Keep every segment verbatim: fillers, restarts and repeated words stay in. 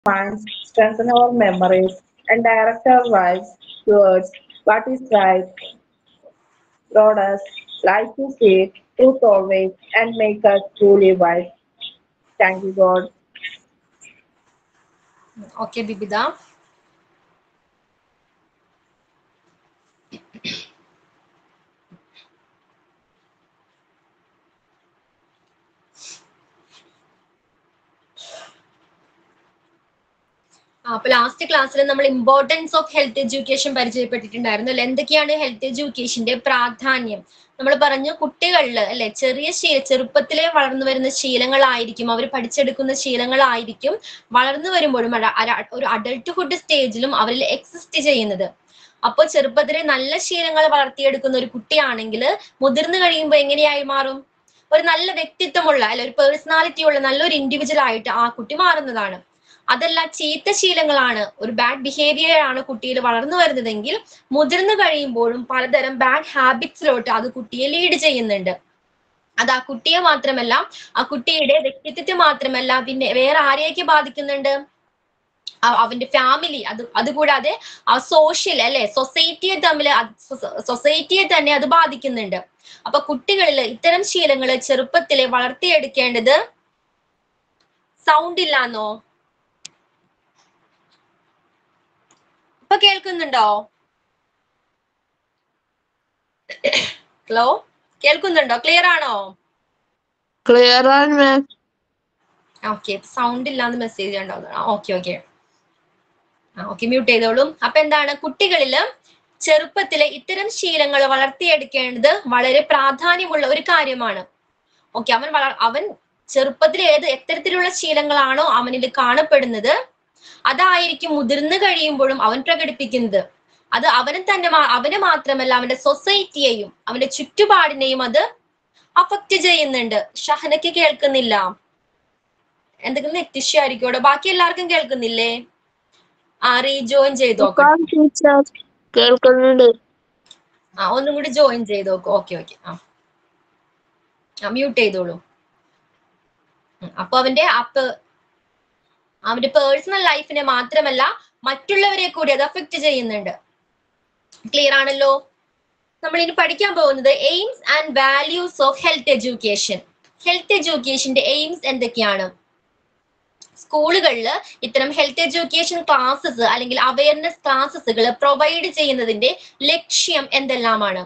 minds, strengthen our memories, and direct our lives towards what is right. Lord us, light to see, truth always, and make us truly wise. Thank you, God. Okay, Bibida. അപ്പൊ last ക്ലാസ്സിൽ നമ്മൾ importance of health education പരിചയപ്പെട്ടിട്ടുണ്ടായിരുന്നു അല്ലെ. എന്തൊക്കെയാണ് health എഡ്യൂക്കേഷന്റെ പ്രാധാന്യം? നമ്മൾ പറഞ്ഞു കുട്ടികളിൽ അല്ലെ ചെറിയ ശീല ചെറുപ്പത്തിലെ വളർന്നു വരുന്ന ശീലങ്ങളായിരിക്കും, അവർ പഠിച്ചെടുക്കുന്ന ശീലങ്ങളായിരിക്കും വളർന്നു വരുമ്പോഴും ഒരു അഡൾട്ട്ഹുഡ് സ്റ്റേജിലും അവരിൽ എക്സിസ്റ്റ് ചെയ്യുന്നത്. അപ്പോൾ ചെറുപ്പത്തിലെ നല്ല ശീലങ്ങൾ വളർത്തിയെടുക്കുന്ന ഒരു കുട്ടിയാണെങ്കിൽ മുതിർന്നു കഴിയുമ്പോൾ എങ്ങനെയായി മാറും? ഒരു നല്ല വ്യക്തിത്വമുള്ള അല്ലെ ഒരു പേഴ്സണാലിറ്റി ഉള്ള നല്ലൊരു ഇൻഡിവിജ്വൽ ആയിട്ട് ആ കുട്ടി മാറുന്നതാണ്. അതല്ല ചീത്ത ശീലങ്ങളാണ്, ഒരു ബാഡ് ബിഹേവിയർ ആണ് കുട്ടിയിൽ വളർന്നു വരുന്നതെങ്കിൽ മുതിർന്നു കഴിയുമ്പോഴും പലതരം ബാഡ് ഹാബിറ്റ്സിലോട്ട് അത് കുട്ടിയെ ലീഡ് ചെയ്യുന്നുണ്ട്. അത് ആ കുട്ടിയെ മാത്രമല്ല, ആ കുട്ടിയുടെ വ്യക്തിത്വത്തെ മാത്രമല്ല, പിന്നെ വേറെ ആരെയൊക്കെ ബാധിക്കുന്നുണ്ട്? അവന്റെ ഫാമിലി, അത് അതുകൂടാതെ ആ സോഷ്യൽ അല്ലെ സൊസൈറ്റിയെ തമ്മിൽ സൊസൈറ്റിയെ തന്നെ അത് ബാധിക്കുന്നുണ്ട്. അപ്പൊ കുട്ടികളിൽ ഇത്തരം ശീലങ്ങൾ ചെറുപ്പത്തിലെ വളർത്തിയെടുക്കേണ്ടത്. സൗണ്ട് ഇല്ലാന്നോ? ഇപ്പൊ കേൾക്കുന്നുണ്ടോ? ഹലോ, കേൾക്കുന്നുണ്ടോ? ക്ലിയർ ആണോ? ക്ലിയർ ആണ് മാം. ഓക്കെ, സൗണ്ട് ഇല്ലാന്ന് മെസ്സേജ് ഉണ്ടാവുന്ന. ഓക്കെ ഓക്കെ ഓക്കെ മ്യൂട്ട് ചെയ്തോളും. അപ്പൊ എന്താണ്, കുട്ടികളില് ചെറുപ്പത്തിലെ ഇത്തരം ശീലങ്ങൾ വളർത്തിയെടുക്കേണ്ടത് വളരെ പ്രാധാന്യമുള്ള ഒരു കാര്യമാണ്. ഓക്കെ, അവൻ വള അവൻ ചെറുപ്പത്തിൽ ഏത് എത്തരത്തിലുള്ള ശീലങ്ങളാണോ അവനിൽ കാണപ്പെടുന്നത് അതായിരിക്കും മുതിർന്നു കഴിയുമ്പോഴും അവൻ പ്രകടിപ്പിക്കുന്നത്. അത് അവനെ തന്നെ അവനെ മാത്രമല്ല അവന്റെ സൊസൈറ്റിയെയും അവന്റെ ചുറ്റുപാടിനെയും അത് അഫക്റ്റ് ചെയ്യുന്നുണ്ട്. ഷഹനക്ക് കേൾക്കുന്നില്ല, എന്തെങ്കിലും നെറ്റ് ഇഷ്യൂ ആയിരിക്കും. ബാക്കി എല്ലാവർക്കും കേൾക്കുന്നില്ലേ? ആ റീജോയിൻ ചെയ്ത് നോക്കാം. കേൾക്കുന്നുണ്ട്. ആ ഒന്നും കൂടി ജോയിൻ ചെയ്ത് നോക്കും. ഓക്കെ ഓക്കെ ആ മ്യൂട്ട് ചെയ്തോളൂ. അപ്പൊ അവന്റെ അപ്പ് അവന്റെ പേഴ്സണൽ ലൈഫിനെ മാത്രമല്ല മറ്റുള്ളവരെ കൂടി അത് അഫക്റ്റ് ചെയ്യുന്നുണ്ട്. ക്ലിയർ ആണല്ലോ? നമ്മൾ ഇനി പഠിക്കാൻ പോകുന്നത് aims and values of health education. Health എഡ്യൂക്കേഷന്റെ എയിംസ് എന്തൊക്കെയാണ്? സ്കൂളുകളിൽ ഇത്തരം ഹെൽത്ത് എഡ്യൂക്കേഷൻ ക്ലാസ്സസ് അല്ലെങ്കിൽ അവയർനെസ് ക്ലാസ്സസുകൾ പ്രൊവൈഡ് ചെയ്യുന്നതിന്റെ ലക്ഷ്യം എന്തെല്ലാമാണ്?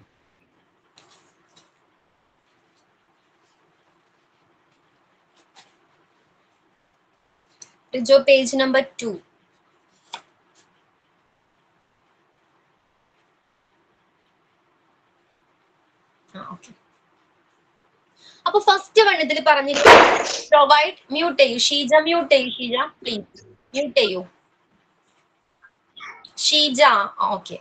Rijo, page number two. അപ്പൊ ഫസ്റ്റ് വൺ ഇതിൽ പറഞ്ഞിരിക്കുന്നത് പ്രൊവൈഡ്. മ്യൂട്ട് ചെയ്യൂ ഷീജ, മ്യൂട്ട് ചെയ്യൂ ഷീജ പ്ലീസ്, മ്യൂട്ട് ചെയ്യൂ Sheeja. Okay,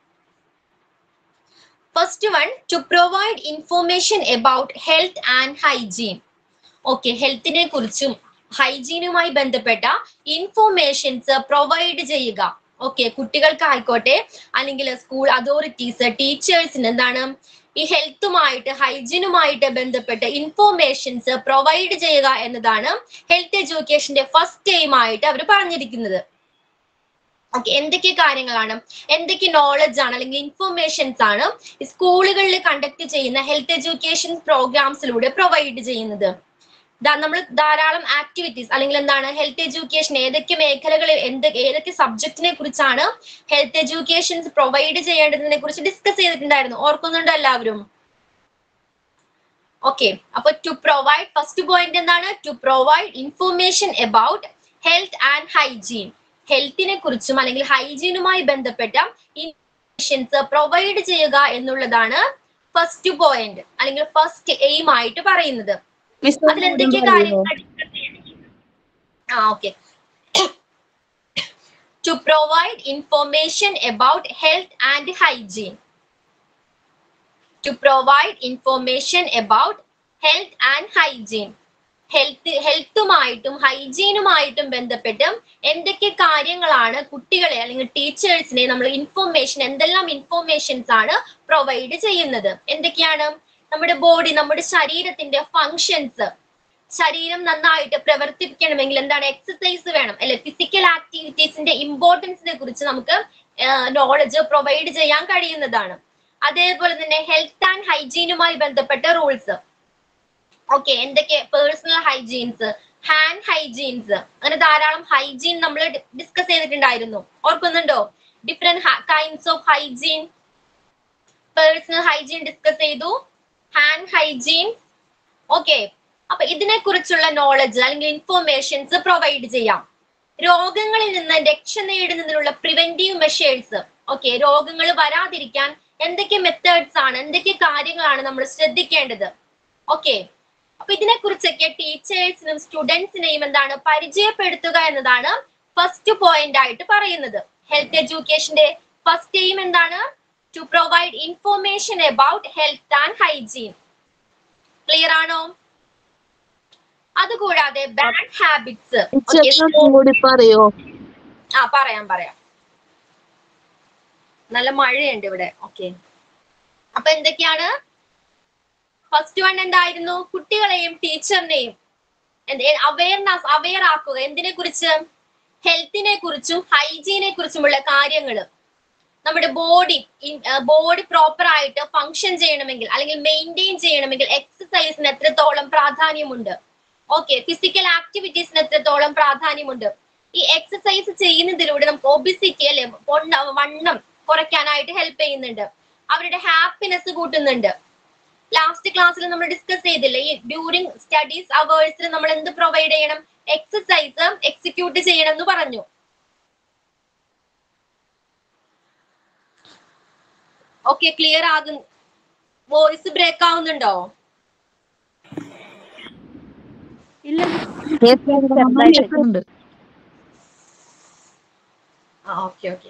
first one to provide information about health and hygiene. Okay, ഹെൽത്തിനെ കുറിച്ചും ഹൈജീനുമായി ബന്ധപ്പെട്ട ഇൻഫോർമേഷൻസ് പ്രൊവൈഡ് ചെയ്യുക. ഓക്കെ, കുട്ടികൾക്കായിക്കോട്ടെ അല്ലെങ്കിൽ സ്കൂൾ അതോറിറ്റീസ് ടീച്ചേഴ്സിന് എന്താണ് ഈ ഹെൽത്തുമായിട്ട് ഹൈജീനുമായിട്ട് ബന്ധപ്പെട്ട ഇൻഫോർമേഷൻസ് പ്രൊവൈഡ് ചെയ്യുക എന്നതാണ് ഹെൽത്ത് എഡ്യൂക്കേഷന്റെ ഫസ്റ്റ് എയിം ആയിട്ട് അവർ പറഞ്ഞിരിക്കുന്നത്. ഓക്കെ, എന്തൊക്കെ കാര്യങ്ങളാണ്, എന്തൊക്കെ നോളജ് ആണ് അല്ലെങ്കിൽ ഇൻഫോർമേഷൻസ് ആണ് സ്കൂളുകളിൽ കണ്ടക്ട് ചെയ്യുന്ന ഹെൽത്ത് എഡ്യൂക്കേഷൻ പ്രോഗ്രാംസിലൂടെ പ്രൊവൈഡ് ചെയ്യുന്നത്? നമ്മൾ ധാരാളം ആക്ടിവിറ്റീസ് അല്ലെങ്കിൽ എന്താണ് ഹെൽത്ത് എഡ്യൂക്കേഷൻ ഏതൊക്കെ മേഖലകളിൽ എന്ത് ഏതൊക്കെ സബ്ജക്റ്റിനെ കുറിച്ചാണ് ഹെൽത്ത് എഡ്യൂക്കേഷൻ പ്രൊവൈഡ് ചെയ്യേണ്ടതിനെ കുറിച്ച് ഡിസ്കസ് ചെയ്തിട്ടുണ്ടായിരുന്നു. ഓർക്കുന്നുണ്ടോ എല്ലാവരും? ഓക്കെ, അപ്പൊ ടു പ്രൊവൈഡ് ഫസ്റ്റ് പോയിന്റ് എന്താണ്? To provide information about health and hygiene. ഹെൽത്തിനെ കുറിച്ചും അല്ലെങ്കിൽ ഹൈജീനുമായി ബന്ധപ്പെട്ട ഇൻഫോർമേഷൻസ് പ്രൊവൈഡ് ചെയ്യുക എന്നുള്ളതാണ് ഫസ്റ്റ് പോയിന്റ് അല്ലെങ്കിൽ ഫസ്റ്റ് എയിം ആയിട്ട് പറയുന്നത്. അതിലെന്തൊക്കെ കാര്യങ്ങൾ? ആ okay, to provide information about health and hygiene. To provide information about health and hygiene. Health ഹെൽത്തുമായിട്ടും ഹൈജീനുമായിട്ടും ബന്ധപ്പെട്ട് എന്തൊക്കെ കാര്യങ്ങളാണ് കുട്ടികളെ അല്ലെങ്കിൽ ടീച്ചേഴ്സിനെ നമ്മൾ ഇൻഫോർമേഷൻ എന്തെല്ലാം ഇൻഫോർമേഷൻസ് ആണ് പ്രൊവൈഡ് ചെയ്യുന്നത്? എന്തൊക്കെയാണ്? നമ്മുടെ ബോഡി, നമ്മുടെ ശരീരത്തിന്റെ ഫങ്ഷൻസ്, ശരീരം നന്നായിട്ട് പ്രവർത്തിപ്പിക്കണമെങ്കിൽ എന്താണ് എക്സസൈസ് വേണം അല്ലെ. ഫിസിക്കൽ ആക്ടിവിറ്റീസിന്റെ ഇമ്പോർട്ടൻസിനെ കുറിച്ച് നമുക്ക് നോളജ് പ്രൊവൈഡ് ചെയ്യാൻ കഴിയുന്നതാണ്. അതേപോലെ തന്നെ ഹെൽത്ത് ആൻഡ് ഹൈജീനുമായി ബന്ധപ്പെട്ട റൂൾസ്. ഓക്കെ, എന്തൊക്കെ? പേഴ്സണൽ ഹൈജീൻസ്, ഹാൻഡ് ഹൈജീൻസ്, അങ്ങനെ ധാരാളം ഹൈജീൻ നമ്മൾ ഡിസ്കസ് ചെയ്തിട്ടുണ്ടായിരുന്നു. ഓർക്കുന്നുണ്ടോ? Different kinds of hygiene. Personal hygiene discuss ചെയ്തു, ഹാൻഡ് ഹൈജീൻ. ഓക്കെ, അപ്പൊ ഇതിനെ കുറിച്ചുള്ള നോളജ് അല്ലെങ്കിൽ ഇൻഫോർമേഷൻസ് പ്രൊവൈഡ് ചെയ്യാം. രോഗങ്ങളിൽ നിന്ന് രക്ഷ നേടുന്നതിനുള്ള പ്രിവെന്റീവ് മെഷേഴ്സ്. ഓക്കെ, രോഗങ്ങൾ വരാതിരിക്കാൻ എന്തൊക്കെ മെത്തേഡ്സ് ആണ്, എന്തൊക്കെ കാര്യങ്ങളാണ് നമ്മൾ ശ്രദ്ധിക്കേണ്ടത്? ഓക്കെ, അപ്പൊ ഇതിനെ കുറിച്ചൊക്കെ ടീച്ചേഴ്സിനും സ്റ്റുഡൻസിനെയും എന്താണ് പരിചയപ്പെടുത്തുക എന്നതാണ് ഫസ്റ്റ് പോയിന്റ് ആയിട്ട് പറയുന്നത്. ഹെൽത്ത് എഡ്യൂക്കേഷന്റെ ഫസ്റ്റ് എയിം എന്താണ്? To provide information about health and hygiene. Clear ആണോ? അതുകൂടാതെ ബാഡ് ഹാബിറ്റ്സ്. കൂടി പറയോ? ആ പറയാം പറയാം. നല്ല മഴയുണ്ട് ഇവിടെ. ഓക്കെ, അപ്പൊ എന്തൊക്കെയാണ്? ഫസ്റ്റ് വൺ എന്തായിരുന്നു? കുട്ടികളെയും ടീച്ചറിനെയും അവയർനെസ് അവെയർ ആക്കുക. എന്തിനെ കുറിച്ച്? ഹെൽത്തിനെ കുറിച്ചും ഹൈജീനെ കുറിച്ചുമുള്ള കാര്യങ്ങൾ. നമ്മുടെ ബോഡി ബോഡി പ്രോപ്പർ ആയിട്ട് ഫങ്ഷൻ ചെയ്യണമെങ്കിൽ അല്ലെങ്കിൽ മെയിൻറ്റെയിൻ ചെയ്യണമെങ്കിൽ എക്സസൈസിന് എത്രത്തോളം പ്രാധാന്യമുണ്ട്. ഓക്കെ, ഫിസിക്കൽ ആക്ടിവിറ്റീസിന് എത്രത്തോളം പ്രാധാന്യമുണ്ട്. ഈ എക്സസൈസ് ചെയ്യുന്നതിലൂടെ നമുക്ക് ഒബിസിറ്റി അല്ലെ, വണ്ണം കുറയ്ക്കാനായിട്ട് ഹെൽപ്പ് ചെയ്യുന്നുണ്ട്. അവരുടെ ഹാപ്പിനെസ് കൂട്ടുന്നുണ്ട്. ലാസ്റ്റ് ക്ലാസ്സിൽ നമ്മൾ ഡിസ്കസ് ചെയ്തില്ലേ, ഈ ഡ്യൂറിങ് സ്റ്റഡീസ് അവേഴ്സിൽ നമ്മൾ എന്ത് പ്രൊവൈഡ് ചെയ്യണം? എക്സസൈസ് എക്സിക്യൂട്ട് ചെയ്യണം എന്ന് പറഞ്ഞു. ഓക്കെ, ക്ലിയർ ആകുന്നു? വോയിസ് ബ്രേക്ക് ആവുന്നുണ്ടോ? Okay okay.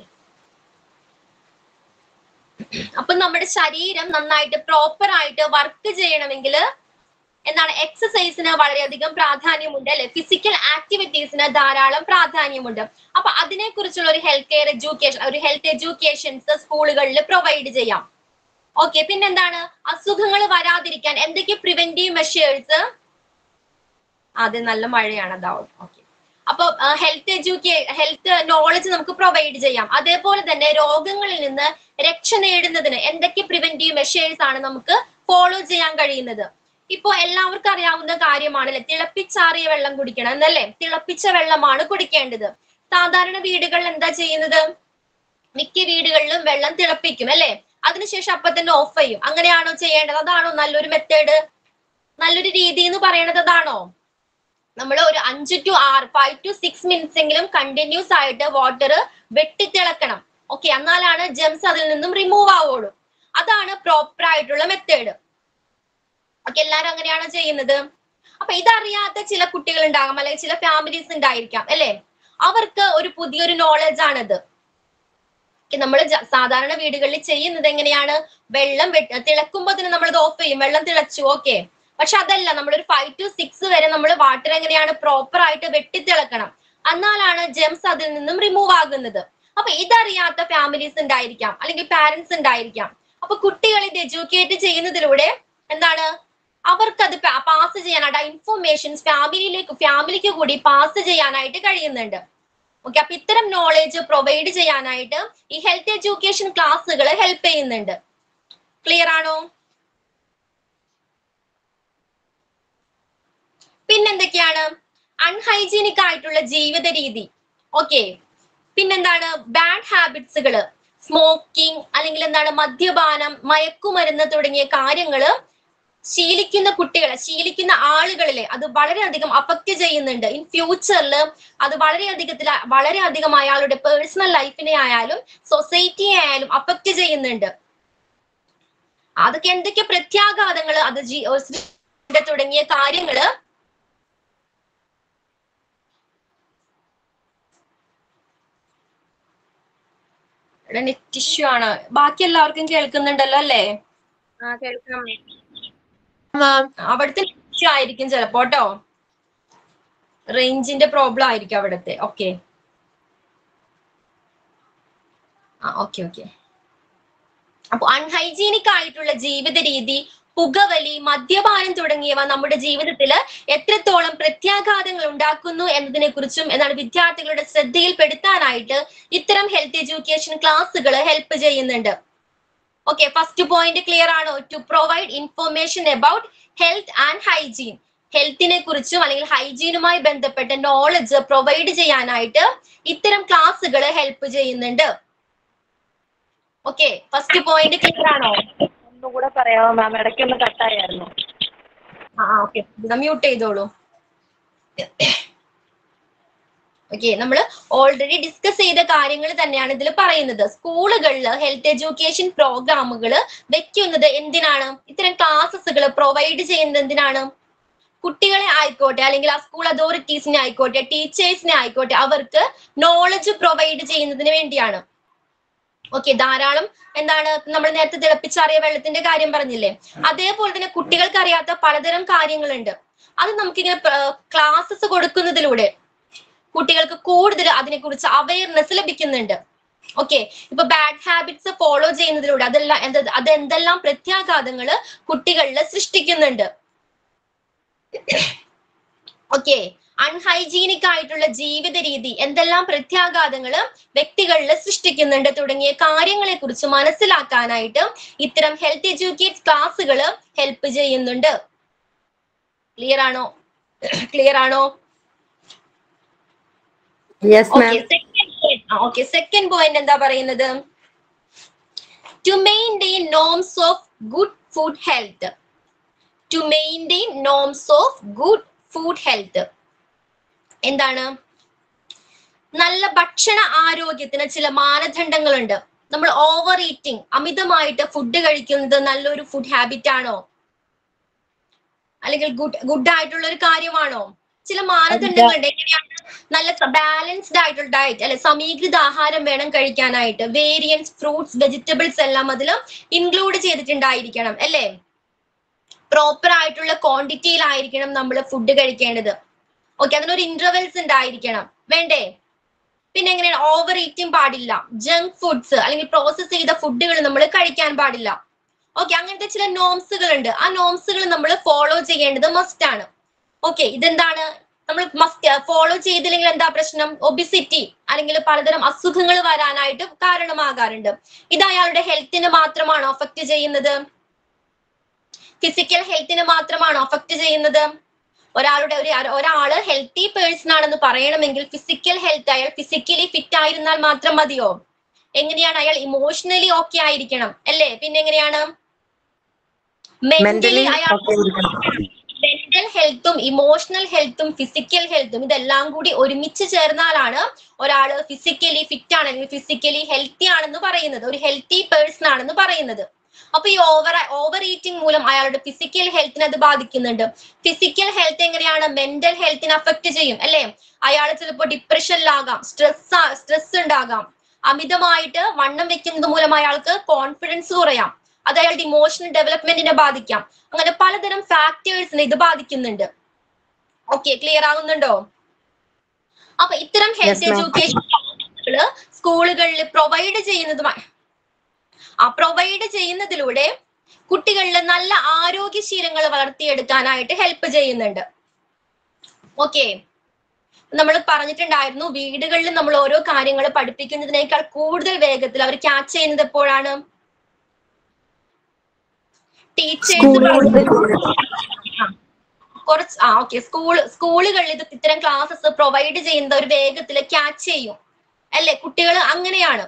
അപ്പൊ നമ്മുടെ ശരീരം നന്നായിട്ട് പ്രോപ്പർ ആയിട്ട് വർക്ക് ചെയ്യണമെങ്കിൽ എന്താണ് എക്സസൈസിന് വളരെയധികം പ്രാധാന്യമുണ്ട് അല്ലെ. ഫിസിക്കൽ ആക്ടിവിറ്റീസിന് ധാരാളം പ്രാധാന്യമുണ്ട്. അപ്പൊ അതിനെ കുറിച്ചുള്ള ഒരു ഹെൽത്ത് കെയർ എഡ്യൂക്കേഷൻ, ഒരു ഹെൽത്ത് എഡ്യൂക്കേഷൻസ് സ്കൂളുകളിൽ പ്രൊവൈഡ് ചെയ്യാം. ഓക്കെ, പിന്നെന്താണ്? അസുഖങ്ങൾ വരാതിരിക്കാൻ എന്തൊക്കെ പ്രിവെന്റീവ് മെഷേഴ്സ്? അത് നല്ല മഴയാണ് അതാവും. ഓക്കെ, അപ്പൊ ഹെൽത്ത് എഡ്യൂക്കേ ഹെൽത്ത് നോളജ് നമുക്ക് പ്രൊവൈഡ് ചെയ്യാം. അതേപോലെ തന്നെ രോഗങ്ങളിൽ നിന്ന് രക്ഷ നേടുന്നതിന് എന്തൊക്കെ പ്രിവെന്റീവ് മെഷേഴ്സ് ആണ് നമുക്ക് ഫോളോ ചെയ്യാൻ കഴിയുന്നത്? ഇപ്പൊ എല്ലാവർക്കും അറിയാവുന്ന കാര്യമാണല്ലേ, തിളപ്പിച്ചാറിയ വെള്ളം കുടിക്കണം എന്നല്ലേ. തിളപ്പിച്ച വെള്ളമാണ് കുടിക്കേണ്ടത്. സാധാരണ വീടുകളിൽ എന്താ ചെയ്യുന്നത്? മിക്ക വീടുകളിലും വെള്ളം തിളപ്പിക്കും അല്ലെ, അതിനുശേഷം അപ്പൊ തന്നെ ഓഫ് ചെയ്യും. അങ്ങനെയാണോ ചെയ്യേണ്ടത്? അതാണോ നല്ലൊരു മെത്തേഡ്, നല്ലൊരു രീതി എന്ന് പറയണത്? അതാണോ? നമ്മൾ ഒരു അഞ്ച് ടു ആറ് ഫൈവ് ടു സിക്സ് മിനിറ്റ്സ് എങ്കിലും കണ്ടിന്യൂസ് ആയിട്ട് വാട്ടർ വെട്ടിത്തിളക്കണം. ഓക്കെ, എന്നാലാണ് ജെംസ് അതിൽ നിന്നും റിമൂവ് ആവുള്ളൂ. അതാണ് പ്രോപ്പർ ആയിട്ടുള്ള മെത്തേഡ്. ഓക്കെ, എല്ലാരും അങ്ങനെയാണോ ചെയ്യുന്നത്? അപ്പൊ ഇതറിയാത്ത ചില കുട്ടികൾ ഉണ്ടാകാം, അല്ലെങ്കിൽ ചില ഫാമിലീസ് ഉണ്ടായിരിക്കാം അല്ലെ. അവർക്ക് ഒരു പുതിയൊരു നോളജ് ആണിത്. നമ്മൾ സാധാരണ വീടുകളിൽ ചെയ്യുന്നത് എങ്ങനെയാണ്? വെള്ളം തിളക്കുമ്പോൾ തന്നെ നമ്മൾ ഇത് ഓഫ് ചെയ്യും. വെള്ളം തിളച്ചു, ഓക്കെ. പക്ഷെ അതല്ല, നമ്മളൊരു ഫൈവ് ടു സിക്സ് വരെ നമ്മൾ വാട്ടർ എങ്ങനെയാണ് പ്രോപ്പർ ആയിട്ട് വെട്ടിത്തിളക്കണം. എന്നാലാണ് ജെംസ് അതിൽ നിന്നും റിമൂവ് ആകുന്നത്. അപ്പൊ ഇതറിയാത്ത ഫാമിലീസ് ഉണ്ടായിരിക്കാം, അല്ലെങ്കിൽ പാരന്റ്സ് ഉണ്ടായിരിക്കാം. അപ്പൊ കുട്ടികളെ ഇത് എഡ്യൂക്കേറ്റ് ചെയ്യുന്നതിലൂടെ എന്താണ് അവർക്ക് അത് പാസ് ചെയ്യാനായിട്ട് ആ ഇൻഫോർമേഷൻസ് ഫാമിലിയിലേക്ക് ഫാമിലിക്ക് കൂടി പാസ് ചെയ്യാനായിട്ട് കഴിയുന്നുണ്ട്. ഓക്കെ, അപ്പൊ ഇത്തരം നോളേജ് പ്രൊവൈഡ് ചെയ്യാനായിട്ട് ഈ ഹെൽത്ത് എഡ്യൂക്കേഷൻ ക്ലാസ്സുകൾ ഹെൽപ്പ് ചെയ്യുന്നുണ്ട്. ക്ലിയർ ആണോ? പിന്നെന്തൊക്കെയാണ്? അൺഹൈജീനിക് ആയിട്ടുള്ള ജീവിത രീതി. ഓക്കെ, പിന്നെന്താണ്? ബാഡ് ഹാബിറ്റ്സുകള്, സ്മോക്കിംഗ്, അല്ലെങ്കിൽ എന്താണ് മദ്യപാനം, മയക്കുമരുന്ന് തുടങ്ങിയ കാര്യങ്ങള് ശീലിക്കുന്ന കുട്ടികളെ, ശീലിക്കുന്ന ആളുകളിലെ അത് വളരെയധികം അഫക്റ്റ് ചെയ്യുന്നുണ്ട്. ഇൻ ഫ്യൂച്ചറിൽ അത് വളരെയധികത്തിൽ വളരെയധികം അയാളുടെ പേഴ്സണൽ ലൈഫിനെ ആയാലും സൊസൈറ്റിയെ ആയാലും അഫക്റ്റ് ചെയ്യുന്നുണ്ട്. അതൊക്കെ എന്തൊക്കെ പ്രത്യാഘാതങ്ങൾ അത് ജീ തുടങ്ങിയ കാര്യങ്ങള് നെറ്റ് ഇഷ്യൂ ആണ്. ബാക്കി എല്ലാവർക്കും കേൾക്കുന്നുണ്ടല്ലോ അല്ലേ? അവിടുത്തെ ഇഷ്യൂ ആയിരിക്കും ചിലപ്പോ കേട്ടോ, റേഞ്ചിന്റെ പ്രോബ്ലം ആയിരിക്കും അവിടുത്തെ. ഓക്കെ ആ ഓക്കെ ഓക്കെ. അപ്പൊ അൺഹൈജീനിക് ആയിട്ടുള്ള ജീവിത രീതി പുകവലി, മദ്യപാനം തുടങ്ങിയവ നമ്മുടെ ജീവിതത്തിൽ എത്രത്തോളം പ്രത്യാഘാതങ്ങൾ ഉണ്ടാക്കുന്നു എന്നതിനെ കുറിച്ചും എന്നാണ് വിദ്യാർത്ഥികളുടെ ശ്രദ്ധയിൽപ്പെടുത്താനായിട്ട് ഇത്തരം ഹെൽത്ത് എഡ്യൂക്കേഷൻ ക്ലാസ്സുകൾ ഹെൽപ്പ് ചെയ്യുന്നുണ്ട്. ഓക്കെ, ഫസ്റ്റ് പോയിന്റ് ക്ലിയർ ആണോ? To provide information about health and hygiene. ഹെൽത്തിനെ കുറിച്ചും അല്ലെങ്കിൽ ഹൈജീനുമായി ബന്ധപ്പെട്ട നോളജ് പ്രൊവൈഡ് ചെയ്യാനായിട്ട് ഇത്തരം ക്ലാസ്സുകൾ ഹെൽപ്പ് ചെയ്യുന്നുണ്ട്. ഓക്കെ, ഫസ്റ്റ് പോയിന്റ് ക്ലിയർ ആണോ? ഒന്നുകൂടെ പറയാമോ മാം? ഇടയ്ക്കൊന്ന് കട്ടായിരുന്നു. ആ ഓക്കെ, മ്യൂട്ട് ചെയ്തോളൂ. ഓക്കെ, നമ്മൾ ഓൾറെഡി ഡിസ്കസ് ചെയ്ത കാര്യങ്ങൾ തന്നെയാണ് ഇതിൽ പറയുന്നത്. സ്കൂളുകളിൽ ഹെൽത്ത് എഡ്യൂക്കേഷൻ പ്രോഗ്രാമുകൾ വെക്കുന്നത് എന്തിനാണ്? ഇത്തരം ക്ലാസ്സുകൾ പ്രൊവൈഡ് ചെയ്യുന്നത് എന്തിനാണ്? കുട്ടികളെ ആയിക്കോട്ടെ, അല്ലെങ്കിൽ ആ സ്കൂൾ അതോറിറ്റീസിനെ ആയിക്കോട്ടെ, ടീച്ചേഴ്സിനെ ആയിക്കോട്ടെ, അവർക്ക് നോളജ് പ്രൊവൈഡ് ചെയ്യുന്നതിന് വേണ്ടിയാണ്. ഓക്കെ, ധാരാളം എന്താണ് നമ്മൾ നേരത്തെ തിളപ്പിച്ചാറിയ വെള്ളത്തിന്റെ കാര്യം പറഞ്ഞില്ലേ, അതേപോലെ തന്നെ കുട്ടികൾക്ക് അറിയാത്ത പലതരം കാര്യങ്ങളുണ്ട്. അത് നമുക്കിങ്ങനെ ക്ലാസ്സസ് കൊടുക്കുന്നതിലൂടെ കുട്ടികൾക്ക് കൂടുതൽ അതിനെക്കുറിച്ച് അവയർനെസ് ലഭിക്കുന്നുണ്ട്. ഓക്കെ, ഇപ്പൊ ബാഡ് ഹാബിറ്റ്സ് ഫോളോ ചെയ്യുന്നതിലൂടെ അതെല്ലാം എന്ത് അതെന്തെല്ലാം പ്രത്യാഘാതങ്ങൾ കുട്ടികളിൽ സൃഷ്ടിക്കുന്നുണ്ട്. ഓക്കെ, അൺഹൈജീനിക് ആയിട്ടുള്ള ജീവിത രീതി എന്തെല്ലാം പ്രത്യാഘാതങ്ങൾ വ്യക്തികളിൽ സൃഷ്ടിക്കുന്നുണ്ട് തുടങ്ങിയ കാര്യങ്ങളെ കുറിച്ച് മനസ്സിലാക്കാനായിട്ട് ഇത്തരം ഹെൽത്ത് എഡ്യൂക്കേറ്റ് ക്ലാസ്സുകൾ ഹെൽപ്പ് ചെയ്യുന്നുണ്ട്. ക്ലിയർ ആണോ? ക്ലിയർ ആണോ? ഓക്കെ, സെക്കൻഡ് പോയിന്റ് എന്താ പറയുന്നത്? To maintain norms of good food health. To maintain norms of good food health എന്താണ്? നല്ല ഭക്ഷണ ആരോഗ്യത്തിന് ചില മാനദണ്ഡങ്ങളുണ്ട്. നമ്മൾ ഓവർ ഈറ്റിംഗ്, അമിതമായിട്ട് ഫുഡ് കഴിക്കുന്നത് നല്ലൊരു ഫുഡ് ഹാബിറ്റ് ആണോ? അല്ലെങ്കിൽ ഗുഡ് ഗുഡ് ആയിട്ടുള്ള ഒരു കാര്യമാണോ? ചില മാനദണ്ഡങ്ങളുണ്ട്. എങ്ങനെയാണ്? നല്ല ബാലൻസ്ഡ് ആയിട്ടുള്ള ഡയറ്റ് അല്ലെ, സമീകൃത ആഹാരം വേണം കഴിക്കാനായിട്ട്. വേരിയൻസ്, ഫ്രൂട്ട്സ്, വെജിറ്റബിൾസ് എല്ലാം അതിൽ ഇൻക്ലൂഡ് ചെയ്തിട്ടുണ്ടായിരിക്കണം അല്ലേ? പ്രോപ്പർ ആയിട്ടുള്ള ക്വാണ്ടിറ്റിയിലായിരിക്കണം നമ്മൾ ഫുഡ് കഴിക്കേണ്ടത്. ഓക്കെ, അതിനൊരു ഇന്റർവെൽസ് ഉണ്ടായിരിക്കണം, വേണ്ടേ? പിന്നെ എങ്ങനെയാണ്? ഓവർ ഈറ്റിംഗ് പാടില്ല. ജങ്ക് ഫുഡ്സ് അല്ലെങ്കിൽ പ്രോസസ് ചെയ്ത ഫുഡുകൾ നമ്മൾ കഴിക്കാൻ പാടില്ല. ഓക്കെ, അങ്ങനത്തെ ചില നോംസുകൾ ഉണ്ട്. ആ നോംസുകൾ നമ്മൾ ഫോളോ ചെയ്യേണ്ടത് മസ്റ്റ് ആണ്. ഓക്കെ, ഇതെന്താണ്? നമ്മൾ മസ്റ്റ് ഫോളോ ചെയ്തില്ലെങ്കിൽ എന്താ പ്രശ്നം? ഒബിസിറ്റി അല്ലെങ്കിൽ പലതരം അസുഖങ്ങൾ വരാനായിട്ട് കാരണമാകാറുണ്ട്. ഇത് അയാളുടെ ഹെൽത്തിനെ മാത്രമാണോ അഫക്റ്റ് ചെയ്യുന്നത്? ഫിസിക്കൽ ഹെൽത്തിനെ മാത്രമാണോ അഫക്റ്റ് ചെയ്യുന്നത്? ഒരാളുടെ ഒരു ഒരാള് ഹെൽത്തി പേഴ്സൺ ആണെന്ന് പറയണമെങ്കിൽ ഫിസിക്കൽ ഹെൽത്ത്, അയാൾ ഫിസിക്കലി ഫിറ്റ് ആയിരുന്നാൽ മാത്രം മതിയോ? എങ്ങനെയാണ്? അയാൾ ഇമോഷണലി ഓക്കെ ആയിരിക്കണം അല്ലേ? പിന്നെ എങ്ങനെയാണ്? മെന്റലി അയാൾ മെന്റൽ ഹെൽത്തും ഇമോഷണൽ ഹെൽത്തും ഫിസിക്കൽ ഹെൽത്തും ഇതെല്ലാം കൂടി ഒരുമിച്ച് ചേർന്നാലാണ് ഒരാള് ഫിസിക്കലി ഫിറ്റ് ആണെങ്കിൽ ഫിസിക്കലി ഹെൽത്തി ആണെന്ന് പറയുന്നത്, ഒരു ഹെൽത്തി പേഴ്സൺ ആണെന്ന് പറയുന്നത്. അപ്പൊ ഈ ഓവർ ഓവർ ഈറ്റിംഗ് മൂലം അയാളുടെ ഫിസിക്കൽ ഹെൽത്തിനെ അത് ബാധിക്കുന്നുണ്ട്. ഫിസിക്കൽ ഹെൽത്ത് എങ്ങനെയാണ്? മെന്റൽ ഹെൽത്തിനെ അഫക്ട് ചെയ്യും അല്ലെ? അയാൾ ചിലപ്പോൾ ഡിപ്രഷനിലാകാം, സ്ട്രെസ് സ്ട്രെസ് ഉണ്ടാകാം. അമിതമായിട്ട് വണ്ണം വെക്കുന്നത് മൂലം അയാൾക്ക് കോൺഫിഡൻസ് കുറയാം, അത് അയാളുടെ ഇമോഷണൽ ഡെവലപ്മെന്റിനെ ബാധിക്കാം. അങ്ങനെ പലതരം ഫാക്ടേഴ്സിനെ ഇത് ബാധിക്കുന്നുണ്ട്. ഓക്കെ, ക്ലിയർ ആകുന്നുണ്ടോ? അപ്പൊ ഇത്തരം ഹെൽത്ത് എഡ്യൂക്കേഷൻ സ്കൂളുകളിൽ പ്രൊവൈഡ് ചെയ്യുന്നതുമായി ആ പ്രൊവൈഡ് ചെയ്യുന്നതിലൂടെ കുട്ടികളിൽ നല്ല ആരോഗ്യശീലങ്ങൾ വളർത്തിയെടുക്കാനായിട്ട് ഹെൽപ്പ് ചെയ്യുന്നുണ്ട്. ഓക്കെ, നമ്മൾ പറഞ്ഞിട്ടുണ്ടായിരുന്നു വീടുകളിൽ നമ്മൾ ഓരോ കാര്യങ്ങൾ പഠിപ്പിക്കുന്നതിനേക്കാൾ കൂടുതൽ വേഗത്തിൽ അവർ ക്യാച്ച് ചെയ്യുന്നത് എപ്പോഴാണ്? ടീച്ചേഴ്സ് കുറച്ച് ആ ഓക്കെ സ്കൂൾ സ്കൂളുകളിൽ ഇത് ഇത്തരം ക്ലാസ്സസ് പ്രൊവൈഡ് ചെയ്യുന്ന ഒരു വേഗത്തിൽ ക്യാച്ച് ചെയ്യും അല്ലെ? കുട്ടികൾ അങ്ങനെയാണ്.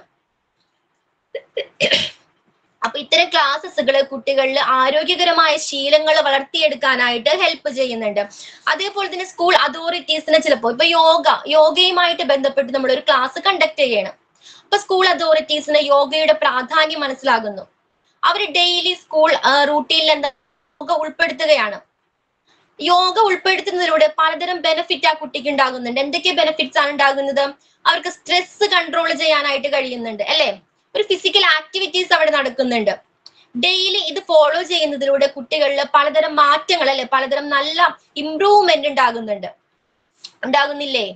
അപ്പൊ ഇത്തരം ക്ലാസ്സസുകൾ കുട്ടികളിൽ ആരോഗ്യകരമായ ശീലങ്ങൾ വളർത്തിയെടുക്കാനായിട്ട് ഹെൽപ്പ് ചെയ്യുന്നുണ്ട്. അതേപോലെ തന്നെ സ്കൂൾ അതോറിറ്റീസിന് ചിലപ്പോൾ ഇപ്പൊ യോഗ യോഗയുമായിട്ട് ബന്ധപ്പെട്ട് നമ്മൾ ഒരു ക്ലാസ് കണ്ടക്ട് ചെയ്യണം. അപ്പൊ സ്കൂൾ അതോറിറ്റീസിന് യോഗയുടെ പ്രാധാന്യം മനസ്സിലാകുന്നു. അവർ ഡെയിലി സ്കൂൾ റൂട്ടീനിൽ എന്താ യോഗ ഉൾപ്പെടുത്തുകയാണ്. യോഗ ഉൾപ്പെടുത്തുന്നതിലൂടെ പലതരം ബെനിഫിറ്റ് ആ കുട്ടിക്ക് ഉണ്ടാകുന്നുണ്ട്. എന്തൊക്കെ ബെനിഫിറ്റ്സ് ആണ് ഉണ്ടാകുന്നത്? അവർക്ക് സ്ട്രെസ് കൺട്രോൾ ചെയ്യാനായിട്ട് കഴിയുന്നുണ്ട് അല്ലെ? ഒരു ഫിസിക്കൽ ആക്ടിവിറ്റീസ് അവിടെ നടക്കുന്നുണ്ട്. ഡെയിലി ഇത് ഫോളോ ചെയ്യുന്നതിലൂടെ കുട്ടികളിൽ പലതരം മാറ്റങ്ങൾ അല്ലെ, പലതരം നല്ല ഇംപ്രൂവ്മെന്റ് ഉണ്ടാകുന്നുണ്ട്. ഉണ്ടാകുന്നില്ലേ?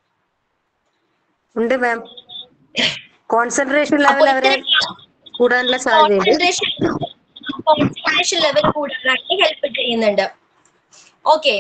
ഉണ്ട് മാം. കോൺസെൻട്രേഷൻ ലെവൽ അവരെ കൂടാനുള്ള സാധ്യതയുണ്ട്. കോൺസെൻട്രേഷൻ ലെവൽ കൂടാനായിട്ട് ഹെൽപ്പ് ചെയ്യുന്നുണ്ട്. ഓക്കെ,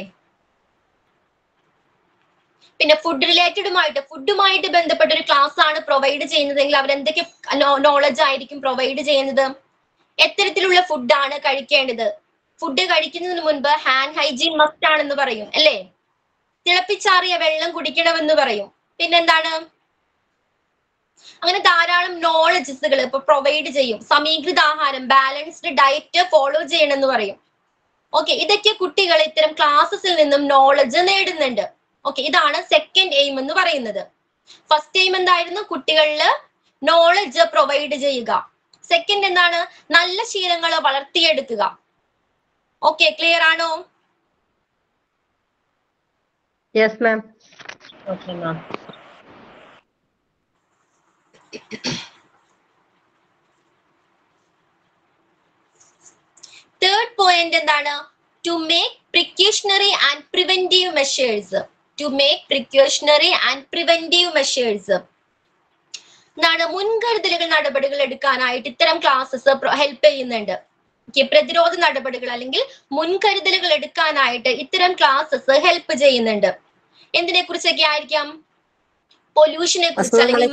പിന്നെ ഫുഡ് റിലേറ്റഡുമായിട്ട് ഫുഡുമായിട്ട് ബന്ധപ്പെട്ട ഒരു ക്ലാസ് ആണ് പ്രൊവൈഡ് ചെയ്യുന്നതെങ്കിൽ അവർ എന്തൊക്കെ നോളജ് ആയിരിക്കും പ്രൊവൈഡ് ചെയ്യുന്നത്? എത്തരത്തിലുള്ള ഫുഡാണ് കഴിക്കേണ്ടത്? ഫുഡ് കഴിക്കുന്നതിന് മുൻപ് ഹാൻഡ് ഹൈജീൻ മസ്റ്റ് ആണെന്ന് പറയും അല്ലേ? തിളപ്പിച്ചാറിയ വെള്ളം കുടിക്കണമെന്ന് പറയും. പിന്നെന്താണ്? അങ്ങനെ ധാരാളം നോളജസുകൾ ഇപ്പൊ പ്രൊവൈഡ് ചെയ്യും. സമീകൃത ആഹാരം, ബാലൻസ്ഡ് ഡയറ്റ് ഫോളോ ചെയ്യണമെന്ന് പറയും. ഓക്കെ, ഇതൊക്കെ കുട്ടികൾ ഇത്തരം ക്ലാസ്സസിൽ നിന്നും നോളജ് നേടുന്നുണ്ട്. ഓക്കെ, ഇതാണ് സെക്കൻഡ് എയിം എന്ന് പറയുന്നത്. ഫസ്റ്റ് എയിം എന്തായിരുന്നു? കുട്ടികളിൽ നോളജ് പ്രൊവൈഡ് ചെയ്യുക. സെക്കൻഡ് എന്താണ്? നല്ല ശീലങ്ങൾ വളർത്തിയെടുക്കുക. ഓക്കെ, ക്ലിയർ ആണോ? Yes ma'am. Okay ma'am. Third point എന്താണ്? To make precautionary and preventive measures. To make precautionary and preventive measures എന്താണ്? മുൻകരുതലുകൾ നടപടികൾ എടുക്കാനായിട്ട് ഇത്തരം ക്ലാസ്സസ് ഹെൽപ്പ് ചെയ്യുന്നുണ്ട്. പ്രതിരോധ നടപടികൾ അല്ലെങ്കിൽ മുൻകരുതലുകൾ എടുക്കാനായിട്ട് ഇത്തരം ക്ലാസ്സസ് ഹെൽപ്പ് ചെയ്യുന്നുണ്ട്. എന്തിനെ കുറിച്ചൊക്കെ ആയിരിക്കാം? പൊല്യൂഷനെ കുറിച്ച് അല്ലെങ്കിൽ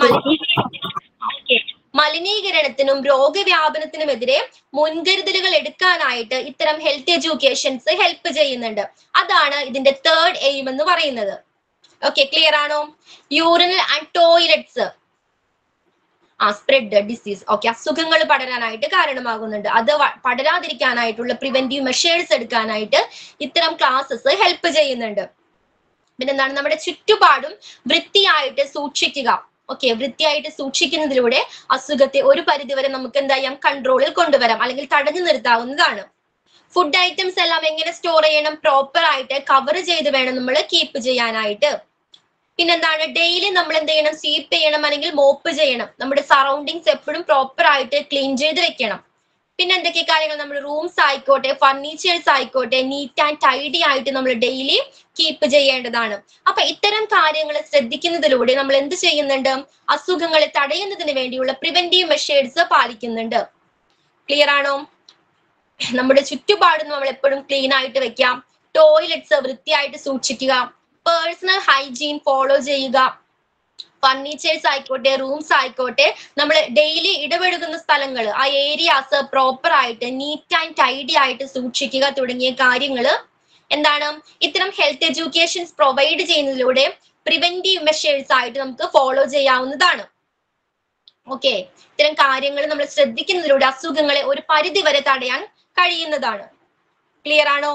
മലിനീകരണത്തിനും രോഗവ്യാപനത്തിനുമെതിരെ മുൻകരുതലുകൾ എടുക്കാനായിട്ട് ഇത്തരം ഹെൽത്ത് എഡ്യൂക്കേഷൻസ് ഹെൽപ്പ് ചെയ്യുന്നുണ്ട്. അതാണ് ഇതിന്റെ തേർഡ് എയിം എന്ന് പറയുന്നത്. ഓക്കെ, ക്ലിയർ ആണോ? Urinal and toilets uh spread disease. Okay, അസുഖങ്ങൾ പടരാനായിട്ട് കാരണമാകുന്നുണ്ട്. അത് പടരാതിരിക്കാനായിട്ടുള്ള പ്രിവെന്റീവ് മെഷേഴ്സ് എടുക്കാനായിട്ട് ഇത്തരം ക്ലാസ്സസ് ഹെൽപ്പ് ചെയ്യുന്നുണ്ട്. പിന്നെന്താണ്? നമ്മുടെ ചുറ്റുപാടും വൃത്തിയായിട്ട് സൂക്ഷിക്കുക. ഓക്കെ, വൃത്തിയായിട്ട് സൂക്ഷിക്കുന്നതിലൂടെ അസുഖത്തെ ഒരു പരിധിവരെ നമുക്ക് എന്താ ചെയ്യാം? കൺട്രോളിൽ കൊണ്ടുവരാം അല്ലെങ്കിൽ തടഞ്ഞു നിർത്താവുന്നതാണ്. ഫുഡ് ഐറ്റംസ് എല്ലാം എങ്ങനെ സ്റ്റോർ ചെയ്യണം? പ്രോപ്പർ ആയിട്ട് കവർ ചെയ്ത് വേണം നമ്മൾ കീപ്പ് ചെയ്യാനായിട്ട്. പിന്നെന്താണ്? ഡെയിലി നമ്മൾ എന്ത് ചെയ്യണം? സ്വീപ്പ് ചെയ്യണം അല്ലെങ്കിൽ മോപ്പ് ചെയ്യണം. നമ്മുടെ സറൗണ്ടിങ്സ് എപ്പോഴും പ്രോപ്പർ ആയിട്ട് ക്ലീൻ ചെയ്ത് വെക്കണം. പിന്നെ എന്തൊക്കെ കാര്യങ്ങൾ? നമ്മുടെ റൂംസ് ആയിക്കോട്ടെ, ഫർണിച്ചേഴ്സ് ആയിക്കോട്ടെ, നീറ്റ് ആൻഡ് ടൈഡി ആയിട്ട് നമ്മൾ ഡെയിലി കീപ്പ് ചെയ്യേണ്ടതാണ്. അപ്പൊ ഇത്തരം കാര്യങ്ങൾ ശ്രദ്ധിക്കുന്നതിലൂടെ നമ്മൾ എന്ത് ചെയ്യുന്നുണ്ട്? അസുഖങ്ങളെ തടയുന്നതിന് വേണ്ടിയുള്ള പ്രിവെന്റീവ് മെഷേഴ്സ് പാലിക്കുന്നുണ്ട്. ക്ലിയർ ആണോ? നമ്മുടെ ചുറ്റുപാടും നമ്മൾ എപ്പോഴും ക്ലീൻ ആയിട്ട് വെക്കാം. ടോയ്ലറ്റ്സ് വൃത്തിയായിട്ട് സൂക്ഷിക്കുക. പേഴ്സണൽ ഹൈജീൻ ഫോളോ ചെയ്യുക. ഫർണിച്ചേഴ്സ് ആയിക്കോട്ടെ, റൂംസ് ആയിക്കോട്ടെ, നമ്മൾ ഡെയിലി ഇടപഴകുന്ന സ്ഥലങ്ങൾ, ആ ഏരിയാസ് പ്രോപ്പർ ആയിട്ട് നീറ്റ് ആൻഡ് ടൈഡി ആയിട്ട് സൂക്ഷിക്കുക തുടങ്ങിയ കാര്യങ്ങൾ എന്താണ്? ഇത്തരം ഹെൽത്ത് എഡ്യൂക്കേഷൻസ് പ്രൊവൈഡ് ചെയ്യുന്നതിലൂടെ പ്രിവെന്റീവ് മെഷേഴ്സ് ആയിട്ട് നമുക്ക് ഫോളോ ചെയ്യാവുന്നതാണ്. ഓക്കെ, ഇത്തരം കാര്യങ്ങൾ നമ്മൾ ശ്രദ്ധിക്കുന്നതിലൂടെ അസുഖങ്ങളെ ഒരു പരിധി വരെ തടയാൻ കഴിയുന്നതാണ്. ക്ലിയർ ആണോ?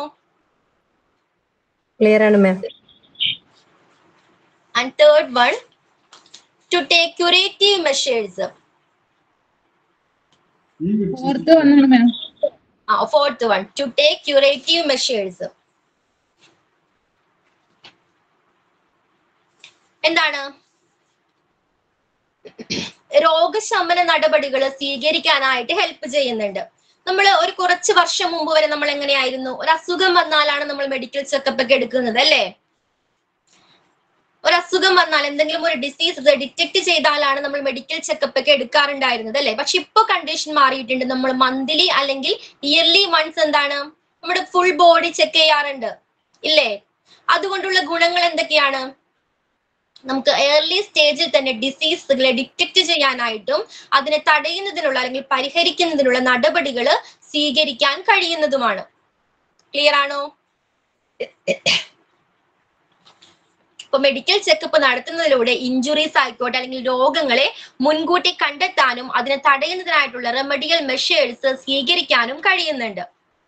ക്ലിയർ ആണ് മാം. And third one, to take curative measures. Fourth one ആണ് മാം. ആ fourth one, to take curative measures. എന്താണ്? രോഗശമന നടപടികൾ സ്വീകരിക്കാനായിട്ട് ഹെൽപ്പ് ചെയ്യുന്നുണ്ട്. നമ്മൾ ഒരു കുറച്ച് വർഷം മുമ്പ് വരെ നമ്മൾ എങ്ങനെയായിരുന്നു? ഒരു അസുഖം വന്നാലാണ് നമ്മൾ മെഡിക്കൽ ചെക്കപ്പ് ഒക്കെ എടുക്കുന്നത് അല്ലേ? ഒരു അസുഖം വന്നാൽ എന്തെങ്കിലും ഒരു ഡിസീസ് ഡിറ്റക്ട് ചെയ്താലാണ് നമ്മൾ മെഡിക്കൽ ചെക്കപ്പ് ഒക്കെ എടുക്കാറുണ്ടായിരുന്നത് അല്ലെ? പക്ഷെ ഇപ്പൊ കണ്ടീഷൻ മാറിയിട്ടുണ്ട്. നമ്മൾ മന്ത്ലി അല്ലെങ്കിൽ ഇയർലി വൺസ് എന്താണ് നമ്മുടെ ഫുൾ ബോഡി ചെക്ക് ചെയ്യാറുണ്ട് ഇല്ലേ? അതുകൊണ്ടുള്ള ഗുണങ്ങൾ എന്തൊക്കെയാണ്? നമുക്ക് ഏർലി സ്റ്റേജിൽ തന്നെ ഡിസീസുകളെ ഡിറ്റക്ട് ചെയ്യാനായിട്ടും അതിനെ തടയുന്നതിനുള്ള അല്ലെങ്കിൽ പരിഹരിക്കുന്നതിനുള്ള നടപടികൾ സ്വീകരിക്കാൻ കഴിയുന്നതുമാണ്. ക്ലിയർ ആണോ? ഇപ്പൊ മെഡിക്കൽ ചെക്കപ്പ് നടത്തുന്നതിലൂടെ ഇഞ്ചുറീസ് ആയിക്കോട്ടെ അല്ലെങ്കിൽ രോഗങ്ങളെ മുൻകൂട്ടി കണ്ടെത്താനും അതിനെ തടയുന്നതിനായിട്ടുള്ള റെമഡിയൽ മെഷേഴ്സ് സ്വീകരിക്കാനും കഴിയുന്നുണ്ട്.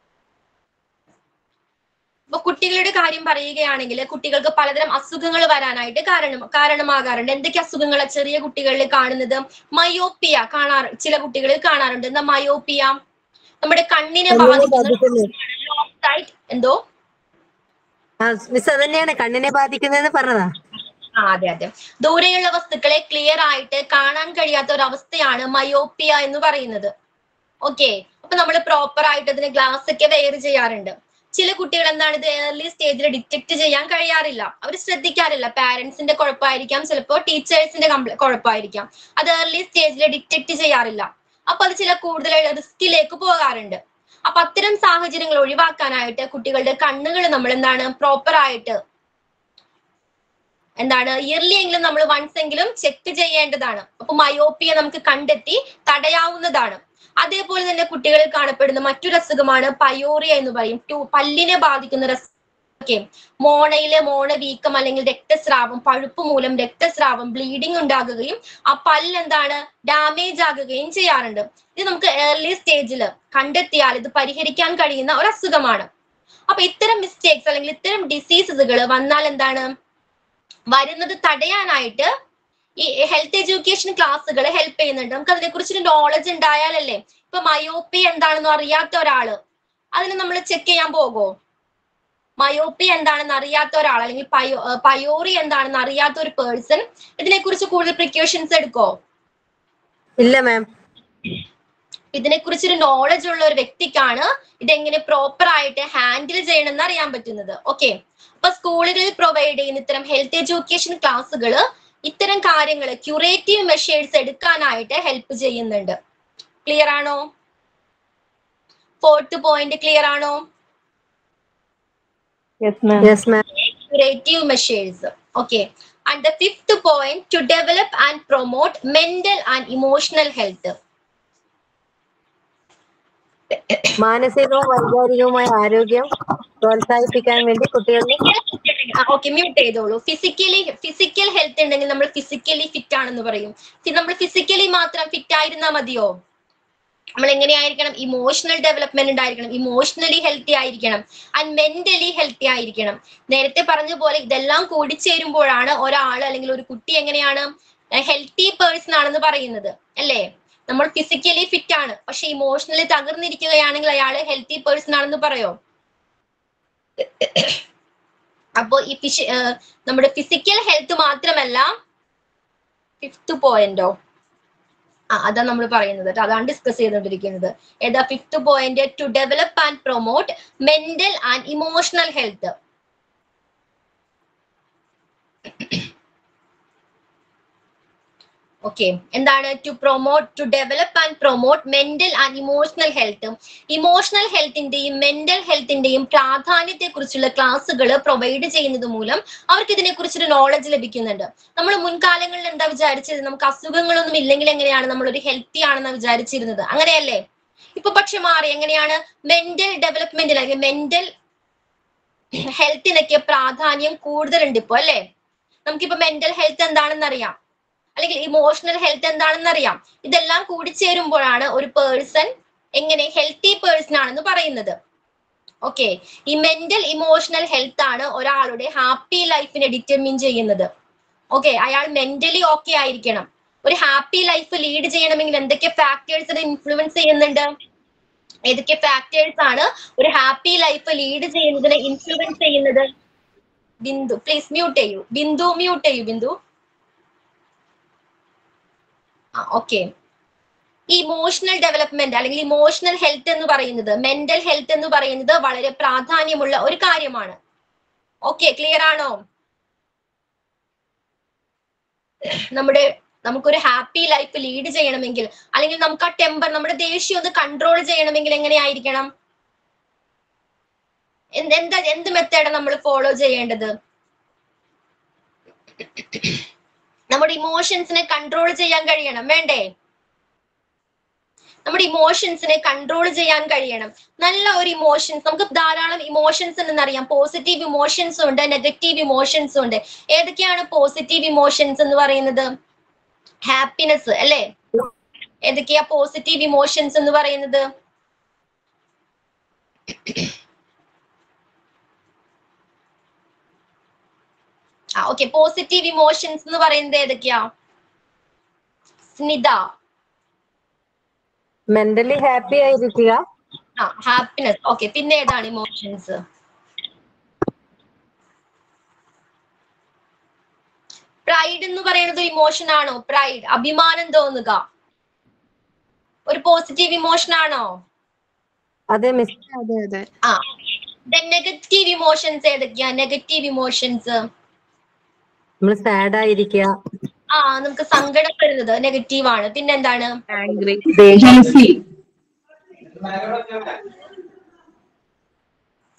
ഇപ്പൊ കുട്ടികളുടെ കാര്യം പറയുകയാണെങ്കിൽ കുട്ടികൾക്ക് പലതരം അസുഖങ്ങൾ വരാനായിട്ട് കാരണം കാരണമാകാറുണ്ട്. എന്തൊക്കെ അസുഖങ്ങളാണ് ചെറിയ കുട്ടികളിൽ കാണുന്നത്? മയോപ്പിയ കാണാറ് ചില കുട്ടികളിൽ കാണാറുണ്ട്. എന്താ മയോപ്പിയ? നമ്മുടെ കണ്ണിനെ ബാധിക്കുന്ന എന്തോ തന്നെയാണ് കണ്ണിനെ ബാധിക്കുന്നത് പറഞ്ഞതാ. ആ അതെ അതെ ദൂരെയുള്ള വസ്തുക്കളെ ക്ലിയർ ആയിട്ട് കാണാൻ കഴിയാത്ത ഒരു അവസ്ഥയാണ് മയോപ്പിയ എന്ന് പറയുന്നത്. ഓക്കെ, അപ്പൊ നമ്മൾ പ്രോപ്പർ ആയിട്ട് അതിന് ഗ്ലാസ് ഒക്കെ വെയർ ചെയ്യാറുണ്ട്. ചില കുട്ടികൾ എന്താണ് ഇത് ഏർലി സ്റ്റേജിൽ ഡിറ്റക്ട് ചെയ്യാൻ കഴിയാറില്ല, അവർ ശ്രദ്ധിക്കാറില്ല. പാരന്റ്സിന്റെ കുഴപ്പമായിരിക്കാം, ചിലപ്പോൾ ടീച്ചേഴ്സിന്റെ കുഴപ്പമായിരിക്കാം. അത് ഏർലി സ്റ്റേജിൽ ഡിറ്റക്ട് ചെയ്യാറില്ല. അപ്പൊ അത് ചില കൂടുതൽ റിസ്കിലേക്ക് പോകാറുണ്ട്. അപ്പൊ അത്തരം സാഹചര്യങ്ങൾ ഒഴിവാക്കാനായിട്ട് കുട്ടികളുടെ കണ്ണുകൾ നമ്മൾ എന്താണ് പ്രോപ്പർ ആയിട്ട് എന്താണ് ഇയർലി എങ്കിലും നമ്മൾ വൺസ് എങ്കിലും ചെക്ക് ചെയ്യേണ്ടതാണ്. അപ്പൊ മയോപ്പിയ നമുക്ക് കണ്ടെത്തി തടയാവുന്നതാണ്. അതേപോലെ തന്നെ കുട്ടികളിൽ കാണപ്പെടുന്ന മറ്റൊരു അസുഖമാണ് പയോറിയ എന്ന് പറയും. ടു പല്ലിനെ ബാധിക്കുന്ന ഒരു ഓക്കെ മോണയിലെ മോണ വീക്കം അല്ലെങ്കിൽ രക്തസ്രാവം, പഴുപ്പ് മൂലം രക്തസ്രാവം, ബ്ലീഡിംഗ് ഉണ്ടാകുകയും ആ പല്ല് എന്താണ് ഡാമേജ് ആകുകയും ചെയ്യാറുണ്ട്. ഇത് നമുക്ക് ഏർലി സ്റ്റേജിൽ കണ്ടെത്തിയാൽ ഇത് പരിഹരിക്കാൻ കഴിയുന്ന ഒരു അസുഖമാണ്. അപ്പൊ ഇത്തരം മിസ്റ്റേക്സ് അല്ലെങ്കിൽ ഇത്തരം ഡിസീസുകൾ വന്നാൽ എന്താണ് വരുന്നത് തടയാനായിട്ട് ഈ ഹെൽത്ത് എഡ്യൂക്കേഷൻ ക്ലാസ്സുകൾ ഹെൽപ്പ് ചെയ്യുന്നുണ്ട്. നമുക്ക് അതിനെ കുറിച്ചൊരു നോളജ് ഉണ്ടായാലല്ലേ. ഇപ്പൊ മയോപ്പി എന്താണെന്ന് അറിയാത്ത ഒരാള് അതിന് നമ്മൾ ചെക്ക് ചെയ്യാൻ പോകുമോ? മയോപ്പി എന്താണെന്ന് അറിയാത്ത ഒരാൾ അല്ലെങ്കിൽ പയോ പയോറി എന്താണെന്ന് അറിയാത്ത ഒരു പേഴ്സൺ ഇതിനെക്കുറിച്ച് കൂടുതൽ പ്രിക്കോഷൻസ് എടുക്കോ? ഇല്ല മാം. ഇതിനെക്കുറിച്ചൊരു നോളജ് ഉള്ള ഒരു വ്യക്തിക്കാണ് ഇതെങ്ങനെ പ്രോപ്പർ ആയിട്ട് ഹാൻഡിൽ ചെയ്യണമെന്ന് അറിയാൻ പറ്റുന്നത്. ഓക്കെ, അപ്പൊ സ്കൂളുകളിൽ പ്രൊവൈഡ് ചെയ്യുന്ന ഇത്തരം ഹെൽത്ത് എഡ്യൂക്കേഷൻ ക്ലാസ്സുകൾ ഇത്തരം കാര്യങ്ങൾ ക്യൂറേറ്റീവ് മെഷേഴ്സ് എടുക്കാനായിട്ട് ഹെൽപ്പ് ചെയ്യുന്നുണ്ട്. ക്ലിയർ ആണോ? ഫോർത്ത് പോയിന്റ് ക്ലിയർ ആണോ? Yes ma'am. Yes ma'am. Curative measures. Okay. And the fifth point, to develop and promote mental and emotional health. മാനസികവും വൈകാരികവുമായ ആരോഗ്യം പ്രോത്സാഹിപ്പിക്കാൻ വേണ്ടി കുട്ടികളിൽ ഓക്കെ മ്യൂട്ട് ചെയ്തോളൂ. ഫിസിക്കലി ഫിസിക്കൽ ഹെൽത്ത് ഉണ്ടെങ്കിൽ നമ്മൾ ഫിസിക്കലി ഫിറ്റ് ആണെന്ന് പറയും. നമ്മൾ ഫിസിക്കലി മാത്രം ഫിറ്റ് ആയിരുന്നാൽ മതിയോ? നമ്മൾ എങ്ങനെയായിരിക്കണം? ഇമോഷണൽ ഡെവലപ്മെന്റ് ഉണ്ടായിരിക്കണം, ഇമോഷണലി ഹെൽത്തി ആയിരിക്കണം, ആൻഡ് മെന്റലി ഹെൽത്തി ആയിരിക്കണം. നേരത്തെ പറഞ്ഞ പോലെ ഇതെല്ലാം കൂടിച്ചേരുമ്പോഴാണ് ഒരാൾ അല്ലെങ്കിൽ ഒരു കുട്ടി എങ്ങനെയാണ് ഹെൽത്തി പേഴ്സൺ ആണെന്ന് പറയുന്നത് അല്ലേ. നമ്മൾ ഫിസിക്കലി ഫിറ്റ് ആണ് പക്ഷെ ഇമോഷണലി തകർന്നിരിക്കുകയാണെങ്കിൽ അയാൾ ഹെൽത്തി പേഴ്സൺ ആണെന്ന് പറയോ? അപ്പോ ഈ ഫിഷ് നമ്മുടെ ഫിസിക്കൽ ഹെൽത്ത് മാത്രമല്ല ഫിഫ്ത്ത് പോയിന്റോ ആ അതാ നമ്മൾ പറയുന്നത്, അതാണ് ഡിസ്കസ് ചെയ്തുകൊണ്ടിരിക്കുന്നത്. ഏതാ fifth point? To develop and promote mental and emotional health. Okay, എന്താണ് to promote to develop and promote mental and emotional health. Emotional ഹെൽത്തിന്റെയും മെന്റൽ ഹെൽത്തിന്റെയും പ്രാധാന്യത്തെ കുറിച്ചുള്ള ക്ലാസ്സുകൾ പ്രൊവൈഡ് ചെയ്യുന്നത് മൂലം അവർക്ക് ഇതിനെ കുറിച്ചൊരു നോളജ് ലഭിക്കുന്നുണ്ട്. നമ്മൾ മുൻകാലങ്ങളിൽ എന്താ വിചാരിച്ചത്? നമുക്ക് അസുഖങ്ങളൊന്നും ഇല്ലെങ്കിൽ എങ്ങനെയാണ് നമ്മളൊരു ഹെൽത്തി ആണെന്ന് വിചാരിച്ചിരുന്നത്, അങ്ങനെയല്ലേ? ഇപ്പൊ പക്ഷെ മാറി. എങ്ങനെയാണ്? മെന്റൽ ഡെവലപ്മെന്റിൽ അല്ലെങ്കിൽ മെന്റൽ ഹെൽത്തിനൊക്കെ പ്രാധാന്യം കൂടുതലുണ്ട് ഇപ്പൊ അല്ലെ. നമുക്കിപ്പോ മെന്റൽ ഹെൽത്ത് എന്താണെന്ന് അറിയാം, അല്ലെങ്കിൽ ഇമോഷണൽ ഹെൽത്ത് എന്താണെന്ന് അറിയാം. ഇതെല്ലാം കൂടിച്ചേരുമ്പോഴാണ് ഒരു പേഴ്സൺ എങ്ങനെ ഹെൽത്തി പേഴ്സൺ ആണെന്ന് പറയുന്നത്. ഓക്കെ, ഈ മെന്റൽ ഇമോഷണൽ ഹെൽത്ത് ആണ് ഒരാളുടെ ഹാപ്പി ലൈഫിനെ ഡിറ്റർമിൻ ചെയ്യുന്നത്. ഓക്കെ, അയാൾ മെന്റലി ഓക്കെ ആയിരിക്കണം. ഒരു ഹാപ്പി ലൈഫ് ലീഡ് ചെയ്യണമെങ്കിൽ എന്തൊക്കെ ഫാക്ടേഴ്സിനെ ഇൻഫ്ലുവൻസ് ചെയ്യുന്നുണ്ട്? ഏതൊക്കെ ഫാക്ടേഴ്സ് ആണ് ഒരു ഹാപ്പി ലൈഫ് ലീഡ് ചെയ്യുന്നതിനെ ഇൻഫ്ലുവൻസ് ചെയ്യുന്നത്? ബിന്ദു പ്ലീസ് മ്യൂട്ട് ചെയ്യൂ. ബിന്ദു മ്യൂട്ട് ചെയ്യൂ. ബിന്ദു ഓക്കെ, ഇമോഷണൽ ഡെവലപ്മെന്റ് അല്ലെങ്കിൽ ഇമോഷണൽ ഹെൽത്ത് എന്ന് പറയുന്നത് മെന്റൽ ഹെൽത്ത് എന്ന് പറയുന്നത് വളരെ പ്രാധാന്യമുള്ള ഒരു കാര്യമാണ്. ഓക്കെ, ക്ലിയർ ആണോ? നമ്മുടെ നമുക്കൊരു ഹാപ്പി ലൈഫ് ലീഡ് ചെയ്യണമെങ്കിൽ അല്ലെങ്കിൽ നമുക്ക് ആ ടെമ്പർ നമ്മുടെ ദേഷ്യം ഒന്ന് കൺട്രോൾ ചെയ്യണമെങ്കിൽ എങ്ങനെയായിരിക്കണം? എന്താ എന്ത് മെത്തേഡാണ് നമ്മൾ ഫോളോ ചെയ്യേണ്ടത്? നമ്മുടെ ഇമോഷൻസിനെ കൺട്രോൾ ചെയ്യാൻ കഴിയണം, വേണ്ടേ? നമ്മുടെ ഇമോഷൻസിനെ കൺട്രോൾ ചെയ്യാൻ കഴിയണം. നല്ല ഒരു ഇമോഷൻസ്, നമുക്ക് ധാരാളം ഇമോഷൻസ് ഉണ്ടെന്ന് അറിയാം. പോസിറ്റീവ് ഇമോഷൻസും ഉണ്ട്, നെഗറ്റീവ് ഇമോഷൻസും ഉണ്ട്. ഏതൊക്കെയാണ് പോസിറ്റീവ് ഇമോഷൻസ് എന്ന് പറയുന്നത്? ഹാപ്പിനെസ് അല്ലേ? ഏതൊക്കെയാ പോസിറ്റീവ് ഇമോഷൻസ് എന്ന് പറയുന്നത്? ആ ഓക്കെ, പോസിറ്റീവ് ഇമോഷൻസ് എന്ന് പറയുന്നത് ഏതൊക്കെയാ? സ്നിത. മെന്റലി ഹാപ്പി ആയിരിക്കുക. ആ ഹാപ്പിനെസ്. ഓക്കെ, പിന്നെ ഏതാണ് ഇമോഷൻസ്? പ്രൈഡ് എന്ന് പറയുന്നത് ഇമോഷൻ ആണോ? പ്രൈഡ്, അഭിമാനം തോന്നുക, ഒരു പോസിറ്റീവ് ഇമോഷൻ ആണോ? അതെ മിസ്. അതെ അതെ. ആ നെഗറ്റീവ് ഇമോഷൻസ് ഏതൊക്കെയാ? നെഗറ്റീവ് ഇമോഷൻസ് നമ്മൾ സാഡ് ആയിരിക്കുക. ആ നമുക്ക് സങ്കടം വരുന്നത് നെഗറ്റീവ് ആണ്. പിന്നെന്താണ്? ആംഗ്രി, ജെലസി,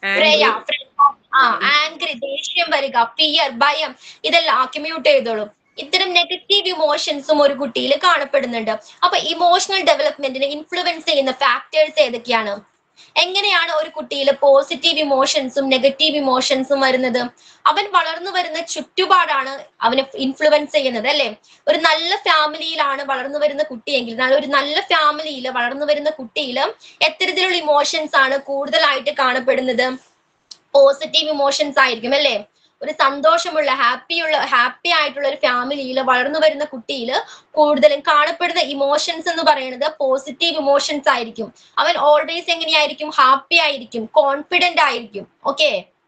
ഫ്രയ ആ ആംഗ്രി ദേഷ്യം വരിക, ഫിയർ ഭയം, ഇതെല്ലാം അക്യുമ്യൂട്ട് ചെയ്തോളും. ഇത്തരം നെഗറ്റീവ് ഇമോഷൻസും ഒരു കുട്ടിയിൽ കാണപ്പെടുന്നുണ്ട്. അപ്പൊ ഇമോഷണൽ ഡെവലപ്മെന്റിനെ ഇൻഫ്ലുവൻസ് ചെയ്യുന്ന ഫാക്ടേഴ്സ് ഏതൊക്കെയാണ്? എങ്ങനെയാണ് ഒരു കുട്ടിയിൽ പോസിറ്റീവ് ഇമോഷൻസും നെഗറ്റീവ് ഇമോഷൻസും വരുന്നത്? അവൻ വളർന്നു വരുന്ന ചുറ്റുപാടാണ് അവനെ ഇൻഫ്ലുവൻസ് ചെയ്യുന്നത് അല്ലെ? ഒരു നല്ല ഫാമിലിയിലാണ് വളർന്നു വരുന്ന കുട്ടിയെങ്കിൽ, ഒരു നല്ല ഫാമിലിയിൽ വളർന്നു വരുന്ന കുട്ടിയിൽ എത്തരത്തിലുള്ള ഇമോഷൻസ് ആണ് കൂടുതലായിട്ട് കാണപ്പെടുന്നത്? പോസിറ്റീവ് ഇമോഷൻസ് ആയിരിക്കും അല്ലെ? ഒരു സന്തോഷമുള്ള ഹാപ്പിയുള്ള ഹാപ്പി ആയിട്ടുള്ള ഒരു ഫാമിലിയിൽ വളർന്നു വരുന്ന കുട്ടിയിൽ കൂടുതലും കാണപ്പെടുന്ന ഇമോഷൻസ് എന്ന് പറയുന്നത് പോസിറ്റീവ് ഇമോഷൻസ് ആയിരിക്കും. അവൻ ഓൾവേസ് എങ്ങനെയായിരിക്കും? ഹാപ്പി ആയിരിക്കും, കോൺഫിഡന്റ് ആയിരിക്കും. ഓക്കെ.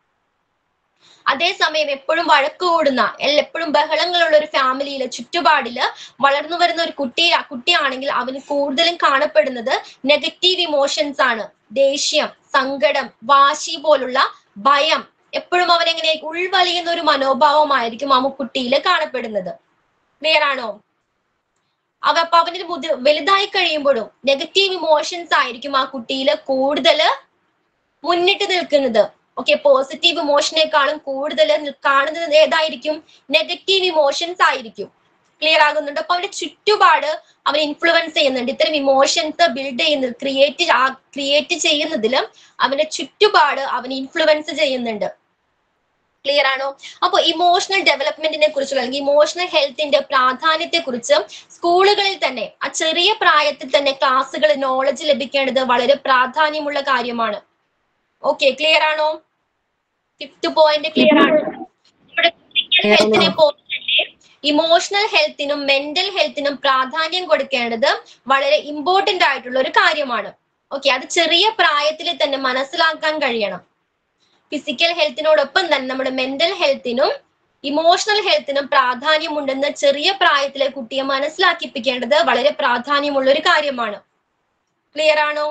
അതേസമയം എപ്പോഴും വഴക്ക് കൂടുന്ന, എപ്പോഴും ബഹളങ്ങളുള്ള ഒരു ഫാമിലിയില് ചുറ്റുപാടില് വളർന്നു വരുന്ന ഒരു കുട്ടി കുട്ടിയാണെങ്കിൽ അവന് കൂടുതലും കാണപ്പെടുന്നത് നെഗറ്റീവ് ഇമോഷൻസ് ആണ്. ദേഷ്യം, സങ്കടം, വാശി പോലുള്ള ഭയം, എപ്പോഴും അവൻ എങ്ങനെ ഉൾവലിയുന്ന ഒരു മനോഭാവമായിരിക്കും ആ കുട്ടിയിൽ കാണപ്പെടുന്നത്. ക്ലിയർ ആണോ? അവ അപ്പൊ അവന് മുതി വലുതായി കഴിയുമ്പോഴും നെഗറ്റീവ് ഇമോഷൻസ് ആയിരിക്കും ആ കുട്ടിയിൽ കൂടുതൽ മുന്നിട്ട് നിൽക്കുന്നത്. ഓക്കെ. പോസിറ്റീവ് ഇമോഷനേക്കാളും കൂടുതൽ കാണുന്നത് ഏതായിരിക്കും? നെഗറ്റീവ് ഇമോഷൻസ് ആയിരിക്കും. ക്ലിയർ ആകുന്നുണ്ട്? അപ്പൊ അവന്റെ ചുറ്റുപാട് അവൻ ഇൻഫ്ലുവൻസ് ചെയ്യുന്നുണ്ട്. ഇത്തരം ഇമോഷൻസ് ബിൽഡ് ചെയ്യുന്നത്, ക്രിയേറ്റ് ക്രിയേറ്റ് ചെയ്യുന്നതിലും അവന്റെ ചുറ്റുപാട് അവൻ ഇൻഫ്ലുവൻസ് ചെയ്യുന്നുണ്ട്. ക്ലിയർ ആണോ? അപ്പൊ ഇമോഷണൽ ഡെവലപ്മെന്റിനെ കുറിച്ചുള്ള അല്ലെങ്കിൽ ഇമോഷണൽ ഹെൽത്തിന്റെ പ്രാധാന്യത്തെ കുറിച്ച് സ്കൂളുകളിൽ തന്നെ ആ ചെറിയ പ്രായത്തിൽ തന്നെ ക്ലാസ്സുകൾ നോളജ് ലഭിക്കേണ്ടത് വളരെ പ്രാധാന്യമുള്ള കാര്യമാണ്. ഓക്കെ. ക്ലിയർ ആണോ? ഫിഫ്ത് പോയിന്റ് ക്ലിയർ ആണോ? ഇവിടെ ഫിസിക്കൽ ഹെൽത്തിനെ പോലെ തന്നെ ഇമോഷണൽ ഹെൽത്തിനും മെന്റൽ ഹെൽത്തിനും പ്രാധാന്യം കൊടുക്കേണ്ടത് വളരെ ഇമ്പോർട്ടന്റ് ആയിട്ടുള്ള ഒരു കാര്യമാണ്. ഓക്കെ. അത് ചെറിയ പ്രായത്തിൽ തന്നെ മനസ്സിലാക്കാൻ കഴിയണം. ഫിസിക്കൽ ഹെൽത്തിനോടൊപ്പം തന്നെ നമ്മുടെ മെന്റൽ ഹെൽത്തിനും ഇമോഷണൽ ഹെൽത്തിനും പ്രാധാന്യമുണ്ടെന്ന് ചെറിയ പ്രായത്തിലെ കുട്ടിയെ മനസ്സിലാക്കിപ്പിക്കേണ്ടത് വളരെ പ്രാധാന്യമുള്ള ഒരു കാര്യമാണ്. ക്ലിയർ ആണോ?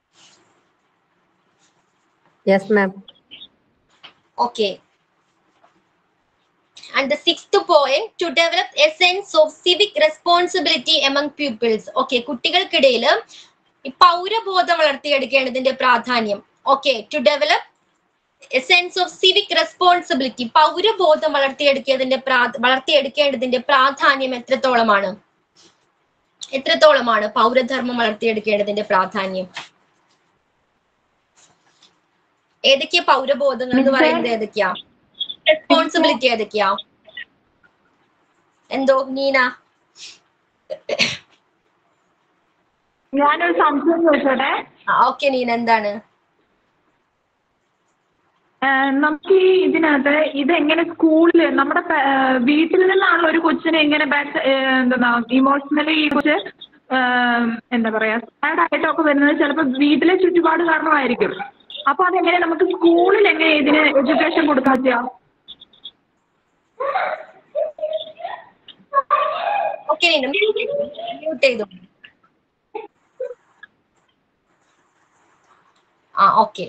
Yes ma'am. Okay. And the sixth point, to develop a sense of civic responsibility among pupils. Okay, കുട്ടികൾക്കിടയിൽ പൗരബോധം വളർത്തിയെടുക്കേണ്ടതിന്റെ പ്രാധാന്യം. Okay, to develop a sense of civic responsibility, പൗരബോധം വളർത്തിയെടുക്കേണ്ടതിന്റെ വളർത്തിയെടുക്കേണ്ടതിന്റെ പ്രാധാന്യം എത്രത്തോളമാണ്? എത്രത്തോളമാണ് പൗരധർമ്മം വളർത്തിയെടുക്കേണ്ടതിന്റെ പ്രാധാന്യം? ഏതൊക്കെയാ പൗരബോധങ്ങൾ എന്ന് പറയുന്നത്? ഏതൊക്കെയാ റെസ്പോൺസിബിലിറ്റി? ഏതൊക്കെയാ? എന്തോ നീന? ഞാനൊരു സംശയം ചോദിച്ചോട്ടെ. ഓക്കെ നീന, എന്താണ്? നമുക്ക് ഈ ഇതിനകത്ത് ഇതെങ്ങനെ സ്കൂളിൽ നമ്മുടെ വീട്ടിൽ നിന്നാണല്ലോ ഒരു കൊച്ചിനെ എങ്ങനെ എന്താ ഇമോഷണലി കുറിച്ച് എന്താ പറയാ സാഡ് ആയിട്ടൊക്കെ വരുന്നത് ചിലപ്പോൾ വീട്ടിലെ ചുറ്റുപാട് കാരണമായിരിക്കും. അപ്പൊ അതെങ്ങനെ നമുക്ക് സ്കൂളിൽ എങ്ങനെ ഇതിന് എഡ്യൂക്കേഷൻ കൊടുക്കാൻ പറ്റുക? ഓക്കെ മ്യൂട്ട് ചെയ്തു. ആ ഓക്കെ.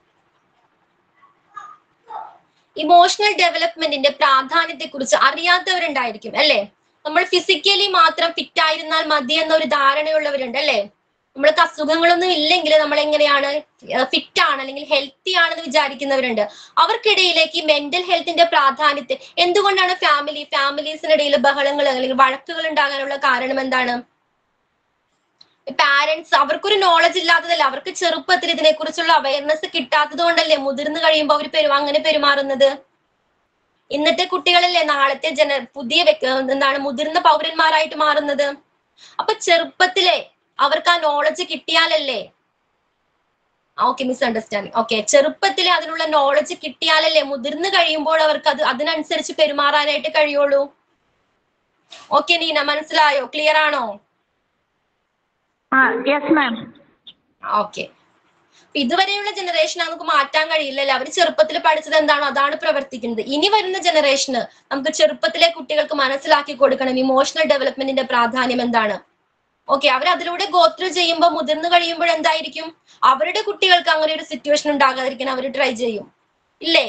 ഇമോഷണൽ ഡെവലപ്മെന്റിന്റെ പ്രാധാന്യത്തെ കുറിച്ച് അറിയാത്തവരുണ്ടായിരിക്കും അല്ലെ? നമ്മൾ ഫിസിക്കലി മാത്രം ഫിറ്റ് ആയിരുന്നാൽ മതി എന്നൊരു ധാരണയുള്ളവരുണ്ട് അല്ലെ? നമ്മൾക്ക് അസുഖങ്ങളൊന്നും ഇല്ലെങ്കിൽ നമ്മൾ എങ്ങനെയാണ് ഫിറ്റ് ആണ് അല്ലെങ്കിൽ ഹെൽത്തി ആണെന്ന് വിചാരിക്കുന്നവരുണ്ട്. അവർക്കിടയിലേക്ക് ഈ മെന്റൽ ഹെൽത്തിന്റെ പ്രാധാന്യത്തെ എന്തുകൊണ്ടാണ് ഫാമിലി ഫാമിലീസിനിടയിൽ ബഹളങ്ങൾ അല്ലെങ്കിൽ വഴക്കുകൾ ഉണ്ടാകാനുള്ള കാരണം എന്താണ്? പാരന്റ്സ് അവർക്കൊരു നോളജ് ഇല്ലാത്തതല്ല, അവർക്ക് ചെറുപ്പത്തിൽ ഇതിനെ കുറിച്ചുള്ള അവയർനെസ് കിട്ടാത്തത് കൊണ്ടല്ലേ മുതിർന്നു കഴിയുമ്പോൾ അവർ പെരു അങ്ങനെ പെരുമാറുന്നത്. ഇന്നത്തെ കുട്ടികളല്ലേ നാളത്തെ ജന പുതിയ എന്താണ് മുതിർന്ന പൗരന്മാരായിട്ട് മാറുന്നത്. അപ്പൊ ചെറുപ്പത്തിലെ അവർക്ക് ആ നോളജ് കിട്ടിയാലല്ലേ, ഓക്കെ മിസ് അണ്ടർസ്റ്റാൻഡിങ്, ഓക്കെ ചെറുപ്പത്തിലെ അതിനുള്ള നോളജ് കിട്ടിയാലല്ലേ മുതിർന്നു കഴിയുമ്പോൾ അവർക്ക് അത് അതിനനുസരിച്ച് പെരുമാറാനായിട്ട് കഴിയുള്ളൂ. ഓക്കെ നീന, മനസ്സിലായോ? ക്ലിയർ ആണോ? ഓക്കെ. ഇതുവരെയുള്ള ജനറേഷൻ നമുക്ക് മാറ്റാൻ കഴിയില്ലല്ലോ. അവർ ചെറുപ്പത്തിൽ പഠിച്ചത് എന്താണോ അതാണ് പ്രവർത്തിക്കുന്നത്. ഇനി വരുന്ന ജനറേഷന് നമുക്ക് ചെറുപ്പത്തിലെ കുട്ടികൾക്ക് മനസ്സിലാക്കി കൊടുക്കണം ഇമോഷണൽ ഡെവലപ്മെന്റിന്റെ പ്രാധാന്യം എന്താണ്. ഓക്കെ, അവർ അതിലൂടെ ഗോത്രൂ ചെയ്യുമ്പോൾ മുതിർന്നു കഴിയുമ്പോൾ എന്തായിരിക്കും അവരുടെ കുട്ടികൾക്ക് അങ്ങനെ ഒരു സിറ്റുവേഷൻ ഉണ്ടാകാതിരിക്കാൻ അവർ ട്രൈ ചെയ്യും, ഇല്ലേ?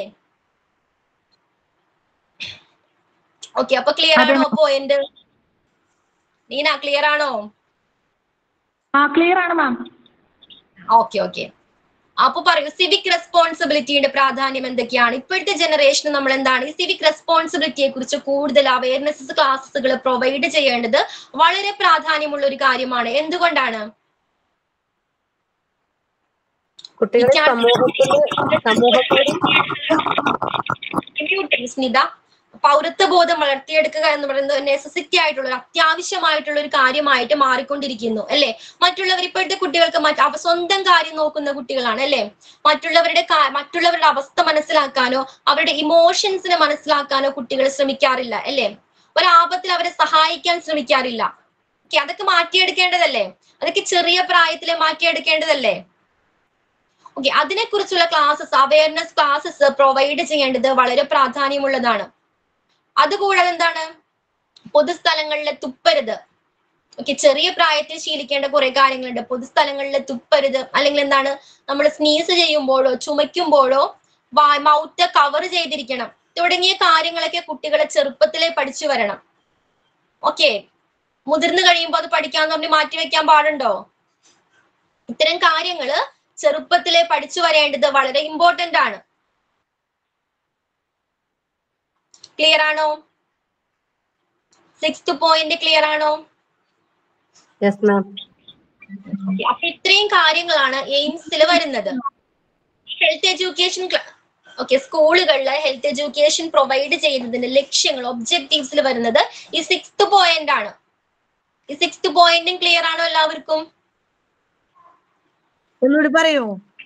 ഓക്കെ, അപ്പൊ ക്ലിയർ ആണോ പോയിന്റ്? നീന ക്ലിയർ ആണോ? ക്ലിയർ ആണ് മാം. Okay okay. അപ്പൊ പറയൂ സിവിക് റെസ്പോൺസിബിലിറ്റിയുടെ പ്രാധാന്യം എന്തൊക്കെയാണ്? ഇപ്പോഴത്തെ ജനറേഷന് നമ്മൾ എന്താണ് ഈ സിവിക് റെസ്പോൺസിബിലിറ്റിയെ കുറിച്ച് കൂടുതൽ അവയർനെസ് ക്ലാസ്സുകൾ പ്രൊവൈഡ് ചെയ്യേണ്ടത് വളരെ പ്രാധാന്യമുള്ള ഒരു കാര്യമാണ്. എന്തുകൊണ്ടാണ്? കുട്ടികളെ സമൂഹത്തിൽ സമൂഹത്തോട് സ്മിത, പൗരത്വ ബോധം വളർത്തിയെടുക്കുക എന്ന് പറയുന്നത് നെസസിറ്റി ആയിട്ടുള്ള ഒരു അത്യാവശ്യമായിട്ടുള്ള ഒരു കാര്യമായിട്ട് മാറിക്കൊണ്ടിരിക്കുന്നു അല്ലെ? മറ്റുള്ളവർ ഇപ്പോഴത്തെ കുട്ടികൾക്ക് മറ്റ് അവ സ്വന്തം കാര്യം നോക്കുന്ന കുട്ടികളാണ് അല്ലെ? മറ്റുള്ളവരുടെ മറ്റുള്ളവരുടെ അവസ്ഥ മനസ്സിലാക്കാനോ അവരുടെ ഇമോഷൻസിനെ മനസ്സിലാക്കാനോ കുട്ടികൾ ശ്രമിക്കാറില്ല അല്ലെ? ഒരാപത്തിൽ അവരെ സഹായിക്കാൻ ശ്രമിക്കാറില്ല. അതൊക്കെ മാറ്റിയെടുക്കേണ്ടതല്ലേ? അതൊക്കെ ചെറിയ പ്രായത്തിലെ മാറ്റിയെടുക്കേണ്ടതല്ലേ? ഓക്കെ, അതിനെക്കുറിച്ചുള്ള ക്ലാസ്സസ് അവയർനെസ് ക്ലാസ്സസ് പ്രൊവൈഡ് ചെയ്യേണ്ടത് വളരെ പ്രാധാന്യമുള്ളതാണ്. അതുകൂടാതെ എന്താണ്, പൊതുസ്ഥലങ്ങളിൽ തുപ്പരുത്. ഓക്കെ, ചെറിയ പ്രായത്തിൽ ശീലിക്കേണ്ട കുറെ കാര്യങ്ങളുണ്ട്. പൊതുസ്ഥലങ്ങളിൽ തുപ്പരുത്, അല്ലെങ്കിൽ എന്താണ് നമ്മൾ സ്നീസ് ചെയ്യുമ്പോഴോ ചുമയ്ക്കുമ്പോഴോ മൗത്ത് കവർ ചെയ്തിരിക്കണം തുടങ്ങിയ കാര്യങ്ങളൊക്കെ കുട്ടികളെ ചെറുപ്പത്തിലെ പഠിച്ചു വരണം. ഓക്കെ, മുതിർന്നു കഴിയുമ്പോൾ അത് പഠിക്കാന്ന് പറഞ്ഞ് മാറ്റിവെക്കാൻ പാടുണ്ടോ? ഇത്തരം കാര്യങ്ങള് ചെറുപ്പത്തിലെ പഠിച്ചു വരേണ്ടത് വളരെ ഇമ്പോർട്ടന്റ് ആണ്. ക്ലിയർ ആണോ? സിക്സ്ത് പോയിന്റ് ക്ലിയർ ആണോ? Yes ma'am. അപ്പൊ ഇത്രയും കാര്യങ്ങളാണ് എയിംസിൽ വരുന്നത്. ഹെൽത്ത് എഡ്യൂക്കേഷൻ ഓക്കെ സ്കൂളുകളിൽ ഹെൽത്ത് എഡ്യൂക്കേഷൻ പ്രൊവൈഡ് ചെയ്യുന്നതിന്റെ ലക്ഷ്യങ്ങൾ ഒബ്ജക്റ്റീവ്സിൽ വരുന്നത് ഈ സിക്സ്ത് പോയിന്റ് ആണ്. ഈ സിക്സ്ത് പോയിന്റും ക്ലിയർ ആണോ എല്ലാവർക്കും? പറയോ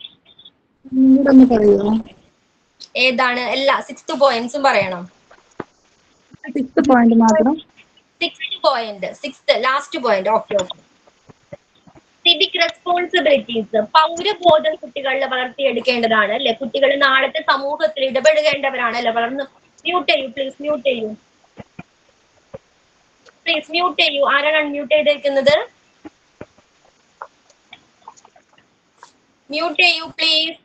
ഏതാണ് എല്ലാ സിക്സ്ത് പോയിന്റ്സും പറയണം? സിക്സ്ത് പോയിന്റ് മാത്രം. Sixth point sixth last point. Okay okay civic responsibilities, പൗരബോധം കുട്ടികളിൽ വളർത്തിയെടുക്കേണ്ടതാണ് അല്ലെ? കുട്ടികൾ നാളത്തെ സമൂഹത്തിൽ ഇടപെടുകേണ്ടവരാണ് അല്ലെ? വളർന്ന് മ്യൂട്ട് ചെയ്യൂ പ്ലീസ്, മ്യൂട്ട് ചെയ്യൂ പ്ലീസ്, മ്യൂട്ട് ചെയ്യൂ. ആരാണ് അൺമ്യൂട്ട് ചെയ്തേക്കുന്നത്? മ്യൂട്ട് ചെയ്യൂ പ്ലീസ്,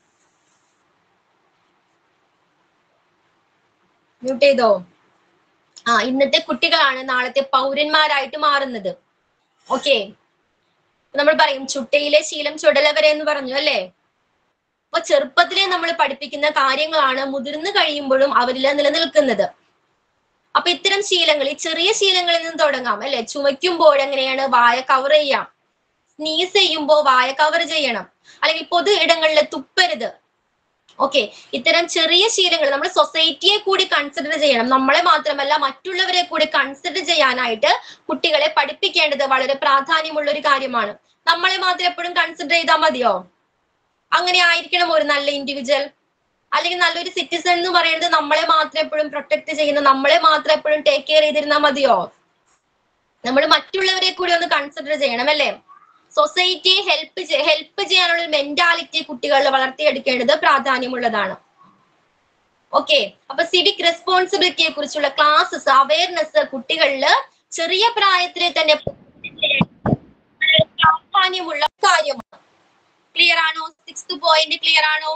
മ്യൂട്ട് ചെയ്തോ? ആ, ഇന്നത്തെ കുട്ടികളാണ് നാളത്തെ പൗരന്മാരായിട്ട് മാറുന്നത്. ഓക്കെ, നമ്മൾ പറയും ചുട്ടയിലെ ശീലം ചുടല വരെ എന്ന് പറഞ്ഞു അല്ലേ? അപ്പൊ ചെറുപ്പത്തിലെ നമ്മൾ പഠിപ്പിക്കുന്ന കാര്യങ്ങളാണ് മുതിർന്നു കഴിയുമ്പോഴും അവരിൽ നിലനിൽക്കുന്നത്. അപ്പൊ ഇത്തരം ശീലങ്ങൾ ഈ ചെറിയ ശീലങ്ങളിൽ നിന്ന് തുടങ്ങാം അല്ലെ? ചുമയ്ക്കുമ്പോൾ എങ്ങനെയാണ് വായ കവർ ചെയ്യാം, സ്നീസ് ചെയ്യുമ്പോൾ വായ കവർ ചെയ്യണം, അല്ലെങ്കിൽ പൊതു ഇടങ്ങളിൽ തുപ്പരുത്. ഓക്കെ, ഇത്തരം ചെറിയ ശീലങ്ങൾ നമ്മൾ സൊസൈറ്റിയെ കൂടി കൺസിഡർ ചെയ്യണം. നമ്മളെ മാത്രമല്ല മറ്റുള്ളവരെ കൂടി കൺസിഡർ ചെയ്യാനായിട്ട് കുട്ടികളെ പഠിപ്പിക്കേണ്ടത് വളരെ പ്രാധാന്യമുള്ള ഒരു കാര്യമാണ്. നമ്മളെ മാത്രം എപ്പോഴും കൺസിഡർ ചെയ്താൽ മതിയോ? അങ്ങനെ ആയിരിക്കണം ഒരു നല്ല ഇൻഡിവിജ്വൽ, അല്ലെങ്കിൽ നല്ലൊരു സിറ്റിസൺ എന്ന് പറയുന്നത് നമ്മളെ മാത്രം എപ്പോഴും പ്രൊട്ടക്ട് ചെയ്യുന്ന, നമ്മളെ മാത്രം എപ്പോഴും ടേക്ക് കെയർ ചെയ്തിരുന്നാൽ മതിയോ? നമ്മൾ മറ്റുള്ളവരെ കൂടി ഒന്ന് കൺസിഡർ ചെയ്യണം അല്ലേ? സൊസൈറ്റിയെ ഹെൽപ്പ് ഹെൽപ്പ് ചെയ്യാനുള്ള ഒരു മെന്റാലിറ്റി കുട്ടികളിൽ വളർത്തിയെടുക്കേണ്ടത് പ്രാധാന്യമുള്ളതാണ്. ഓക്കെ, അപ്പൊ സിവിക് റെസ്പോൺസിബിലിറ്റിയെ കുറിച്ചുള്ള ക്ലാസ്സസ് അവയർനെസ് കുട്ടികളിൽ ചെറിയ പ്രായത്തിലെ തന്നെ പ്രാധാന്യമുള്ള കാര്യമാണ്. ക്ലിയർ ആണോ? സിക്സ്ത് പോയിന്റ് ക്ലിയർ ആണോ?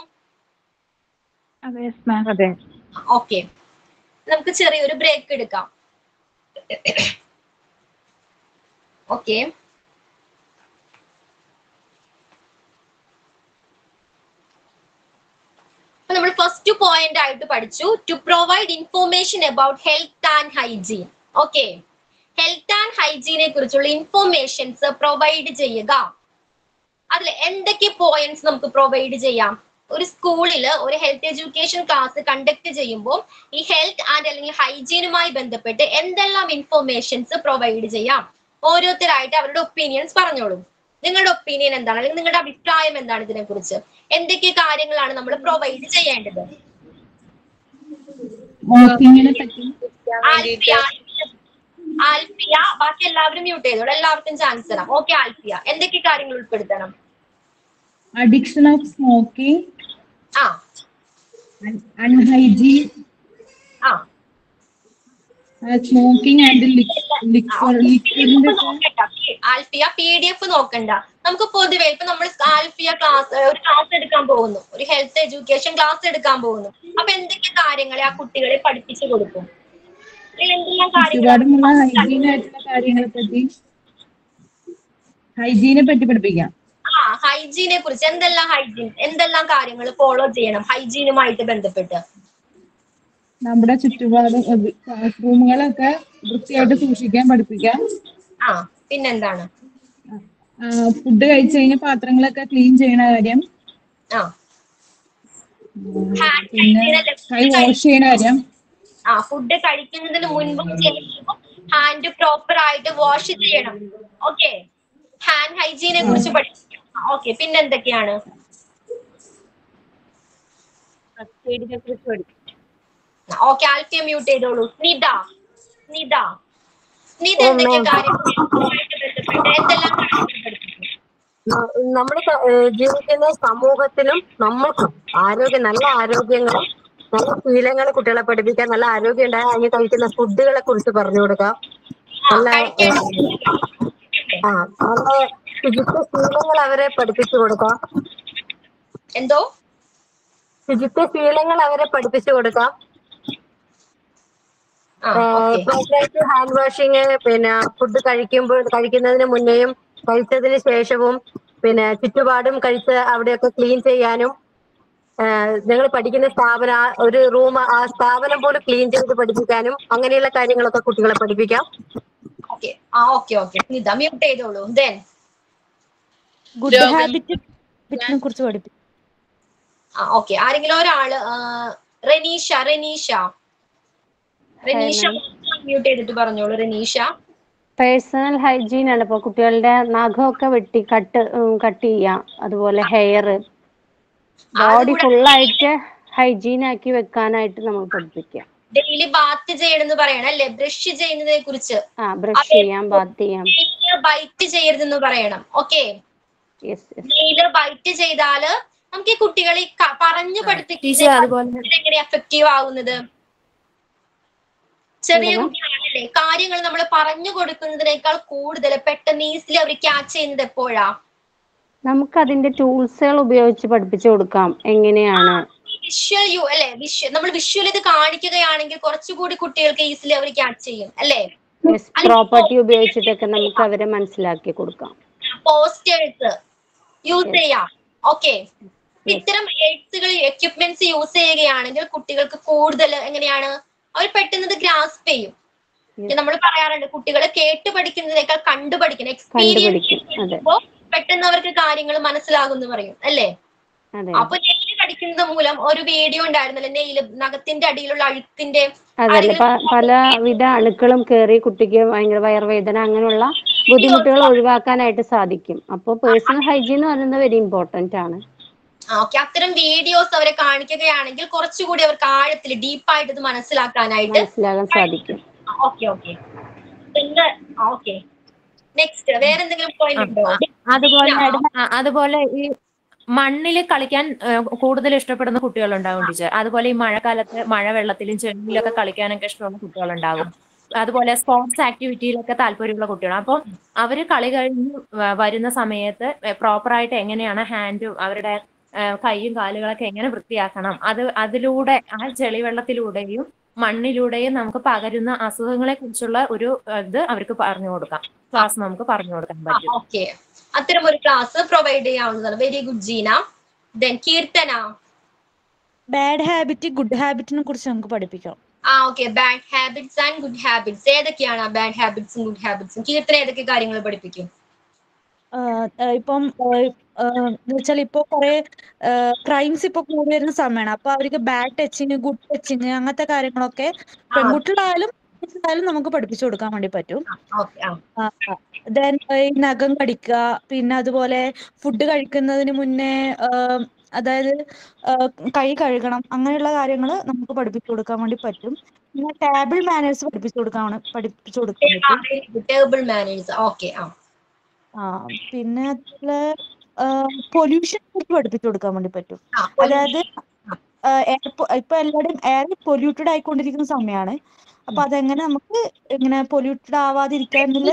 അതെ. ഓക്കെ, നമുക്ക് ചെറിയൊരു ബ്രേക്ക് എടുക്കാം. ഓക്കെ, നമ്മൾ ഫസ്റ്റ് പോയിന്റ് ആയിട്ട് പഠിച്ചു to provide information about health and hygiene. Okay, health and ഹൈജീനെ കുറിച്ചുള്ള ഇൻഫോർമേഷൻസ് പ്രൊവൈഡ് ചെയ്യുക. അതിൽ എന്തൊക്കെ പോയിന്റ്സ് നമുക്ക് പ്രൊവൈഡ് ചെയ്യാം? ഒരു സ്കൂളിൽ ഒരു ഹെൽത്ത് എഡ്യൂക്കേഷൻ ക്ലാസ് കണ്ടക്ട് ചെയ്യുമ്പോൾ ഈ ഹെൽത്ത് ആൻഡ് അല്ലെങ്കിൽ ഹൈജീനുമായി ബന്ധപ്പെട്ട് എന്തെല്ലാം ഇൻഫോർമേഷൻസ് പ്രൊവൈഡ് ചെയ്യാം? ഓരോരുത്തരായിട്ട് അവരുടെ ഒപ്പീനിയൻസ് പറഞ്ഞോളൂ. നിങ്ങളുടെ ഒപ്പീനിയൻ എന്താണ്, അല്ലെങ്കിൽ നിങ്ങളുടെ അഭിപ്രായം എന്താണ് ഇതിനെ കുറിച്ച്? എന്തൊക്കെ കാര്യങ്ങളാണ് നമ്മൾ പ്രൊവൈഡ് ചെയ്യേണ്ടത്? ആൽഫിയ, ബാക്കി എല്ലാവരും മ്യൂട്ട് ചെയ്തോളൂ, എല്ലാവർക്കും ചാൻസ് തരാം. ഓക്കെ ആൽഫിയ, എന്തൊക്കെ കാര്യങ്ങൾ ഉൾപ്പെടുത്തണം? അഡിക്ഷൻ ഓഫ് സ്മോക്കിംഗ്, ആ അൺഹൈജീൻ, ആ സ്മോക്കിംഗ് ആൻഡ് ലിക്വിഡിന്റെ ആൽഫിയ പി ഡി എഫ് നോക്കണ്ട. നമുക്ക് പൊതുവെ ഇപ്പൊ നമ്മൾ ആൽഫിയ ക്ലാസ് ഒരു ക്ലാസ് എടുക്കാൻ പോകുന്നു, ഒരു ഹെൽത്ത് എഡ്യൂക്കേഷൻ ക്ലാസ് എടുക്കാൻ പോകുന്നു. അപ്പൊ എന്തൊക്കെ കാര്യങ്ങളെ ആ കുട്ടികളെ പഠിപ്പിച്ചു കൊടുക്കും? എന്തെല്ലാം ഒരുപാടുള്ള ഹൈജീൻ ആയിട്ടുള്ള കാര്യങ്ങളെ പറ്റി ഹൈജീനെ പറ്റി പഠിപ്പിക്കാം. ആ ആ ഹൈജീനെ കുറിച്ച് എന്തെല്ലാം ഹൈജീൻ എന്തെല്ലാം കാര്യങ്ങൾ ഫോളോ ചെയ്യണം ഹൈജീനുമായിട്ട് ബന്ധപ്പെട്ട്? നമ്മുടെ ചുറ്റുപാടും ക്ലാസ് റൂമുകളൊക്കെ വൃത്തിയായിട്ട് സൂക്ഷിക്കാൻ പഠിപ്പിക്കാം. ആ പിന്നെന്താണ്? ഫുഡ് കഴിച്ചു കഴിഞ്ഞ പാത്രങ്ങളൊക്കെ ക്ലീൻ ചെയ്യണ കാര്യം. ആ പിന്നെ കൈ വാഷ് ചെയ്യണ കാര്യം. ആ ഫുഡ് കഴിക്കുന്നതിന് മുൻപും ശേഷവും ഹാൻഡ് പ്രോപ്പർ ആയിട്ട് വാഷ് ചെയ്യണം. ഓക്കെ, ഹാൻഡ് ഹൈജീനെ കുറിച്ച് പഠിക്കണം. ഓക്കെ, പിന്നെന്തൊക്കെയാണ്? ഓക്കെ, ആൽഫിയ മ്യൂട്ട് ചെയ്തോളൂ. സ്നിത സ്നിത സ്നിത എന്തൊക്കെ കാര്യങ്ങളുമായിട്ട് ബന്ധപ്പെട്ട് എന്തെല്ലാം കാര്യങ്ങൾ പഠിപ്പിക്കും? നമ്മൾ ജീവിക്കുന്ന സമൂഹത്തിലും നമ്മൾക്കും ആരോഗ്യം നല്ല ആരോഗ്യങ്ങളും നല്ല ശീലങ്ങൾ കുട്ടികളെ പഠിപ്പിക്കാൻ, നല്ല ആരോഗ്യം ഉണ്ടായാൽ അതിന് കഴിക്കുന്ന ഫുഡുകളെ കുറിച്ച് പറഞ്ഞു കൊടുക്കാം. നല്ല ആ നല്ല ശുചിത്വ ശീലങ്ങൾ അവരെ പഠിപ്പിച്ചു കൊടുക്കാം. എന്തോ ശുചിത്വ ശീലങ്ങൾ അവരെ പഠിപ്പിച്ചു കൊടുക്കാം. പ്രോപ്പറായിട്ട് ഹാൻഡ് വാഷിങ്, പിന്നെ ഫുഡ് കഴിക്കുമ്പോൾ കഴിക്കുന്നതിന് മുന്നേയും കഴിച്ചതിന് ശേഷവും, പിന്നെ ചുറ്റുപാടും കഴിച്ച് അവിടെയൊക്കെ ക്ലീൻ ചെയ്യാനും, നിങ്ങൾ പഠിക്കുന്ന സ്ഥാപനം ഒരു റൂം ആ സ്ഥാപനം പോലും ക്ലീൻ ചെയ്ത് പഠിപ്പിക്കാനും അങ്ങനെയുള്ള കാര്യങ്ങളൊക്കെ കുട്ടികളെ പഠിപ്പിക്കാം. ഓക്കെ ആ ഓക്കെ ഓക്കെ സ്നിത മ്യൂട്ട് ചെയ്തോളൂ. ദെൻ ഗുഡ് ഹാബിറ്റിനെ കുറിച്ച് പഠിപ്പിക്കും. ആ ഓക്കെ, ആരെങ്കിലും ഒരാള് റെനീഷ റെനീഷ റെനീഷ മ്യൂട്ട് ചെയ്തിട്ട് പറഞ്ഞോളൂ. റെനീഷ പേഴ്സണൽ ഹൈജീൻ ആണ്. ഇപ്പൊ കുട്ടികളുടെ നഖമൊക്കെ വെട്ടി കട്ട് കട്ട് ചെയ്യാം. അതുപോലെ ഹെയർ, ബോഡി ഫുള്ളായിട്ട് ഹൈജീൻ ആക്കി വെക്കാനായിട്ട് നമ്മൾ പഠിപ്പിക്കാം. ഡെയിലി ബാത്ത് ചെയ്യണമെന്ന് പറയണം അല്ലെ? ബ്രഷ് ചെയ്യുന്നതിനെ കുറിച്ച്. ആ ബ്രഷ് ചെയ്യാം, ബാത്ത് ചെയ്യാം. ബൈറ്റ് ചെയ്യരുതെന്ന് പറയണം. ഓക്കെ, നെയില് ബൈറ്റ് ചെയ്താല് നമുക്ക് ഈ കുട്ടികളെ പറഞ്ഞു പഠിപ്പിക്കുന്നത് എങ്ങനെ എഫക്റ്റീവ് ആവുന്നത്? ചെറിയ കുട്ടികളാണല്ലേ, കാര്യങ്ങൾ നമ്മൾ പറഞ്ഞു കൊടുക്കുന്നതിനേക്കാൾ കൂടുതൽ പെട്ടെന്ന് ഈസിലി അവർ ക്യാച്ച് ചെയ്യുന്നത് എപ്പോഴാ? നമുക്ക് അതിന്റെ ടൂൾസുകൾ ഉപയോഗിച്ച് പഠിപ്പിച്ചു കൊടുക്കാം. എങ്ങനെയാണ് വിഷ്വൽ യു അല്ലെ? വിഷ്വൽ നമ്മൾ വിഷ്വൽ ഇത് കാണിക്കുകയാണെങ്കിൽ കുറച്ചുകൂടി കുട്ടികൾക്ക് ഈസിലി അവർ ക്യാച്ച് ചെയ്യും അല്ലേ? പ്രോപ്പർട്ടി ഉപയോഗിച്ചിട്ടൊക്കെ നമുക്ക് അവരെ മനസ്സിലാക്കി കൊടുക്കാം. പോസ്റ്റേഴ്സ് യൂസ് ചെയ്യാം. ഓക്കെ, ഇത്തരം എയ്ഡ്സുകൾ എക്യുപ്മെന്റ്സ് യൂസ് ചെയ്യുകയാണെങ്കിൽ കുട്ടികൾക്ക് കൂടുതൽ എങ്ങനെയാണ് അവർ പെട്ടെന്ന് ഗ്രാസ്പ് ചെയ്യും. നമ്മൾ പറയാറുണ്ട് കുട്ടികളെ കേട്ട് പഠിക്കുന്നതിനേക്കാൾ കണ്ടു പഠിക്കണം. എക്സ്പീരിയൻസ് പെട്ടെന്ന് അവർക്ക് കാര്യങ്ങൾ മനസ്സിലാകുമെന്ന് പറയും അല്ലേ? അപ്പൊ നെയില് കടിക്കുന്നത് മൂലം ഒരു വീഡിയോ ഉണ്ടായിരുന്നല്ലേ, നെയില് നഖത്തിന്റെ അടിയിലുള്ള അഴുക്കിന്റെ പലവിധ അണുക്കളും കയറി കുട്ടിക്ക് ഭയങ്കര വയറുവേദന അങ്ങനെയുള്ള ബുദ്ധിമുട്ടുകൾ ഒഴിവാക്കാനായിട്ട് സാധിക്കും. അപ്പോൾ പേഴ്സണൽ ഹൈജീൻ എന്ന് പറയുന്നത് വെരി ഇമ്പോർട്ടന്റ് ആണ്. ഓക്കെ, അത്തരം വീഡിയോസ് അവരെ കാണിക്കുകയാണെങ്കിൽ കുറച്ചുകൂടി അവർക്ക് ആഴത്തിൽ ഡീപ്പായിട്ട് ഇത് മനസ്സിലാക്കാനായിട്ട് മനസ്സിലാക്കാൻ സാധിക്കും. ഓക്കെ ഓക്കെ പിന്നെ ഓക്കെ നെക്സ്റ്റ് വേറെ എന്തെങ്കിലും പോയിന്റ് ഉണ്ടോ? അതുപോലെ അതുപോലെ ഈ മണ്ണിൽ കളിക്കാൻ കൂടുതൽ ഇഷ്ടപ്പെടുന്ന കുട്ടികളുണ്ടാകും ടീച്ചർ. അതുപോലെ ഈ മഴക്കാലത്ത് മഴവെള്ളത്തിലും ചെളിയിലൊക്കെ കളിക്കാനൊക്കെ ഇഷ്ടമുള്ള കുട്ടികളുണ്ടാകും. അതുപോലെ സ്പോർട്സ് ആക്ടിവിറ്റിയിലൊക്കെ താല്പര്യമുള്ള കുട്ടികൾ. അപ്പോൾ അവര് കളി കഴിഞ്ഞ് വരുന്ന സമയത്ത് പ്രോപ്പറായിട്ട് എങ്ങനെയാണ് ഹാൻഡും അവരുടെ കൈയും കാലുകളൊക്കെ എങ്ങനെ വൃത്തിയാക്കണം, അത് അതിലൂടെ ആ ചെളിവെള്ളത്തിലൂടെയും മണ്ണിലൂടെയും നമുക്ക് പകരുന്ന അസുഖങ്ങളെ കുറിച്ചുള്ള ഒരു ഇത് അവർക്ക് പറഞ്ഞു കൊടുക്കാം. ക്ലാസ് നമുക്ക് പറഞ്ഞു കൊടുക്കാൻ പറ്റും. ഓക്കെ, അത്തരം ഒരു ക്ലാസ് പ്രൊവൈഡ് ചെയ്യാവുന്നതാണ്. Very good Jeena. Then Keerthana bad habit good ഹാബിറ്റിനെ കുറിച്ച് നമുക്ക് പഠിപ്പിക്കാം. ആ okay, bad habits and good habits ഏതൊക്കെയാണ്? ബാഡ് ഹാബിറ്റ്സും ഗുഡ് ഹാബിറ്റ്സും കീർത്തന ഏതൊക്കെ കാര്യങ്ങൾ പഠിപ്പിക്കും? ഇപ്പം വെച്ചാൽ ഇപ്പൊ കുറെ ക്രൈംസ് ഇപ്പൊ കൂടി വരുന്ന സമയമാണ്. അപ്പൊ അവർക്ക് ബാഡ് ടച്ചിങ് ഗുഡ് ടച്ചിങ് അങ്ങനത്തെ കാര്യങ്ങളൊക്കെ പെൺകുട്ടികളായാലും ആയാലും നമുക്ക് പഠിപ്പിച്ചു കൊടുക്കാൻ വേണ്ടി പറ്റും. ദെൻ ഈ നഖം കടിക്കുക, പിന്നെ അതുപോലെ ഫുഡ് കഴിക്കുന്നതിന് മുന്നേ അതായത് കൈ കഴുകണം, അങ്ങനെയുള്ള കാര്യങ്ങൾ നമുക്ക് പഠിപ്പിച്ചു കൊടുക്കാൻ വേണ്ടി പറ്റും. പിന്നെ ടേബിൾ മാനേഴ്സ് പഠിപ്പിച്ചു കൊടുക്കാൻ പഠിപ്പിച്ചു കൊടുക്കാൻ പറ്റും. Table manners okay. ആ പിന്നെ അതുപോലെ പൊല്യൂഷനെ കുറിച്ച് പഠിപ്പിച്ചു കൊടുക്കാൻ വേണ്ടി പറ്റും. അതായത് ഇപ്പൊ എല്ലാവരും എയർ പൊല്യൂട്ടഡ് ആയിക്കൊണ്ടിരിക്കുന്ന സമയമാണ്. അപ്പൊ അതെങ്ങനെ നമുക്ക് ഇങ്ങനെ പൊല്യൂട്ടഡ് ആവാതിരിക്കാനുള്ള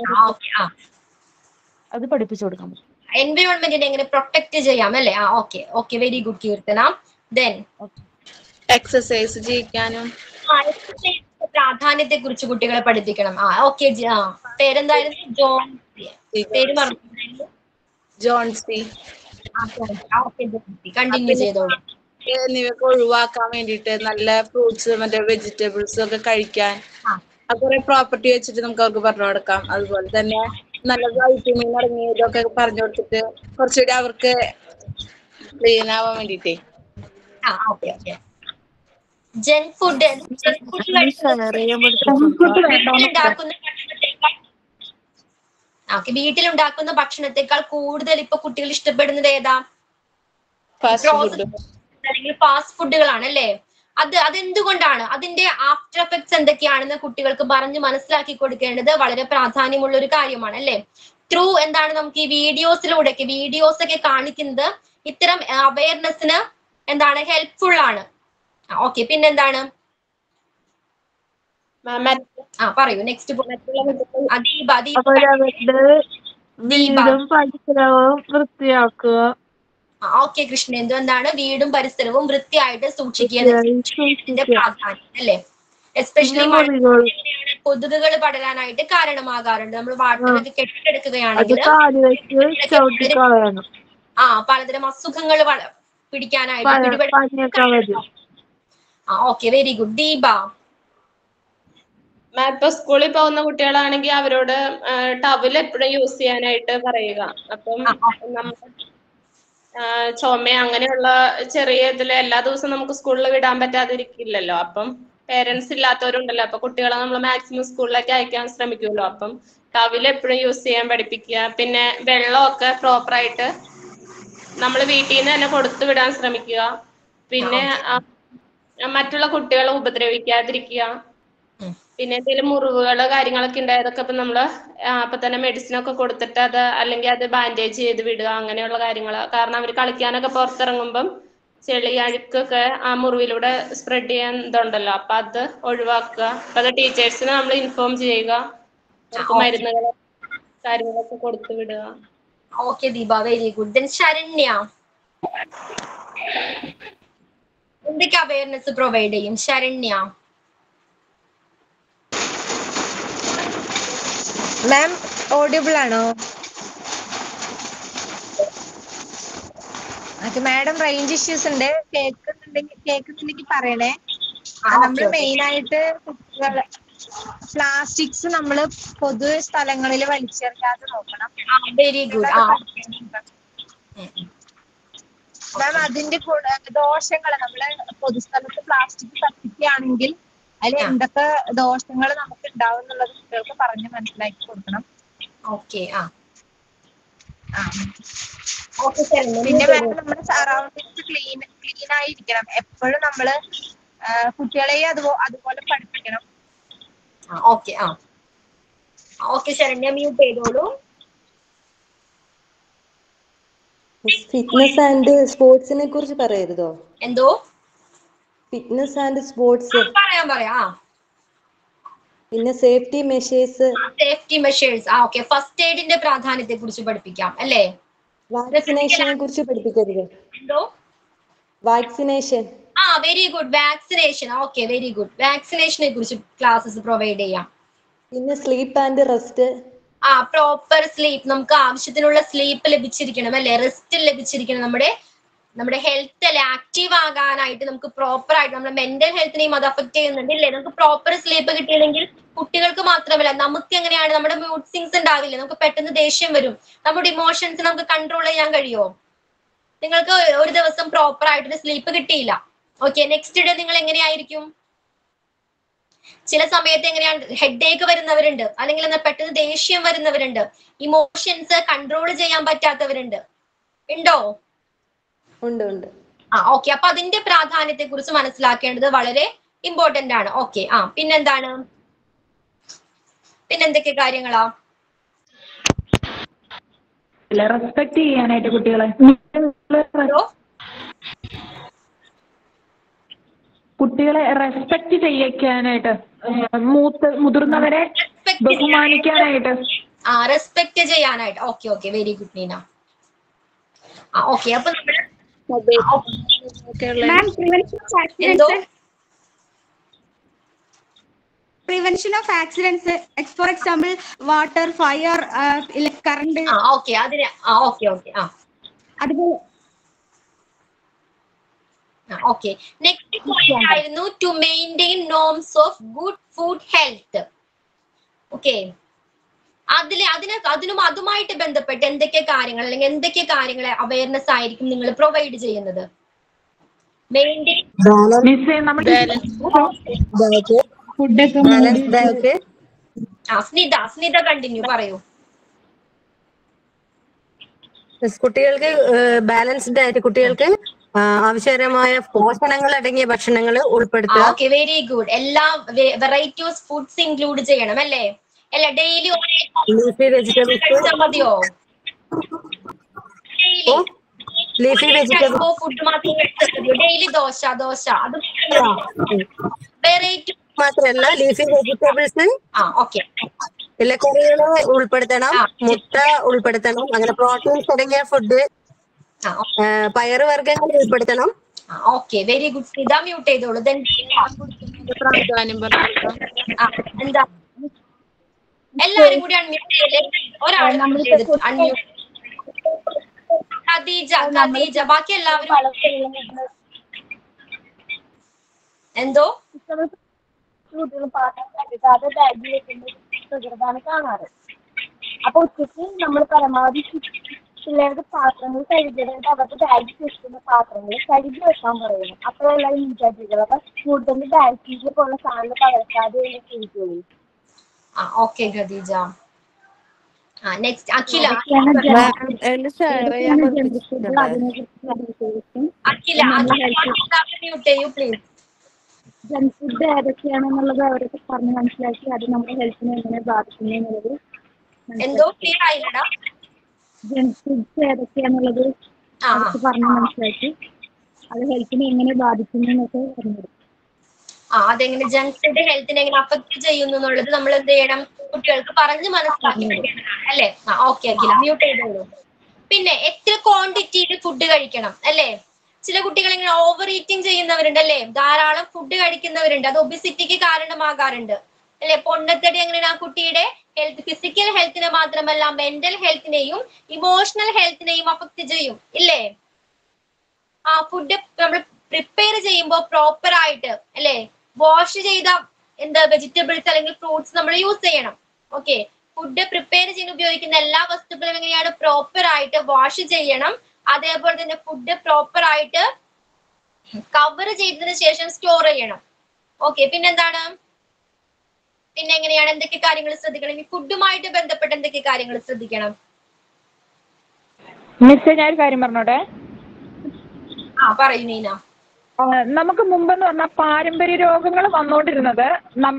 അത് പഠിപ്പിച്ചു കൊടുക്കാൻ പറ്റും. എൻവയോൺമെന്റിനെ എങ്ങനെ പ്രൊട്ടക്ട് ചെയ്യാം അല്ലേ? ആ okay okay very good Keerthana. Then exercise ചെയ്യിക്കാനും പ്രാധാന്യത്തെ കുറിച്ച് കുട്ടികളെ പഠിപ്പിക്കണം. ആ ഓക്കെ, പേരെന്തായിരുന്നു? ജോൺ. പേര് പറഞ്ഞു. ജോൺസി കണ്ടിന്യൂ ചെയ്തോളൂ. എന്നിവയൊക്കെ ഒഴിവാക്കാൻ വേണ്ടിയിട്ട് നല്ല ഫ്രൂട്ട്സ് മറ്റേ വെജിറ്റബിൾസ് ഒക്കെ കഴിക്കാൻ കുറെ പ്രോപ്പർട്ടി വെച്ചിട്ട് നമുക്ക് അവർക്ക് പറഞ്ഞു കൊടുക്കാം. അതുപോലെ തന്നെ നല്ല വൈറ്റമിൻ അടങ്ങിയതൊക്കെ പറഞ്ഞു കൊടുത്തിട്ട് കുറച്ചുകൂടി അവർക്ക് ക്ലീൻ ആവാൻ വേണ്ടിട്ടേ. ജങ്ക് ഫുഡ് ജങ്ക് ഫുഡ് വീട്ടിലുണ്ടാക്കുന്ന ഭക്ഷണത്തെക്കാൾ ഓക്കെ വീട്ടിലുണ്ടാക്കുന്ന ഭക്ഷണത്തെക്കാൾ കൂടുതൽ ഇപ്പൊ കുട്ടികൾ ഇഷ്ടപ്പെടുന്നത് ഏതാ? അല്ലെങ്കിൽ ഫാസ്റ്റ് ഫുഡുകളാണ് അല്ലേ? അത് അതെന്തുകൊണ്ടാണ്? അതിന്റെ ആഫ്റ്റർ എഫക്ട്സ് എന്തൊക്കെയാണെന്ന് കുട്ടികൾക്ക് പറഞ്ഞ് മനസ്സിലാക്കി കൊടുക്കേണ്ടത് വളരെ പ്രാധാന്യമുള്ള ഒരു കാര്യമാണ് അല്ലേ? ത്രൂ എന്താണ് നമുക്ക് ഈ വീഡിയോസിലൂടെ വീഡിയോസ് ഒക്കെ കാണിക്കുന്നത് ഇത്തരം അവയർനെസ്സിന് എന്താണ് ഹെൽപ്ഫുൾ ആണ്. ഓക്കെ പിന്നെന്താണ്? ആ പറയൂ നെക്സ്റ്റ്. വീടും പരിസരവും വൃത്തിയാക്കുക. ഓക്കെ കൃഷ്ണേന്ദു എന്താണ് വീടും പരിസരവും വൃത്തിയായിട്ട് സൂക്ഷിക്കുക പ്രാധാന്യം അല്ലേ? എസ്പെഷ്യലി കൊതുകുകൾ പടരാനായിട്ട് കാരണമാകാറുണ്ട്. നമ്മൾ വാട്ടറൊക്കെ കെട്ടിയെടുക്കുകയാണെങ്കിൽ ആ പലതരം അസുഖങ്ങൾ പിടിക്കാനായിട്ട്. ആ okay very good. Deepa ma'am ഇപ്പൊ സ്കൂളിൽ പോകുന്ന കുട്ടികളാണെങ്കിൽ അവരോട് ടവൽ എപ്പോഴും യൂസ് ചെയ്യാനായിട്ട് പറയുക. അപ്പം നമ്മൾ ചുമ അങ്ങനെയുള്ള ചെറിയ ഇതിൽ എല്ലാ ദിവസവും നമുക്ക് സ്കൂളിൽ വിടാൻ പറ്റാതിരിക്കില്ലല്ലോ. അപ്പം പേരൻസ് ഇല്ലാത്തവരുണ്ടല്ലോ, അപ്പൊ കുട്ടികളെ നമ്മൾ മാക്സിമം സ്കൂളിലേക്ക് അയക്കാൻ ശ്രമിക്കുമല്ലോ. അപ്പം ടവൽ എപ്പോഴും യൂസ് ചെയ്യാൻ പഠിപ്പിക്കുക. പിന്നെ വെള്ളമൊക്കെ പ്രോപ്പറായിട്ട് നമ്മൾ വീട്ടിൽ നിന്ന് തന്നെ കൊടുത്തു വിടാൻ ശ്രമിക്കുക. പിന്നെ മറ്റുള്ള കുട്ടികളെ ഉപദ്രവിക്കാതിരിക്കുക. പിന്നെ എന്തെങ്കിലും മുറിവുകള് കാര്യങ്ങളൊക്കെ ഉണ്ടായതൊക്കെ ഇപ്പൊ നമ്മള് അപ്പൊ തന്നെ മെഡിസിൻ ഒക്കെ കൊടുത്തിട്ട് അത് അല്ലെങ്കിൽ അത് ബാൻഡേജ് ചെയ്ത് വിടുക, അങ്ങനെയുള്ള കാര്യങ്ങള്. കാരണം അവർ കളിക്കാനൊക്കെ പുറത്തിറങ്ങുമ്പം ചെളി അഴുക്കൊക്കെ ആ മുറിവിലൂടെ സ്പ്രെഡ് ചെയ്യാൻ ഇതുണ്ടല്ലോ, അപ്പൊ അത് ഒഴിവാക്കുക. അപ്പൊ അത് ടീച്ചേഴ്സിന് നമ്മൾ ഇൻഫോം ചെയ്യുക, അവർക്ക് മരുന്നുകൾ കാര്യങ്ങളൊക്കെ കൊടുത്തു വിടുക. Okay Deepa very good. Saranya എന്തൊക്കെ അവയർനെസ് പ്രൊവൈഡ് ചെയ്യും? ശരണ്യ മാം ഓഡിയബിൾ ആണോ? മാഡം റേഞ്ച് ഇഷ്യൂസ് ഉണ്ട്, കേൾക്കുന്നുണ്ടെങ്കിൽ കേൾക്കുന്നുണ്ടെങ്കിൽ പറയണേ. നമ്മള് മെയിൻ ആയിട്ട് കുട്ടികൾ പ്ലാസ്റ്റിക്സ് നമ്മള് പൊതു സ്ഥലങ്ങളിൽ വലിച്ചെറിയാതെ നോക്കണം. Very good. മാം അതിന്റെ കൂടെ ദോഷങ്ങൾ, നമ്മള് പൊതുസ്ഥലത്ത് പ്ലാസ്റ്റിക് കത്തിക്കുകയാണെങ്കിൽ അതിൽ എന്തൊക്കെ ദോഷങ്ങൾ നമുക്ക് ഉണ്ടാവും എന്നുള്ളത് കുട്ടികൾക്ക് പറഞ്ഞ് മനസ്സിലാക്കി കൊടുക്കണം. ഓക്കെ ആ പിന്നെ നമ്മുടെ സറൗണ്ടിങ്സ് ക്ലീൻ ക്ലീൻ ആയിരിക്കണം എപ്പോഴും. നമ്മള് കുട്ടികളെ അതുപോ അതുപോലെ പഠിപ്പിക്കണം. ഓക്കെ ആ ഓക്കെ ശരണ്യ മ്യൂട്ട് ചെയ്തോളൂ. ഫിറ്റ്നസ് ആൻഡ് സ്പോർട്സിനെ കുറിച്ച് പറയരുതോ? എന്തോ? ഫിറ്റ്നസ് ആൻഡ് സ്പോർട്സ് പറയാം പറയാം. പിന്നെ സേഫ്റ്റി മെഷേഴ്സ് സേഫ്റ്റി മെഷേഴ്സ് ആ ഓക്കെ. ഫസ്റ്റ് എയ്ഡിന്റെ പ്രാധാന്യത്തെ കുറിച്ച് പഠിപ്പിക്കാം അല്ലേ? വാക്സിനേഷനെ കുറിച്ച് പഠിപ്പിക്കരുത്? എന്തോ? വാക്സിനേഷൻ. ആ very good. Vaccination okay very good. വാക്സിനേഷനെ കുറിച്ച് ക്ലാസ്സസ് പ്രൊവൈഡ് ചെയ്യാം. പിന്നെ സ്ലീപ്പ് ആൻഡ് റെസ്റ്റ്. ആ പ്രോപ്പർ സ്ലീപ്പ്, നമുക്ക് ആവശ്യത്തിനുള്ള സ്ലീപ്പ് ലഭിച്ചിരിക്കണം അല്ലെ? റെസ്റ്റ് ലഭിച്ചിരിക്കണം. നമ്മുടെ നമ്മുടെ ഹെൽത്ത് അല്ലെ ആക്റ്റീവ് ആകാനായിട്ട് നമുക്ക് പ്രോപ്പർ ആയിട്ട് നമ്മുടെ മെന്റൽ ഹെൽത്തിനെയും അത് അഫക്ട് ചെയ്യുന്നുണ്ട് ഇല്ലേ? നമുക്ക് പ്രോപ്പർ സ്ലീപ്പ് കിട്ടിയില്ലെങ്കിൽ കുട്ടികൾക്ക് മാത്രമല്ല നമുക്ക് എങ്ങനെയാണ് നമ്മുടെ മൂഡ് സ്വിങ്സ് ഉണ്ടാവില്ല, നമുക്ക് പെട്ടെന്ന് ദേഷ്യം വരും, നമ്മുടെ ഇമോഷൻസ് നമുക്ക് കൺട്രോൾ ചെയ്യാൻ കഴിയുമോ? നിങ്ങൾക്ക് ഒരു ദിവസം പ്രോപ്പർ ആയിട്ടൊരു സ്ലീപ്പ് കിട്ടിയില്ല, ഓക്കെ, നെക്സ്റ്റ് ഡേ നിങ്ങൾ എങ്ങനെയായിരിക്കും? ചില സമയത്ത് എങ്ങനെയാണ് ഹെഡ് ഏക്ക് വരുന്നവരുണ്ട്, അല്ലെങ്കിൽ എന്നാൽ പെട്ടെന്ന് ദേഷ്യം വരുന്നവരുണ്ട്, ഇമോഷൻസ് കൺട്രോൾ ചെയ്യാൻ പറ്റാത്തവരുണ്ട്, ഉണ്ടോ? ഉണ്ട് ഉണ്ട്. ആ ഓക്കെ. അപ്പൊ അതിന്റെ പ്രാധാന്യത്തെ കുറിച്ച് മനസ്സിലാക്കേണ്ടത് വളരെ ഇമ്പോർട്ടന്റ് ആണ്. ഓക്കെ ആ പിന്നെന്താണ്? പിന്നെന്തൊക്കെ കാര്യങ്ങളാ? റെസ്പെക്ട് ചെയ്യാനായിട്ട് കുട്ടികളെ കുട്ടികളെ റെസ്പെക്ട് ചെയ്യിക്കാനായിട്ട്, മൂത്ത് മുതിർന്നവരെ ബഹുമാനിക്കാനായിട്ട്. ആ റെസ്പെക്ട് ചെയ്യാനായിട്ട്. Okay okay very good Neena. ആ ഓക്കെ. അപ്പൊ നമ്മള് എന്തോ prevention of accidents, for example water, fire, current. Okay അതിന് ഓക്കെ ഓക്കെ ആ അതുപോലെ ഓക്കെ നെക്സ്റ്റ് പോയിന്റ് ആയിരുന്നു to maintain norms of good food health. Okay അതില് അതിന് അതിനും അതുമായിട്ട് ബന്ധപ്പെട്ട് എന്തൊക്കെ കാര്യങ്ങൾ അല്ലെങ്കിൽ എന്തൊക്കെ കാര്യങ്ങളെ അവയർനെസ് ആയിരിക്കും നിങ്ങൾ പ്രൊവൈഡ് ചെയ്യുന്നത്? സ്നിത സ്നിത കണ്ടിന്യൂ പറയൂ. കുട്ടികൾക്ക് ബാലൻസ്ഡ് ഡയറ്റ്, കുട്ടികൾക്ക് ആവശ്യകരമായ പോഷണങ്ങൾ അടങ്ങിയ ഭക്ഷണങ്ങൾ ഉൾപ്പെടുത്തുക. Okay very good. എല്ലാ വെറൈറ്റീസ് ഫുഡ്സ് ഇൻക്ലൂഡ് ചെയ്യണം അല്ലേ? അല്ല ഡെയിലി മതിയോ? ലീഫി വെജിറ്റബിൾ ഫുഡ് മാത്രം മതിയോ? ഡെയിലി ദോശ ദോശ അത് വെറൈറ്റി മാത്രമല്ല, ലീഫി വെജിറ്റബിൾസ്, ഇലക്കറികള് ഉൾപ്പെടുത്തണം, മുട്ട ഉൾപ്പെടുത്തണം, അങ്ങനെ പ്രോട്ടീൻസ് അടങ്ങിയ ഫുഡ്, പയറ് വർഗ്ഗങ്ങൾ ഉൾപ്പെടുത്തണം. Okay very good. Smitha mute ചെയ്തോളൂ. എന്താ എല്ലാരും കൂടി അൺമ്യൂട്ട് ചെയ്യല്ലേ? ഒരാൾ അൺമ്യൂട്ട്. ഖദീജ ഖദീജ ബാക്കി എല്ലാവരും എന്തോ പ്രകൃതാണ് കാണാറ്. അപ്പൊ ഉച്ചക്ക് നമ്മൾ പരമാവധി പിള്ളേരുടെ പാത്രങ്ങൾ കഴുകിയിട്ട് അവർക്ക് ബാഗ് വെക്കുന്ന പാത്രങ്ങൾ കഴുകി വെക്കാൻ പറയുന്നു. അപ്പോഴെല്ലാം ഇൻചാർജുകൾ അപ്പൊ കൂടുതൽ ബാക്ടീരിയ പോലുള്ള സാധനങ്ങൾ പകർത്താതെ ചെയ്തോളൂ. Okay Khadeeja. Next Akhila. Akhila mute ചെയ്യൂ പ്ലീസ്. ജങ്ക് ഫുഡ് ഏതൊക്കെയാണെന്നുള്ളത് അവരൊക്കെ പറഞ്ഞ് മനസ്സിലാക്കി അത് നമ്മുടെ ഹെൽത്തിനെ എങ്ങനെ ബാധിക്കുന്നു എന്നുള്ളത്. എന്തോ ക്ലിയർ ആയില്ലടാ. ജങ്ക് ഫുഡ്സ് ഏതൊക്കെയാന്നുള്ളത് അവർക്ക് പറഞ്ഞ് മനസ്സിലാക്കി അത് ഹെൽത്തിനെ എങ്ങനെ ബാധിക്കുന്നു എന്നൊക്കെ പറഞ്ഞത്. ആ അതെങ്ങനെ ജങ്ക് ഫുഡ് ഹെൽത്തിനെ എങ്ങനെ അഫക്ട് ചെയ്യുന്നു എന്നുള്ളത് നമ്മൾ എന്ത് ചെയ്യണം? കുട്ടികൾക്ക് പറഞ്ഞ് മനസ്സിലാക്കി അല്ലേ? ആ ഓക്കെ അഖില മ്യൂട്ട് ചെയ്തോളൂ. പിന്നെ എത്ര ക്വാണ്ടിറ്റിയിൽ ഫുഡ് കഴിക്കണം അല്ലേ? ചില കുട്ടികൾ ഇങ്ങനെ ഓവർ ഈറ്റിംഗ് ചെയ്യുന്നവരുണ്ട് അല്ലേ? ധാരാളം ഫുഡ് കഴിക്കുന്നവരുണ്ട്. അത് ഒബിസിറ്റിക്ക് കാരണമാകാറുണ്ട് അല്ലെ? പൊണ്ണത്തടി എങ്ങനെയാണ് ആ കുട്ടിയുടെ ഹെൽത്ത്, ഫിസിക്കൽ ഹെൽത്തിനെ മാത്രമല്ല മെന്റൽ ഹെൽത്തിനെയും ഇമോഷണൽ ഹെൽത്തിനെയും അഫക്ട് ചെയ്യും ഇല്ലേ? ആ ഫുഡ് നമ്മൾ പ്രിപ്പയർ ചെയ്യുമ്പോൾ പ്രോപ്പർ ആയിട്ട് അല്ലെ വാഷ് ചെയ്ത എന്താ വെജിറ്റബിൾസ് അല്ലെങ്കിൽ ഫ്രൂട്ട്സ് നമ്മൾ യൂസ് ചെയ്യണം. ഓക്കെ ഫുഡ് പ്രിപ്പയർ ചെയ്യാൻ ഉപയോഗിക്കുന്ന എല്ലാ വസ്തുക്കളും എങ്ങനെയാണ്? പ്രോപ്പർ ആയിട്ട് വാഷ് ചെയ്യണം. അതേപോലെ തന്നെ ഫുഡ് പ്രോപ്പർ ആയിട്ട് കവർ ചെയ്തതിനു ശേഷം സ്റ്റോർ ചെയ്യണം. ഓക്കെ പിന്നെന്താണ്? പിന്നെ എങ്ങനെയാണ്? എന്തൊക്കെ കാര്യങ്ങൾ ശ്രദ്ധിക്കണം? ഈ ഫുഡുമായിട്ട് ബന്ധപ്പെട്ട് എന്തൊക്കെ കാര്യങ്ങൾ ശ്രദ്ധിക്കണം? മിസ് ഞാൻ ഒരു കാര്യം പറഞ്ഞോട്ടെ. ആ പറയൂ നീന. നമുക്ക് മുമ്പെന്ന് പറഞ്ഞാൽ പാരമ്പര്യ രോഗങ്ങൾ വന്നുകൊണ്ടിരുന്നത്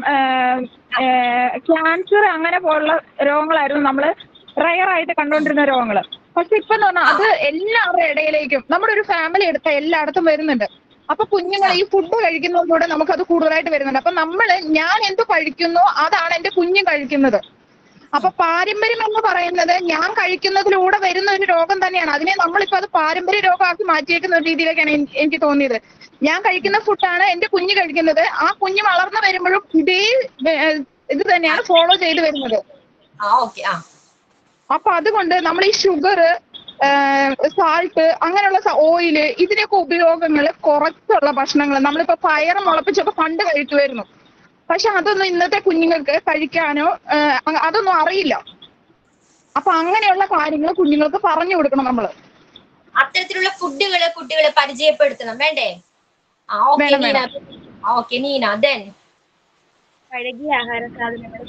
ക്യാൻസർ അങ്ങനെ പോലുള്ള രോഗങ്ങളായിരുന്നു നമ്മൾ റയർ ആയിട്ട് കണ്ടുകൊണ്ടിരുന്ന രോഗങ്ങൾ. പക്ഷെ ഇപ്പൊ എന്ന് പറഞ്ഞാൽ അത് എല്ലാവരുടെ ഇടയിലേക്കും നമ്മുടെ ഒരു ഫാമിലി എടുത്ത എല്ലായിടത്തും വരുന്നുണ്ട്. അപ്പൊ കുഞ്ഞുങ്ങൾ ഈ ഫുഡ് കഴിക്കുന്നതിലൂടെ നമുക്കത് കൂടുതലായിട്ട് വരുന്നുണ്ട്. അപ്പൊ നമ്മള് ഞാൻ എന്ത് കഴിക്കുന്നു അതാണ് എന്റെ കുഞ്ഞും കഴിക്കുന്നത്. അപ്പൊ പാരമ്പര്യം എന്ന് പറയുന്നത് ഞാൻ കഴിക്കുന്നതിലൂടെ വരുന്ന ഒരു രോഗം തന്നെയാണ്. അതിനെ നമ്മളിപ്പോ അത് പാരമ്പര്യ രോഗമാക്കി മാറ്റിയേക്കുന്ന ഒരു രീതിയിലേക്കാണ് എനിക്ക് തോന്നിയത്. ഞാൻ കഴിക്കുന്ന ഫുഡാണ് എന്റെ കുഞ്ഞ് കഴിക്കുന്നത്. ആ കുഞ്ഞ് വളർന്നു വരുമ്പോഴും ഇതേ ഇത് തന്നെയാണ് ഫോളോ ചെയ്ത് വരുന്നത്. അപ്പൊ അതുകൊണ്ട് നമ്മൾ ഈ ഷുഗർ, സാൾട്ട്, അങ്ങനെയുള്ള ഓയില് ഇതിന്റെയൊക്കെ ഉപയോഗങ്ങൾ കുറച്ചുള്ള ഭക്ഷണങ്ങൾ നമ്മളിപ്പോ പയർ മുളപ്പിച്ചൊക്കെ പണ്ട് കഴിക്കുമായിരുന്നു. പക്ഷെ അതൊന്നും ഇന്നത്തെ കുഞ്ഞുങ്ങൾക്ക് കഴിക്കാനോ അതൊന്നും അറിയില്ല. അപ്പൊ അങ്ങനെയുള്ള കാര്യങ്ങൾ കുഞ്ഞുങ്ങൾക്ക് പറഞ്ഞു കൊടുക്കണം നമ്മള്. അത്തരത്തിലുള്ള ഫുഡുകള് കുട്ടികളെ പരിചയപ്പെടുത്തണം വേണ്ടേ? ഓക്കെ നീന. ദെൻ പഴകിയ ആഹാര സാധനങ്ങൾ.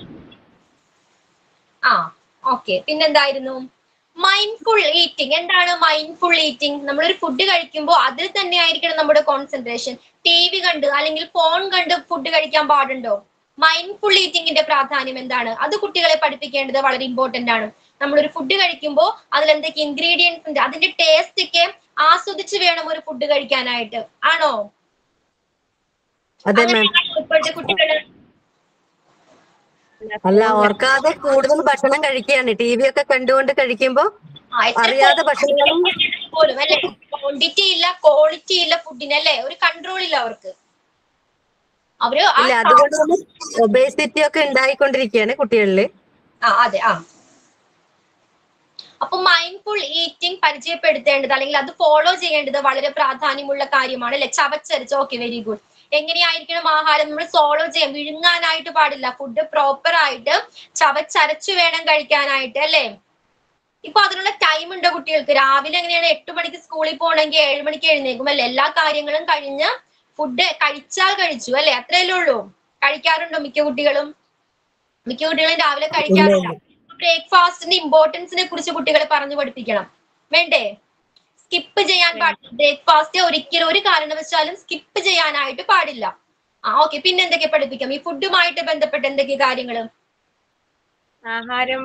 ആ ഓക്കെ പിന്നെന്തായിരുന്നു? Mindful eating. എന്താണ് മൈൻഡ്ഫുൾ ഈറ്റിംഗ്? നമ്മളൊരു ഫുഡ് കഴിക്കുമ്പോൾ അതിൽ തന്നെ ആയിരിക്കണം നമ്മുടെ കോൺസെൻട്രേഷൻ. ടി വി കണ്ട് അല്ലെങ്കിൽ ഫോൺ കണ്ട് ഫുഡ് കഴിക്കാൻ പാടുണ്ടോ? മൈൻഡ്ഫുൾ ഈറ്റിംഗിന്റെ പ്രാധാന്യം എന്താണ്? അത് കുട്ടികളെ പഠിപ്പിക്കേണ്ടത് വളരെ ഇമ്പോർട്ടന്റ് ആണ്. നമ്മളൊരു ഫുഡ് കഴിക്കുമ്പോൾ അതിൽ എന്തൊക്കെ ഇൻഗ്രീഡിയൻസ് ഉണ്ട്, അതിന്റെ ടേസ്റ്റ് ഒക്കെ ആസ്വദിച്ച് വേണം ഒരു ഫുഡ് കഴിക്കാനായിട്ട്. ആണോ? ഇപ്പോഴത്തെ കുട്ടികള് അല്ല ഓർക്കാതെ കൂടുതൽ ഭക്ഷണം കഴിക്കുകയാണ്. ടി വി ഒക്കെ കണ്ടുകൊണ്ട് കഴിക്കുമ്പോ അറിയാതെ ഭക്ഷണം പോലും അല്ലെ? ക്വാണ്ടിറ്റി ഇല്ല ക്വാളിറ്റി ഇല്ല ഫുഡിന് അല്ലെ? ഒരു കൺട്രോൾ ഇല്ല അവർക്ക്. അവര് ആ ഇല്ല അതുകൊണ്ട് തന്നെ ഒബേസിറ്റി ഒക്കെ ഉണ്ടായിക്കൊണ്ടിരിക്കുകയാണ് കുട്ടികളില്. ആ അതെ ആ അപ്പൊ മൈൻഡ്ഫുൾ ഈറ്റിംഗ് പരിചയപ്പെടുത്തേണ്ടത് അല്ലെങ്കിൽ അത് ഫോളോ ചെയ്യേണ്ടത് വളരെ പ്രാധാന്യമുള്ള കാര്യമാണ് അല്ലെ. ചവച്ചരച്ച് ഓക്കെ വെരി ഗുഡ്. എങ്ങനെയായിരിക്കണം ആഹാരം നമ്മൾ ഫോളോ ചെയ്യാൻ? വിഴുങ്ങാനായിട്ട് പാടില്ല. ഫുഡ് പ്രോപ്പർ ആയിട്ട് ചവച്ചരച്ചു വേണം കഴിക്കാനായിട്ട് അല്ലെ. ഇപ്പൊ അതിനുള്ള ടൈം ഉണ്ട് കുട്ടികൾക്ക്. രാവിലെ എങ്ങനെയാണ് എട്ട് മണിക്ക് സ്കൂളിൽ പോകണമെങ്കിൽ ഏഴ് മണിക്ക് എഴുന്നേക്കും അല്ലെ. എല്ലാ കാര്യങ്ങളും കഴിഞ്ഞ് ഫുഡ് കഴിച്ചാൽ കഴിച്ചു അല്ലെ. അത്രയല്ലേ ഉള്ളൂ. കഴിക്കാറുണ്ടോ മിക്ക കുട്ടികളും? മിക്ക കുട്ടികളും രാവിലെ കഴിക്കാറില്ല. ബ്രേക്ക്ഫാസ്റ്റിന്റെ ഇമ്പോർട്ടൻസിനെ കുറിച്ച് കുട്ടികളെ പറഞ്ഞു പഠിപ്പിക്കണം വേണ്ടേ? സ്കിപ്പ് ചെയ്യാൻ പാടില്ല. ബ്രേക്ക്ഫാസ്റ്റ് ഒരിക്കലും ഒരു കാരണവശാലും സ്കിപ്പ് ചെയ്യാനായിട്ട് പാടില്ല. ആ ഓക്കെ. പിന്നെ എന്തൊക്കെ പഠിപ്പിക്കാം ഈ ഫുഡുമായിട്ട് ബന്ധപ്പെട്ട് എന്തൊക്കെ കാര്യങ്ങള്? ആഹാരം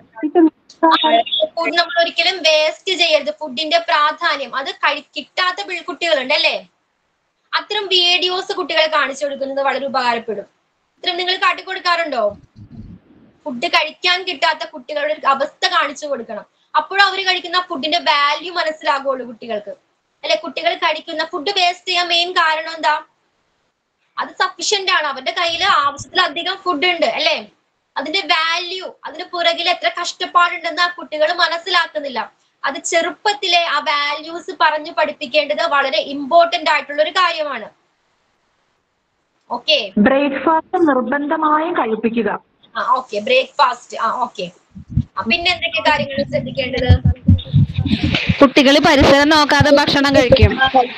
ഫുഡ് നമ്മൾ ഒരിക്കലും വേസ്റ്റ് ചെയ്യരുത്. ഫുഡിന്റെ പ്രാധാന്യം അത് കഴി കിട്ടാത്ത കുട്ടികളുണ്ട് അല്ലേ. അത്തരം വീഡിയോസ് കുട്ടികളെ കാണിച്ചു കൊടുക്കുന്നത് വളരെ ഉപകാരപ്പെടും. ഇത്തരം നിങ്ങൾ കാട്ടിക്കൊടുക്കാറുണ്ടോ? ഫുഡ് കഴിക്കാൻ കിട്ടാത്ത കുട്ടികളുടെ ഒരു അവസ്ഥ കാണിച്ചു കൊടുക്കണം. അപ്പോഴും അവർ കഴിക്കുന്ന ഫുഡിന്റെ വാല്യൂ മനസ്സിലാകുള്ളൂ കുട്ടികൾക്ക് അല്ലെ. കുട്ടികൾ കഴിക്കുന്ന ഫുഡ് വേസ്റ്റ് ചെയ്യാൻ മെയിൻ കാരണം എന്താ? അത് സഫീഷ്യന്റ് ആണ്. അവരുടെ കയ്യിൽ ആവശ്യത്തിലധികം ഫുഡ് ഉണ്ട് അല്ലെ. അതിന്റെ വാല്യൂ, അതിന് പുറകിൽ എത്ര കഷ്ടപ്പാടുണ്ടെന്ന് ആ കുട്ടികൾ മനസ്സിലാക്കുന്നില്ല. അത് ചെറുപ്പത്തിലെ ആ വാല്യൂസ് പറഞ്ഞു പഠിപ്പിക്കേണ്ടത് വളരെ ഇമ്പോർട്ടന്റ് ആയിട്ടുള്ള ഒരു കാര്യമാണ്. ഓക്കെ. ബ്രേക്ക്ഫാസ്റ്റ് നിർബന്ധമായും കഴിപ്പിക്കുക. ആ ഓക്കെ. ബ്രേക്ക്ഫാസ്റ്റ് ആ ഓക്കെ. പിന്നെ എന്തൊക്കെ കാര്യങ്ങൾ ശ്രദ്ധിക്കേണ്ടത്? കുട്ടികൾ പരിസരം നോക്കാതെ ഭക്ഷണം കഴിക്കും.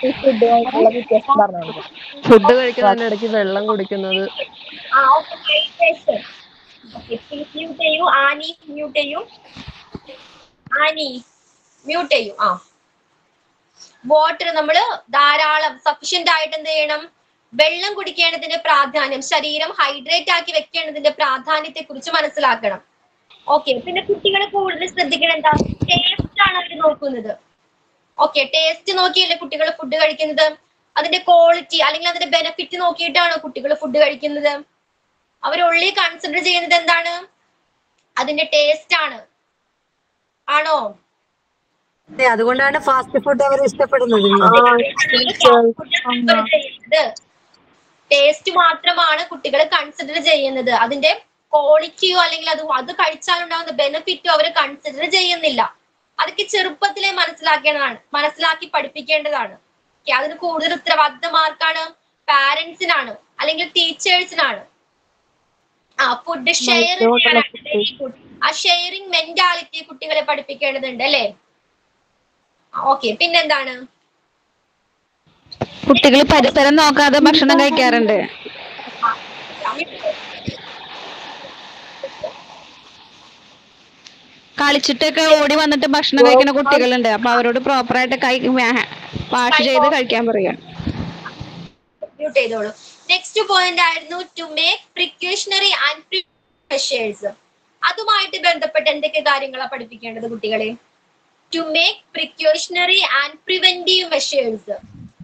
ഫുഡ് കഴിക്കുന്നതിന്റെ ഇടയ്ക്ക് വെള്ളം കുടിക്കുന്നത്. ആ ഓക്കെ. ഹൈഡ്രേഷൻ. ഓക്കെ. മ്യൂട്ട് ചെയ്യൂ. ആനി മ്യൂട്ട് ചെയ്യൂ. ആനി മ്യൂട്ട് ചെയ്യൂ. ആ വാട്ടർ നമ്മൾ ധാരാളം സഫീഷ്യന്റ് ആയിട്ട് എന്ത് ചെയ്യണം? വെള്ളം കുടിക്കേണ്ടതിന്റെ പ്രാധാന്യം, ശരീരം ഹൈഡ്രേറ്റ് ആക്കി വെക്കേണ്ടതിന്റെ പ്രാധാന്യത്തെ കുറിച്ച് മനസ്സിലാക്കണം. ഓക്കെ. പിന്നെ കുട്ടികളെ കൂടുതൽ ശ്രദ്ധിക്കണം എന്താ? ടേസ്റ്റ് ആണ് അവർ നോക്കുന്നത്. ഓക്കെ. ടേസ്റ്റ് നോക്കിയല്ലേ കുട്ടികൾ ഫുഡ് കഴിക്കുന്നത്? അതിന്റെ ക്വാളിറ്റി അല്ലെങ്കിൽ അതിന്റെ ബെനിഫിറ്റ് നോക്കിയിട്ടാണോ കുട്ടികൾ ഫുഡ് കഴിക്കുന്നത്? അവർ ഉള്ളി കൺസിഡർ ചെയ്യുന്നത് എന്താണ്? അതിന്റെ ടേസ്റ്റ് ആണ്. ആണോ? അതുകൊണ്ടാണ് ഫാസ്റ്റ് ഫുഡ് അവർ ഇഷ്ടപ്പെടുന്നത്. ടേസ്റ്റ് മാത്രമാണ് കുട്ടികൾ കൺസിഡർ ചെയ്യുന്നത്. അതിന്റെ ക്വാളിറ്റിയോ അല്ലെങ്കിൽ അത് അത് കഴിച്ചാലുണ്ടാകുന്ന ബെനിഫിറ്റോ അവർ കൺസിഡർ ചെയ്യുന്നില്ല. അതൊക്കെ ചെറുപ്പത്തിലെ മനസ്സിലാക്കേണ്ടതാണ്, മനസ്സിലാക്കി പഠിപ്പിക്കേണ്ടതാണ്. അതിന് കൂടുതൽ ഉത്തരവാദിത്തം ആർക്കാണ്? പാരന്റ്സിനാണ് അല്ലെങ്കിൽ ടീച്ചേഴ്സിനാണ്. ആ ഫുഡ് ഷെയർ ചെയ്യാനായിട്ട് ആ ഷെയറിംഗ് മെന്റാലിറ്റി കുട്ടികളെ പഠിപ്പിക്കേണ്ടതുണ്ട് അല്ലേ. ഓക്കെ. പിന്നെന്താണ്? കുട്ടികൾ പരിസരം നോക്കാതെ ഭക്ഷണം കഴിക്കാറുണ്ട്. കളിച്ചിട്ടൊക്കെ ഓടി വന്നിട്ട് ഭക്ഷണം കഴിക്കുന്ന കുട്ടികളുണ്ട്. അപ്പൊ അവരോട് പ്രോപ്പറായിട്ട് കൈ വാഷ് ചെയ്ത് കഴിക്കാൻ പറയാം. നെക്സ്റ്റ് പോയിന്റ് ആയിരുന്നു to make precautionary and measures. അതുമായിട്ട് ബന്ധപ്പെട്ട് എന്തൊക്കെ കാര്യങ്ങളാണ് പഠിപ്പിക്കേണ്ടത് കുട്ടികളെ? To make precautionary and preventive measures.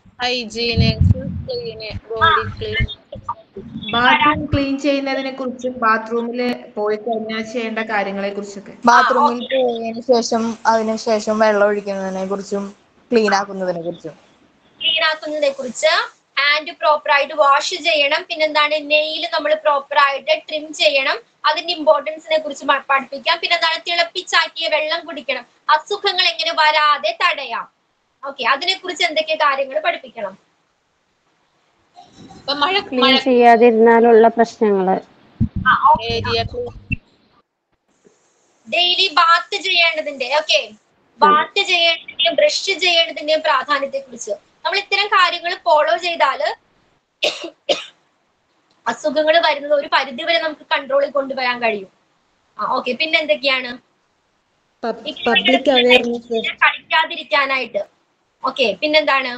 Bathroom clean ചെയ്യുന്നതിനെ കുറിച്ചും ബാത്റൂമിൽ പോയി കഴിഞ്ഞാൽ ചെയ്യേണ്ട കാര്യങ്ങളെ കുറിച്ചൊക്കെ. ബാത്റൂമിൽ പോയതിനു ശേഷം അതിനുശേഷം വെള്ളം ഒഴിക്കുന്നതിനെ കുറിച്ചും ക്ലീൻ ആക്കുന്നതിനെ കുറിച്ചും ക്ലീൻ ആക്കുന്നതിനെ കുറിച്ച് ഹാൻഡ് പ്രോപ്പർ ആയിട്ട് വാഷ് ചെയ്യണം. പിന്നെന്താണ്? നെയിൽ നമ്മൾ പ്രോപ്പർ ആയിട്ട് ട്രിം ചെയ്യണം. അതിന്റെ ഇമ്പോർട്ടൻസിനെ കുറിച്ച് പഠിപ്പിക്കാം. പിന്നെന്താണ്? തിളപ്പിച്ചാക്കിയ വെള്ളം കുടിക്കണം. അസുഖങ്ങൾ എങ്ങനെ വരാതെ തടയാം. ഓക്കെ. അതിനെ കുറിച്ച് എന്തൊക്കെ കാര്യങ്ങൾ പഠിപ്പിക്കണം? ക്ലീൻ ചെയ്യാതിരുന്നാലുള്ള പ്രശ്നങ്ങള്. ഡെയിലി ബാത്ത് ചെയ്യേണ്ടതിന്റെ ഓക്കെ ബാത്ത് ചെയ്യേണ്ടതിന്റെയും ബ്രഷ് ചെയ്യേണ്ടതിന്റെയും പ്രാധാന്യത്തെ കുറിച്ച് നമ്മൾ ഇത്തരം കാര്യങ്ങൾ ഫോളോ ചെയ്താല് അസുഖങ്ങൾ വരുന്നത് ഒരു പരിധി വരെ നമുക്ക് കൺട്രോളിൽ കൊണ്ടുവരാൻ കഴിയും. ആ ഓക്കെ. പിന്നെ എന്തൊക്കെയാണ്? കളിക്കാതിരിക്കാനായിട്ട്. ഓക്കെ. പിന്നെന്താണ്?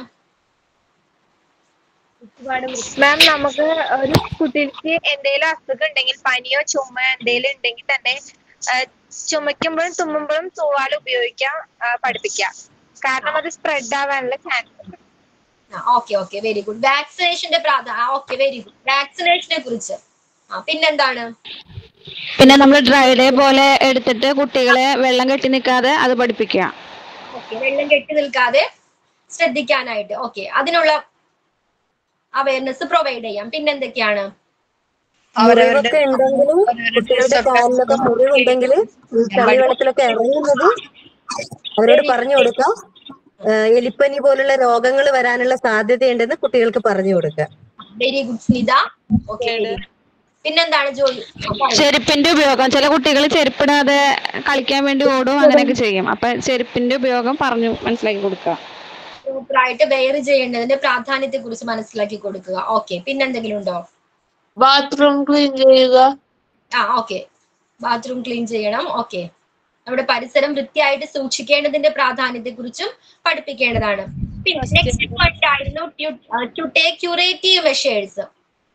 മാം നമുക്ക് ഒരു കുട്ടിക്ക് എന്തെങ്കിലും അസുഖം ഉണ്ടെങ്കിൽ പനിയോ ചുമ എന്തെങ്കിലും ഉണ്ടെങ്കിൽ തന്നെ ചുമയ്ക്കുമ്പോഴും തുമ്മുമ്പോഴും തൂവാല ഉപയോഗിക്കാൻ പഠിപ്പിക്കാം. കാരണം അത് സ്പ്രെഡ് ആവാനുള്ള ചാൻസ് ഉണ്ട്. Okay okay very good. വാക്സിനേഷന്റെ പ്രാധാന്യം. Okay very good. വാക്സിനേഷനെ കുറിച്ച് പിന്നെന്താണ്? പിന്നെ നമ്മൾ ഡ്രൈ ഡേ പോലെ എടുത്തിട്ട് കുട്ടികളെ വെള്ളം കെട്ടി നിൽക്കാതെ അത് പഠിപ്പിക്കുക. ഓക്കെ. വെള്ളം കെട്ടി നിൽക്കാതെ ശ്രദ്ധിക്കാനായിട്ട്. ഓക്കെ. അതിനുള്ള അവയർനെസ് പ്രൊവൈഡ് ചെയ്യാം. പിന്നെന്തൊക്കെയാണ്? മുറിവൊക്കെ ഉണ്ടെങ്കിലും കുട്ടികളുടെ കാലിലൊക്കെ മുറിവുണ്ടെങ്കിൽ ഈ ചളിവെള്ളത്തിലൊക്കെ ഇറങ്ങുന്നത് അവരോട് പറഞ്ഞു കൊടുക്കാം. എലിപ്പനി പോലുള്ള രോഗങ്ങൾ വരാനുള്ള സാധ്യതയുണ്ടെന്ന് കുട്ടികൾക്ക് പറഞ്ഞു കൊടുക്കാം. Very good Smitha. ഓക്കെ, പിന്നെന്താണ് ജോലി? ചെരുപ്പിന്റെ ഉപയോഗം, ചില കുട്ടികൾ ചെരുപ്പിടാതെ കളിക്കാൻ വേണ്ടി ഓടും, അങ്ങനെയൊക്കെ ചെയ്യും. അപ്പൊ ചെരുപ്പിന്റെ ഉപയോഗം പറഞ്ഞു മനസ്സിലാക്കി കൊടുക്കുക. പ്രോപ്പറായിട്ട് വെയർ ചെയ്യേണ്ടതിന്റെ പ്രാധാന്യത്തെ കുറിച്ച് മനസ്സിലാക്കി കൊടുക്കുക. ഓക്കെ, പിന്നെന്തെങ്കിലും ഉണ്ടോ? ബാത്റൂം ക്ലീൻ ചെയ്യുക. ആ ഓക്കെ, ബാത്റൂം ക്ലീൻ ചെയ്യണം. ഓക്കെ, നമ്മുടെ പരിസരം വൃത്തിയായിട്ട് സൂക്ഷിക്കേണ്ടതിന്റെ പ്രാധാന്യത്തെ കുറിച്ചും പഠിപ്പിക്കേണ്ടതാണ്. പിന്നെ നെക്സ്റ്റ് പോയിന്റ് ആയിരുന്നു ടു ടേക്ക് ക്യൂറേറ്റീവ് മെഷേഴ്സ്.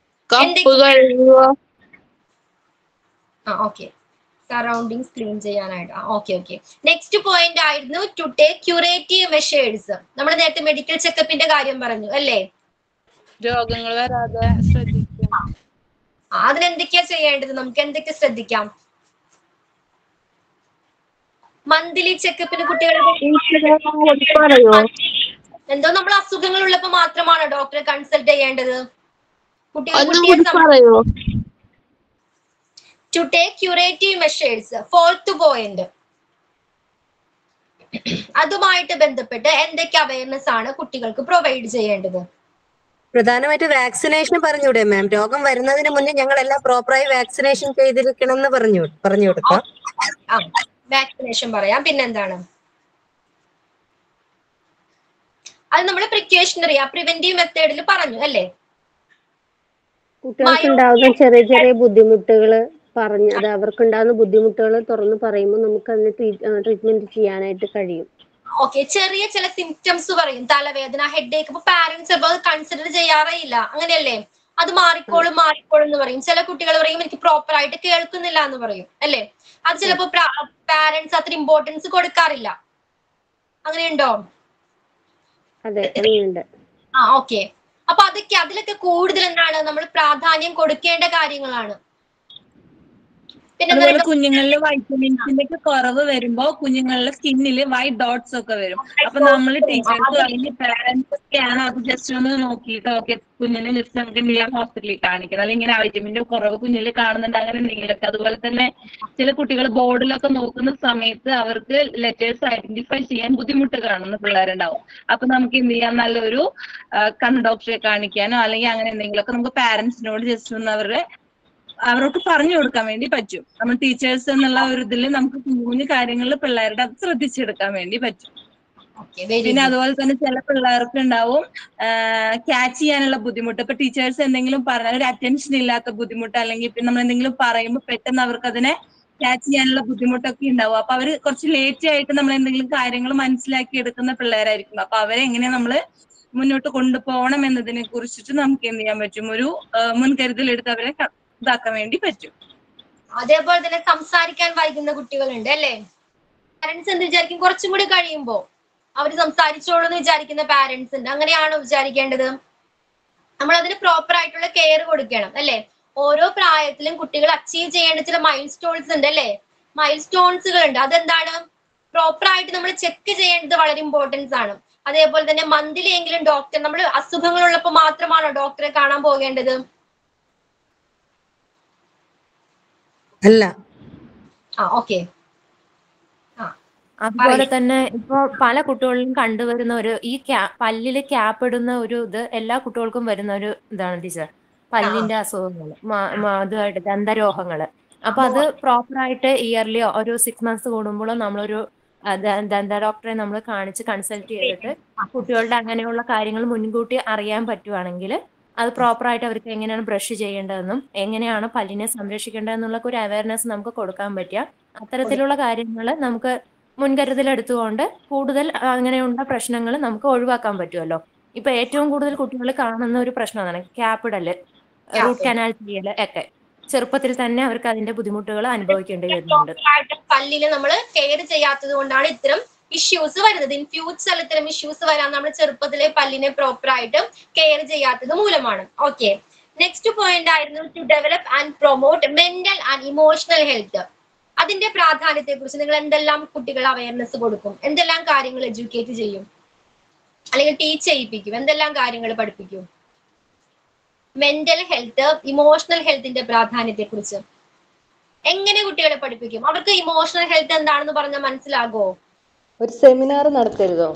ആ ഓക്കെ, സറൗണ്ടിങ്സ് ക്ലീൻ ചെയ്യാനായിട്ട്. ഓക്കെ ഓക്കെ നെക്സ്റ്റ് പോയിന്റ് ആയിരുന്നു ടു ടേക്ക് ക്യൂറേറ്റീവ് മെഷേഴ്സ്. നമ്മൾ നേരത്തെ മെഡിക്കൽ ചെക്കപ്പിന്റെ കാര്യം പറഞ്ഞു അല്ലേ? രോഗങ്ങൾ വരാതെ ശ്രദ്ധിക്കാം. അതിനെന്തൊക്കെയാ ചെയ്യേണ്ടത്? നമുക്ക് എന്തൊക്കെ ശ്രദ്ധിക്കാം? മന്ത്ലി ചെക്കപ്പിന് കുട്ടികളുടെ എന്തോ നമ്മൾ അസുഖങ്ങൾ ഉള്ളപ്പോ മാത്രമാണോ ഡോക്ടറെ കൺസൾട്ട് ചെയ്യേണ്ടത്? To take curative measures. Fourth point, അതുമായിട്ട് ബന്ധപ്പെട്ട് എന്തൊക്കെ അവയർനെസ് ആണ് കുട്ടികൾക്ക് പ്രൊവൈഡ് ചെയ്യേണ്ടത്? പ്രധാനമായിട്ട് വാക്സിനേഷൻ പറഞ്ഞൂടെ മാം? രോഗം വരുന്നതിന് മുന്നേ ഞങ്ങൾ എല്ലാം പ്രോപ്പറായി വാക്സിനേഷൻ ചെയ്തിരിക്കണം എന്ന് പറഞ്ഞു പറഞ്ഞു കൊടുക്കാം. വാക്സിനേഷൻ പറയാം. പിന്നെന്താണ്? അത് നമ്മൾ പ്രിക്കോഷണറി ആ പ്രിവെന്റീവ് മെത്തേഡിൽ പറഞ്ഞു അല്ലേ? കുട്ടികൾക്ക് ഉണ്ടാകുന്ന ചെറിയ ചെറിയ ബുദ്ധിമുട്ടുകൾ പറഞ്ഞ് അത് അവർക്കുണ്ടാകുന്ന ബുദ്ധിമുട്ടുകൾ തുറന്ന് പറയുമ്പോൾ നമുക്ക് അതിന് ട്രീറ്റ്മെന്റ് ചെയ്യാനായിട്ട് കഴിയും. ഓക്കെ, ചെറിയ ചില സിംറ്റംസ് പറയും, തലവേദന, ഹെഡ് ഏക്ക്. ഇപ്പൊ പാരന്റ്സ് ചിലപ്പോൾ അത് കൺസിഡർ ചെയ്യാറേ ഇല്ല, അങ്ങനെയല്ലേ? അത് മാറിക്കോളും മാറിക്കോളും എന്ന് പറയും. ചില കുട്ടികൾ പറയും എനിക്ക് പ്രോപ്പർ ആയിട്ട് കേൾക്കുന്നില്ല എന്ന് പറയും അല്ലേ? അത് ചിലപ്പോ പാരന്റ്സ് അത്ര ഇമ്പോർട്ടൻസ് കൊടുക്കാറില്ല. അങ്ങനെയുണ്ടോ? അതെ, അങ്ങനെയുണ്ട്. ആ ഓക്കെ, അപ്പൊ അതൊക്കെ അതിലൊക്കെ കൂടുതൽ എന്താണ് നമ്മൾ പ്രാധാന്യം കൊടുക്കേണ്ട കാര്യങ്ങളാണ്. അതുപോലെ കുഞ്ഞുങ്ങളിൽ വൈറ്റമിൻസിന്റെ ഒക്കെ കുറവ് വരുമ്പോ കുഞ്ഞുങ്ങളുടെ സ്കിന്നില് വൈറ്റ് ഡോട്ട്സ് ഒക്കെ വരും. അപ്പൊ നമ്മൾ ടീച്ചേഴ്സ് അല്ലെങ്കിൽ പാരന്റ്സ് ഒക്കെയാണ് അത് ജസ്റ്റ് ഒന്ന് നോക്കിയിട്ട് ഓക്കെ കുഞ്ഞിനെ ജസ്റ്റ് നമുക്ക് എന്തെങ്കിലും ഹോസ്പിറ്റലിൽ കാണിക്കണം, അല്ലെങ്കിൽ ഇങ്ങനെ വൈറ്റമിന്റെ കുറവ് കുഞ്ഞിൽ കാണുന്നുണ്ട്, അങ്ങനെ എന്തെങ്കിലുമൊക്കെ. അതുപോലെ തന്നെ ചില കുട്ടികൾ ബോർഡിലൊക്കെ നോക്കുന്ന സമയത്ത് അവർക്ക് ലെറ്റേഴ്സ് ഐഡന്റിഫൈ ചെയ്യാൻ ബുദ്ധിമുട്ട് കാണുന്ന പിള്ളേരുണ്ടാവും. അപ്പൊ നമുക്ക് എന്ത് ചെയ്യാം, നല്ലൊരു കണ്ണ് ഡോക്ടറെ കാണിക്കാനോ അല്ലെങ്കിൽ അങ്ങനെ എന്തെങ്കിലുമൊക്കെ നമുക്ക് പാരന്റ്സിനോട് ജസ്റ്റ് ഒന്ന് അവരുടെ അവർക്ക് പറഞ്ഞു കൊടുക്കാൻ വേണ്ടി പറ്റും. നമ്മൾ ടീച്ചേഴ്സ് എന്നുള്ള ഒരു ഇതിൽ നമുക്ക് കുഞ്ഞു കാര്യങ്ങളിൽ പിള്ളേരുടെ അത് ശ്രദ്ധിച്ചെടുക്കാൻ വേണ്ടി പറ്റും. പിന്നെ അതുപോലെ തന്നെ ചില പിള്ളേർക്ക് ഉണ്ടാവും ക്യാച്ച് ചെയ്യാനുള്ള ബുദ്ധിമുട്ട്. ഇപ്പൊ ടീച്ചേഴ്സ് എന്തെങ്കിലും പറഞ്ഞാൽ ഒരു അറ്റൻഷൻ ഇല്ലാത്ത ബുദ്ധിമുട്ട്, അല്ലെങ്കിൽ പിന്നെ നമ്മൾ എന്തെങ്കിലും പറയുമ്പോൾ പെട്ടെന്ന് അവർക്ക് അതിനെ ക്യാച്ച് ചെയ്യാനുള്ള ബുദ്ധിമുട്ടൊക്കെ ഉണ്ടാവും. അപ്പൊ അവര് കുറച്ച് ലേറ്റ് ആയിട്ട് നമ്മൾ എന്തെങ്കിലും കാര്യങ്ങൾ മനസ്സിലാക്കി എടുക്കുന്ന പിള്ളേരായിരിക്കും. അപ്പൊ അവരെ എങ്ങനെ നമ്മള് മുന്നോട്ട് കൊണ്ടുപോകണം എന്നതിനെ കുറിച്ചിട്ട് നമുക്ക് എന്ത് ചെയ്യാൻ പറ്റും, ഒരു മുൻകരുതൽ എടുത്ത് അവരെ ഇതാക്കാൻ വേണ്ടി പറ്റും. അതേപോലെ തന്നെ സംസാരിക്കാൻ വൈകുന്ന കുട്ടികളുണ്ട് അല്ലേ? പാരന്റ്സ് എന്ത് വിചാരിക്കും, കുറച്ചും കൂടി കഴിയുമ്പോ അവര് സംസാരിച്ചോളൂ എന്ന് വിചാരിക്കുന്ന പാരന്റ്സ് ഉണ്ട്. അങ്ങനെയാണോ വിചാരിക്കേണ്ടത്? നമ്മൾ അതിന് പ്രോപ്പർ ആയിട്ടുള്ള കെയർ കൊടുക്കണം അല്ലേ? ഓരോ പ്രായത്തിലും കുട്ടികൾ അച്ചീവ് ചെയ്യേണ്ട ചില മൈൽ സ്റ്റോൺസ് ഉണ്ട് അല്ലേ? മൈൽ സ്റ്റോൺസുകൾ ഉണ്ട്. അതെന്താണ്? പ്രോപ്പർ ആയിട്ട് നമ്മൾ ചെക്ക് ചെയ്യേണ്ടത് വളരെ ഇമ്പോർട്ടൻസ് ആണ്. അതേപോലെ തന്നെ മന്ത്ലി എങ്കിലും ഡോക്ടർ, നമ്മൾ അസുഖങ്ങളുള്ളപ്പോൾ മാത്രമാണോ ഡോക്ടറെ കാണാൻ പോകേണ്ടത്? അല്ല. ആ ഓക്കെ. അതുപോലെ തന്നെ ഇപ്പൊ പല കുട്ടികളിലും കണ്ടുവരുന്ന ഒരു ഈ പല്ലില് ക്യാപ്പ് ഇടുന്ന ഒരു ഇത് എല്ലാ കുട്ടികൾക്കും വരുന്ന ഒരു ഇതാണ് ടീച്ചർ, പല്ലിന്റെ അസുഖങ്ങൾ, അതുമായിട്ട് ദന്തരോഗങ്ങള്. അപ്പൊ അത് പ്രോപ്പർ ആയിട്ട് ഇയർലിയോ ഒരു സിക്സ് മന്ത്സ് കൂടുമ്പോഴോ നമ്മളൊരു ദന്ത ഡോക്ടറെ നമ്മൾ കാണിച്ച് കൺസൾട്ട് ചെയ്തിട്ട് കുട്ടികളുടെ അങ്ങനെയുള്ള കാര്യങ്ങൾ മുൻകൂട്ടി അറിയാൻ പറ്റുവാണെങ്കിൽ അത് പ്രോപ്പറായിട്ട് അവർക്ക് എങ്ങനെയാണ് ബ്രഷ് ചെയ്യേണ്ടതെന്നും എങ്ങനെയാണ് പല്ലിനെ സംരക്ഷിക്കേണ്ടതെന്നുള്ള ഒരു അവയർനെസ് നമുക്ക് കൊടുക്കാൻ പറ്റുക. അത്തരത്തിലുള്ള കാര്യങ്ങൾ നമുക്ക് മുൻകരുതൽ എടുത്തുകൊണ്ട് കൂടുതൽ അങ്ങനെയുള്ള പ്രശ്നങ്ങൾ നമുക്ക് ഒഴിവാക്കാൻ പറ്റുമല്ലോ. ഇപ്പൊ ഏറ്റവും കൂടുതൽ കുട്ടികൾ കാണുന്ന ഒരു പ്രശ്നമാണ് ക്യാപ്പിടല്, റൂട്ട് കനാൽ ചെയ്യല് ഒക്കെ. ചെറുപ്പത്തിൽ തന്നെ അവർക്ക് അതിന്റെ ബുദ്ധിമുട്ടുകൾ അനുഭവിക്കേണ്ടി വരുന്നുണ്ട്. പല്ലിന് നമ്മൾ കെയർ ചെയ്യാത്തത് കൊണ്ടാണ് ഇത്തരം ഇഷ്യൂസ് വരുന്നത്. ഇൻ ഫ്യൂച്ചർ ഇത്തരം ഇഷ്യൂസ് വരാൻ നമ്മൾ ചെറുപ്പത്തിലെ പല്ലിനെ പ്രോപ്പർ ആയിട്ട് കെയർ ചെയ്യാത്തത് മൂലമാണ്. ഓക്കെ, നെക്സ്റ്റ് പോയിന്റ് ആയിരുന്നു to develop and promote mental and emotional health. അതിന്റെ പ്രാധാന്യത്തെ കുറിച്ച് നിങ്ങൾ എന്തെല്ലാം കുട്ടികൾ അവയർനെസ് കൊടുക്കും, എന്തെല്ലാം കാര്യങ്ങൾ എഡ്യൂക്കേറ്റ് ചെയ്യും അല്ലെങ്കിൽ ടീച്ച് ചെയ്യിപ്പിക്കും, എന്തെല്ലാം കാര്യങ്ങൾ പഠിപ്പിക്കും? മെന്റൽ ഹെൽത്ത്, ഇമോഷണൽ ഹെൽത്തിന്റെ പ്രാധാന്യത്തെ കുറിച്ച്. എങ്ങനെ കുട്ടികളെ പഠിപ്പിക്കും? അവർക്ക് ഇമോഷണൽ ഹെൽത്ത് എന്താണെന്ന് പറഞ്ഞാൽ മനസ്സിലാകോ? ഒരു സെമിനാർ നടത്തരുതോ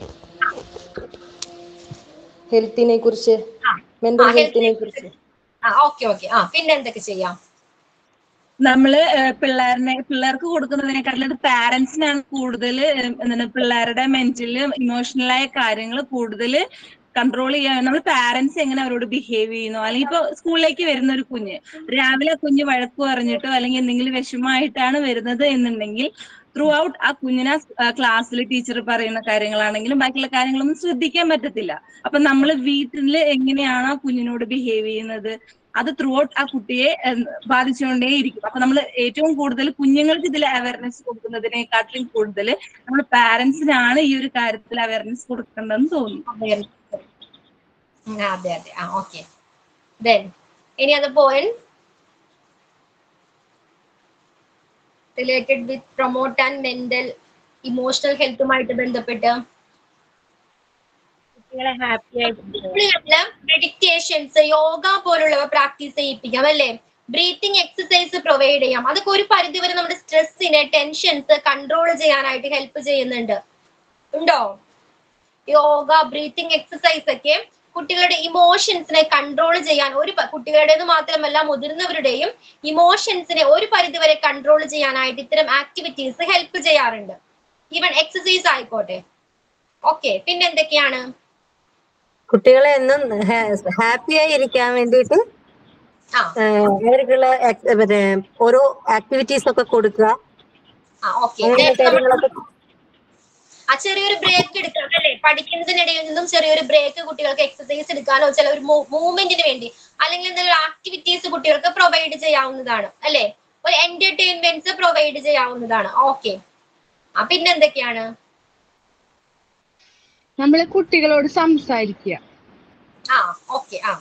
ഹെൽത്തിനെ കുറിച്ച്, മെന്റൽ ഹെൽത്തിനെ കുറിച്ച്? ഓക്കെ ഓക്കെ ആ പിന്നെ എന്തൊക്കെ ചെയ്യാം? നമ്മള് പിള്ളേരിനെ പിള്ളേർക്ക് കൊടുക്കുന്നതിനേക്കാളും പാരന്റ്സിനാണ് കൂടുതൽ എന്താണ് പിള്ളേരുടെ മെന്റലും ഇമോഷണലായ കാര്യങ്ങൾ കൂടുതൽ കൺട്രോൾ ചെയ്യാൻ. നമ്മൾ പാരന്റ്സ് എങ്ങനെ അവരോട് ബിഹേവ് ചെയ്യുന്നു, അല്ലെങ്കിൽ ഇപ്പൊ സ്കൂളിലേക്ക് വരുന്ന ഒരു കുഞ്ഞ് രാവിലെ കുഞ്ഞ് വഴക്ക് പറഞ്ഞിട്ടോ അല്ലെങ്കിൽ എന്തെങ്കിലും വിഷമമായിട്ടാണ് വരുന്നത് എന്നുണ്ടെങ്കിൽ ത്രൂ ഔട്ട് ആ കുഞ്ഞിനെ ക്ലാസ്സിൽ ടീച്ചർ പറയുന്ന കാര്യങ്ങളാണെങ്കിലും ബാക്കിയുള്ള കാര്യങ്ങളൊന്നും ശ്രദ്ധിക്കാൻ പറ്റത്തില്ല. അപ്പൊ നമ്മൾ വീട്ടിൽ എങ്ങനെയാണ് ആ കുഞ്ഞിനോട് ബിഹേവ് ചെയ്യുന്നത് അത് ത്രൂ ഔട്ട് ആ കുട്ടിയെ ബാധിച്ചുകൊണ്ടേ ഇരിക്കും. അപ്പൊ നമ്മൾ ഏറ്റവും കൂടുതൽ കുഞ്ഞുങ്ങൾക്ക് ഇതിൽ അവയർനെസ് കൊടുക്കുന്നതിനെക്കാട്ടിലും കൂടുതൽ നമ്മൾ പാരന്റ്സിനാണ് ഈ ഒരു കാര്യത്തിൽ അവയർനെസ് കൊടുക്കേണ്ടതെന്ന് തോന്നുന്നു. അതെ അതെ ആ okay. Then any other point related with promote and mental emotional ഹെൽത്തുമായിട്ട് ബന്ധപ്പെട്ട് ഹാപ്പി ആയിട്ട് മെഡിറ്റേഷൻസ്, യോഗ പോലുള്ളവ പ്രാക്ടീസ് ചെയ്യിപ്പിക്കാം അല്ലെ? ബ്രീത്തിങ് എക്സസൈസ് പ്രൊവൈഡ് ചെയ്യാം. അതൊക്കെ ഒരു പരിധിവരെ നമ്മുടെ സ്ട്രെസ്സിനെ, ടെൻഷൻസ് കൺട്രോൾ ചെയ്യാനായിട്ട് ഹെൽപ്പ് ചെയ്യുന്നുണ്ട്. ഉണ്ടോ? യോഗ, ബ്രീത്തിങ് എക്സസൈസ് ഒക്കെ കുട്ടികളുടെ ഇമോഷൻസിനെ കൺട്രോൾ ചെയ്യാൻ, ഒരു കുട്ടികളുടേത് മാത്രമല്ല മുതിർന്നവരുടെയും ഇമോഷൻസിനെ ഒരു പരിധിവരെ കൺട്രോൾ ചെയ്യാനായിട്ട് ഇത്തരം ആക്ടിവിറ്റീസ് ഹെൽപ്പ് ചെയ്യാറുണ്ട്. ഈവൻ എക്സസൈസ് ആയിക്കോട്ടെ. ഓക്കെ, പിന്നെ എന്തൊക്കെയാണ്? കുട്ടികളെ എന്നും ഹാപ്പി ആയി ഇരിക്കാൻ വേണ്ടിയിട്ട് അവർക്കുള്ള മറ്റേ ഓരോ ആക്ടിവിറ്റീസ് ഒക്കെ കൊടുക്കുക. ആ ചെറിയൊരു ബ്രേക്ക് എടുക്കാം അല്ലെ? പഠിക്കുന്നതിനിടയിൽ നിന്നും ചെറിയൊരു ബ്രേക്ക് കുട്ടികൾക്ക് എക്സസൈസ് എടുക്കാനോ ചില ഒരു മൂവ്മെന്റിന് വേണ്ടി അല്ലെങ്കിൽ എന്തെങ്കിലും ആക്ടിവിറ്റീസ് കുട്ടികൾക്ക് പ്രൊവൈഡ് ചെയ്യാവുന്നതാണ് അല്ലെ? ഒരു എന്റർടൈൻമെന്റ്സ് പ്രൊവൈഡ് ചെയ്യാവുന്നതാണ്. ഓക്കെ, ആ പിന്നെ എന്തൊക്കെയാണ്? നമ്മള് കുട്ടികളോട് സംസാരിക്കുക. ആ ഓക്കെ. ആ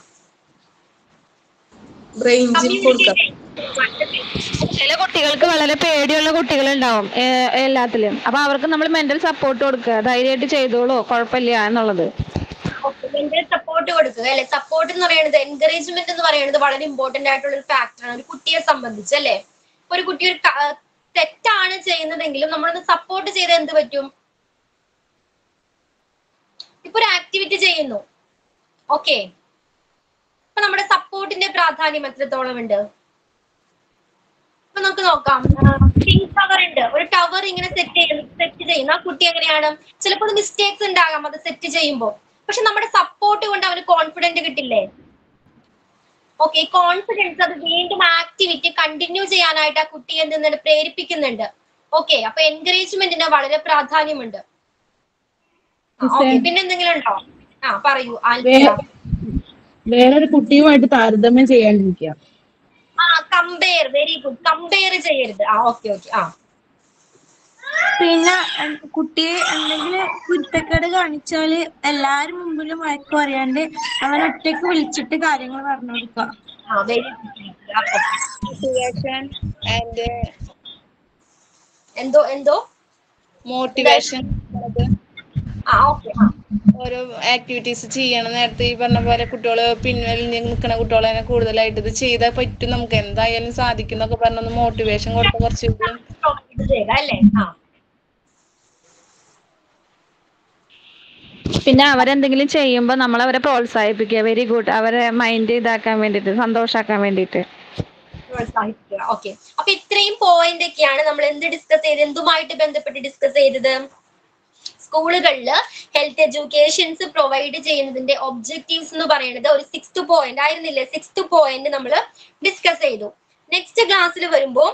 ചില കുട്ടികൾക്ക് വളരെ പേടിയുള്ള കുട്ടികളുണ്ടാവും എല്ലാത്തിലും. അപ്പൊ അവർക്ക് നമ്മൾ മെന്റൽ സപ്പോർട്ട് കൊടുക്കുക, ധൈര്യമായിട്ട് ചെയ്തോളൂ, കുഴപ്പമില്ല എന്നുള്ളത്. മെന്റൽ സപ്പോർട്ട് കൊടുക്കുക അല്ലെ? സപ്പോർട്ട് എന്ന് പറയുന്നത്, എൻകറേജ്മെന്റ് എന്ന് പറയുന്നത് വളരെ ഇമ്പോർട്ടന്റ് ആയിട്ടുള്ള ഒരു ഫാക്ടറാണ് ഒരു കുട്ടിയെ സംബന്ധിച്ച് അല്ലെ? ഒരു കുട്ടി ഒരു തെറ്റാണ് ചെയ്യുന്നതെങ്കിലും നമ്മളൊന്ന് സപ്പോർട്ട് ചെയ്ത് എന്ത് പറ്റും? ഇപ്പൊ ഒരു ആക്ടിവിറ്റി ചെയ്യുന്നു, ഓക്കെ, അപ്പൊ നമ്മുടെ സപ്പോർട്ടിന്റെ പ്രാധാന്യം എത്രത്തോളം ഉണ്ട്? ഇപ്പൊ നമുക്ക് നോക്കാം. ടവർ ഉണ്ട്, ഒരു ടവർ ഇങ്ങനെ സെറ്റ് ചെയ്യുന്നു സെറ്റ് ചെയ്യുന്ന ആ കുട്ടി എങ്ങനെയാണ്? ചിലപ്പോൾ മിസ്റ്റേക്സ് ഉണ്ടാകാം അത് സെറ്റ് ചെയ്യുമ്പോൾ, പക്ഷെ നമ്മുടെ സപ്പോർട്ട് കൊണ്ട് അവന് കോൺഫിഡന്റ് കിട്ടില്ലേ? ഓക്കെ, കോൺഫിഡൻസ് അത് വീണ്ടും ആക്ടിവിറ്റി കണ്ടിന്യൂ ചെയ്യാനായിട്ട് ആ കുട്ടിയെ എന്തെന്ന് പ്രേരിപ്പിക്കുന്നുണ്ട്. ഓക്കെ, അപ്പൊ എൻകറേജ്മെന്റിന് വളരെ പ്രാധാന്യമുണ്ട്. പിന്നെ എന്തെങ്കിലും ഉണ്ടോ? ആ പറയൂ. വേറൊരു കുട്ടിയുമായിട്ട് താരതമ്യം ചെയ്യാണ്ടിരിക്കുക. ആ കമ്പയർ, വെരി ഗുഡ്, കമ്പയർ ചെയ്യരുത്. ആ ഓക്കെ ഓക്കെ. ആ പിന്നെ കുട്ടിയെ എന്തെങ്കിലും കുരുത്തക്കേട് കാണിച്ചാല് എല്ലാരും മുമ്പിലും വഴക്ക് പറയാണ്ട് അവൻ ഒറ്റയ്ക്ക് വിളിച്ചിട്ട് കാര്യങ്ങൾ പറഞ്ഞു കൊടുക്കുക. എന്തോ എന്തോ മോട്ടിവേഷൻ, ആ ഓക്കെ. ഓരോ ആക്ടിവിറ്റീസ് ചെയ്യണം. നേരത്തെ ഈ പറഞ്ഞ പോലെ കുട്ടികള് പിൻവലിഞ്ഞ് നിൽക്കുന്ന കുട്ടികളെ കൂടുതലായിട്ട് ഇത് ചെയ്താൽ പറ്റും, നമുക്ക് എന്തായാലും സാധിക്കും എന്നൊക്കെ പറഞ്ഞൊന്ന് മോട്ടിവേഷൻ കൊടുത്ത കുറച്ച് അല്ലേ? പിന്നെ അവരെന്തെങ്കിലും ചെയ്യുമ്പോൾ നമ്മൾ അവരെ പ്രോത്സാഹിപ്പിക്കുക. വെരി ഗുഡ്, അവരെ മൈൻഡ് ഇതാക്കാൻ വേണ്ടിട്ട്, സന്തോഷാക്കാൻ വേണ്ടിട്ട് പ്രോത്സാഹിപ്പിക്കുക. ഓക്കെ, അപ്പൊ ഇത്രയും പോയിന്റ് ഒക്കെയാണ് നമ്മൾ എന്ത് ഡിസ്കസ് ചെയ്ത്, എന്തുമായിട്ട് ബന്ധപ്പെട്ട് ഡിസ്കസ് ചെയ്തത്? സ്കൂളുകളിൽ ഹെൽത്ത് എഡ്യൂക്കേഷൻസ് പ്രൊവൈഡ് ചെയ്യുന്നതിന്റെ ഒബ്ജക്റ്റീവ്സ് എന്ന് പറയുന്നത് ഒരു സിക്സ്ത് പോയിന്റ് ആയിരുന്നില്ലേ? സിക്സ്ത് പോയിന്റ് നമ്മൾ ഡിസ്കസ് ചെയ്തു. നെക്സ്റ്റ് ക്ലാസ്സിൽ വരുമ്പോൾ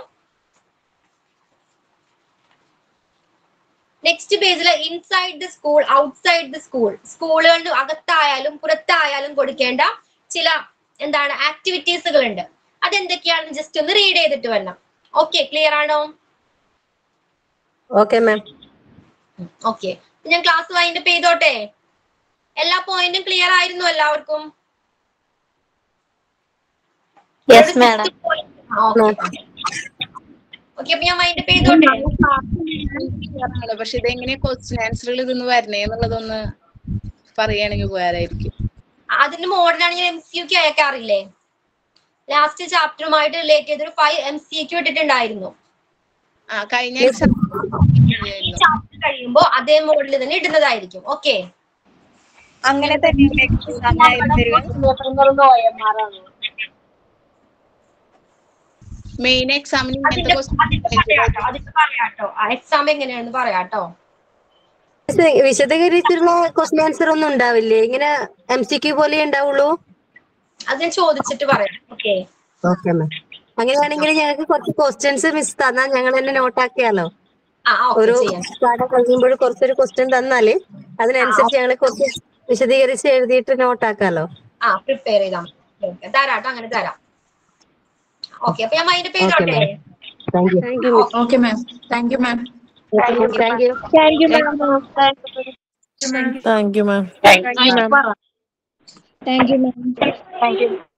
നെക്സ്റ്റ് പേജിൽ inside the school, outside the school, സ്കൂളുകളുടെ അകത്തായാലും പുറത്തായാലും കൊടുക്കേണ്ട ചില എന്താണ് ആക്ടിവിറ്റീസുകൾ ഉണ്ട്. അതെന്തൊക്കെയാണെന്ന് ജസ്റ്റ് ഒന്ന് റീഡ് ചെയ്തിട്ട് വരണം. ഓക്കെ, ക്ലിയർ ആണോ? Okay ma'am. ഓക്കെ, ഞാൻ ക്ലാസ് വൈൻഡപ്പ് ചെയ്തോട്ടെ? എല്ലാ പോയിന്റും ക്ലിയർ ആയിരുന്നു എല്ലാവർക്കും? Yes madam. ഓക്കെ, അപ്പൊ ഞാൻ വൈൻഡപ്പ് ചെയ്തോട്ടെ? പക്ഷെ ഇതെങ്ങനെ ക്വസ്റ്റ്യൻ ആൻസറുകൾ ഇതൊന്ന് വരണേ എന്നുള്ളതൊന്ന് പറയുകയാണെങ്കിൽ ഉപകാരമായിരിക്കും. അതിന്റെ മോഡലാണ് ഞാൻ എം സി യു അയക്കാറില്ലേ? ലാസ്റ്റ് ചാപ്റ്ററുമായിട്ട് റിലേറ്റ് ചെയ്തൊരു ഫൈവ് എം സി ക്യു ഇട്ടിട്ടുണ്ടായിരുന്നു. ചാപ്റ്റർ കഴിയുമ്പോ അതേ മോഡലിൽ തന്നെ ഇടുന്നതായിരിക്കും. ഓക്കെ, അങ്ങനെ തന്നെ മെയിൻ എക്സാമിന് എക്സാം എങ്ങനെയാണെന്ന് പറയാട്ടോ. വിശദീകരിച്ചിട്ടുള്ള ക്വസ്റ്റ്യൻ ആൻസർ ഒന്നും ഉണ്ടാവില്ലേ? ഇങ്ങനെ എം സി ക്യു പോലെ ഉണ്ടാവുള്ളൂ? അത് ഞാൻ ചോദിച്ചിട്ട് പറയാം. Okay okay ma'am. അങ്ങനെയാണെങ്കിൽ ഞങ്ങൾക്ക് കുറച്ച് ക്വസ്റ്റ്യൻസ് മിസ് തന്നാൽ ഞങ്ങൾ തന്നെ നോട്ടാക്കിയാലോ? ഒരു പാഠം കഴിയുമ്പോൾ കുറച്ചൊരു ക്വസ്റ്റ്യൻ തന്നാല് അതിനനുസരിച്ച് ഞങ്ങൾ കുറച്ച് വിശദീകരിച്ച് എഴുതിയിട്ട് നോട്ടാക്കാലോ? ആ പ്രിപ്പയർ ചെയ്താൽ തരാട്ടോ, അങ്ങനെ തരാം. ഓക്കെ, അപ്പൊ ഞാൻ മൈൻഡ് ചെയ്തോട്ടെ. Okay ma'am, thank you ma'am. Thank you thank you ma'am. Thank you ma'am. Thank you ma'am. Thank U.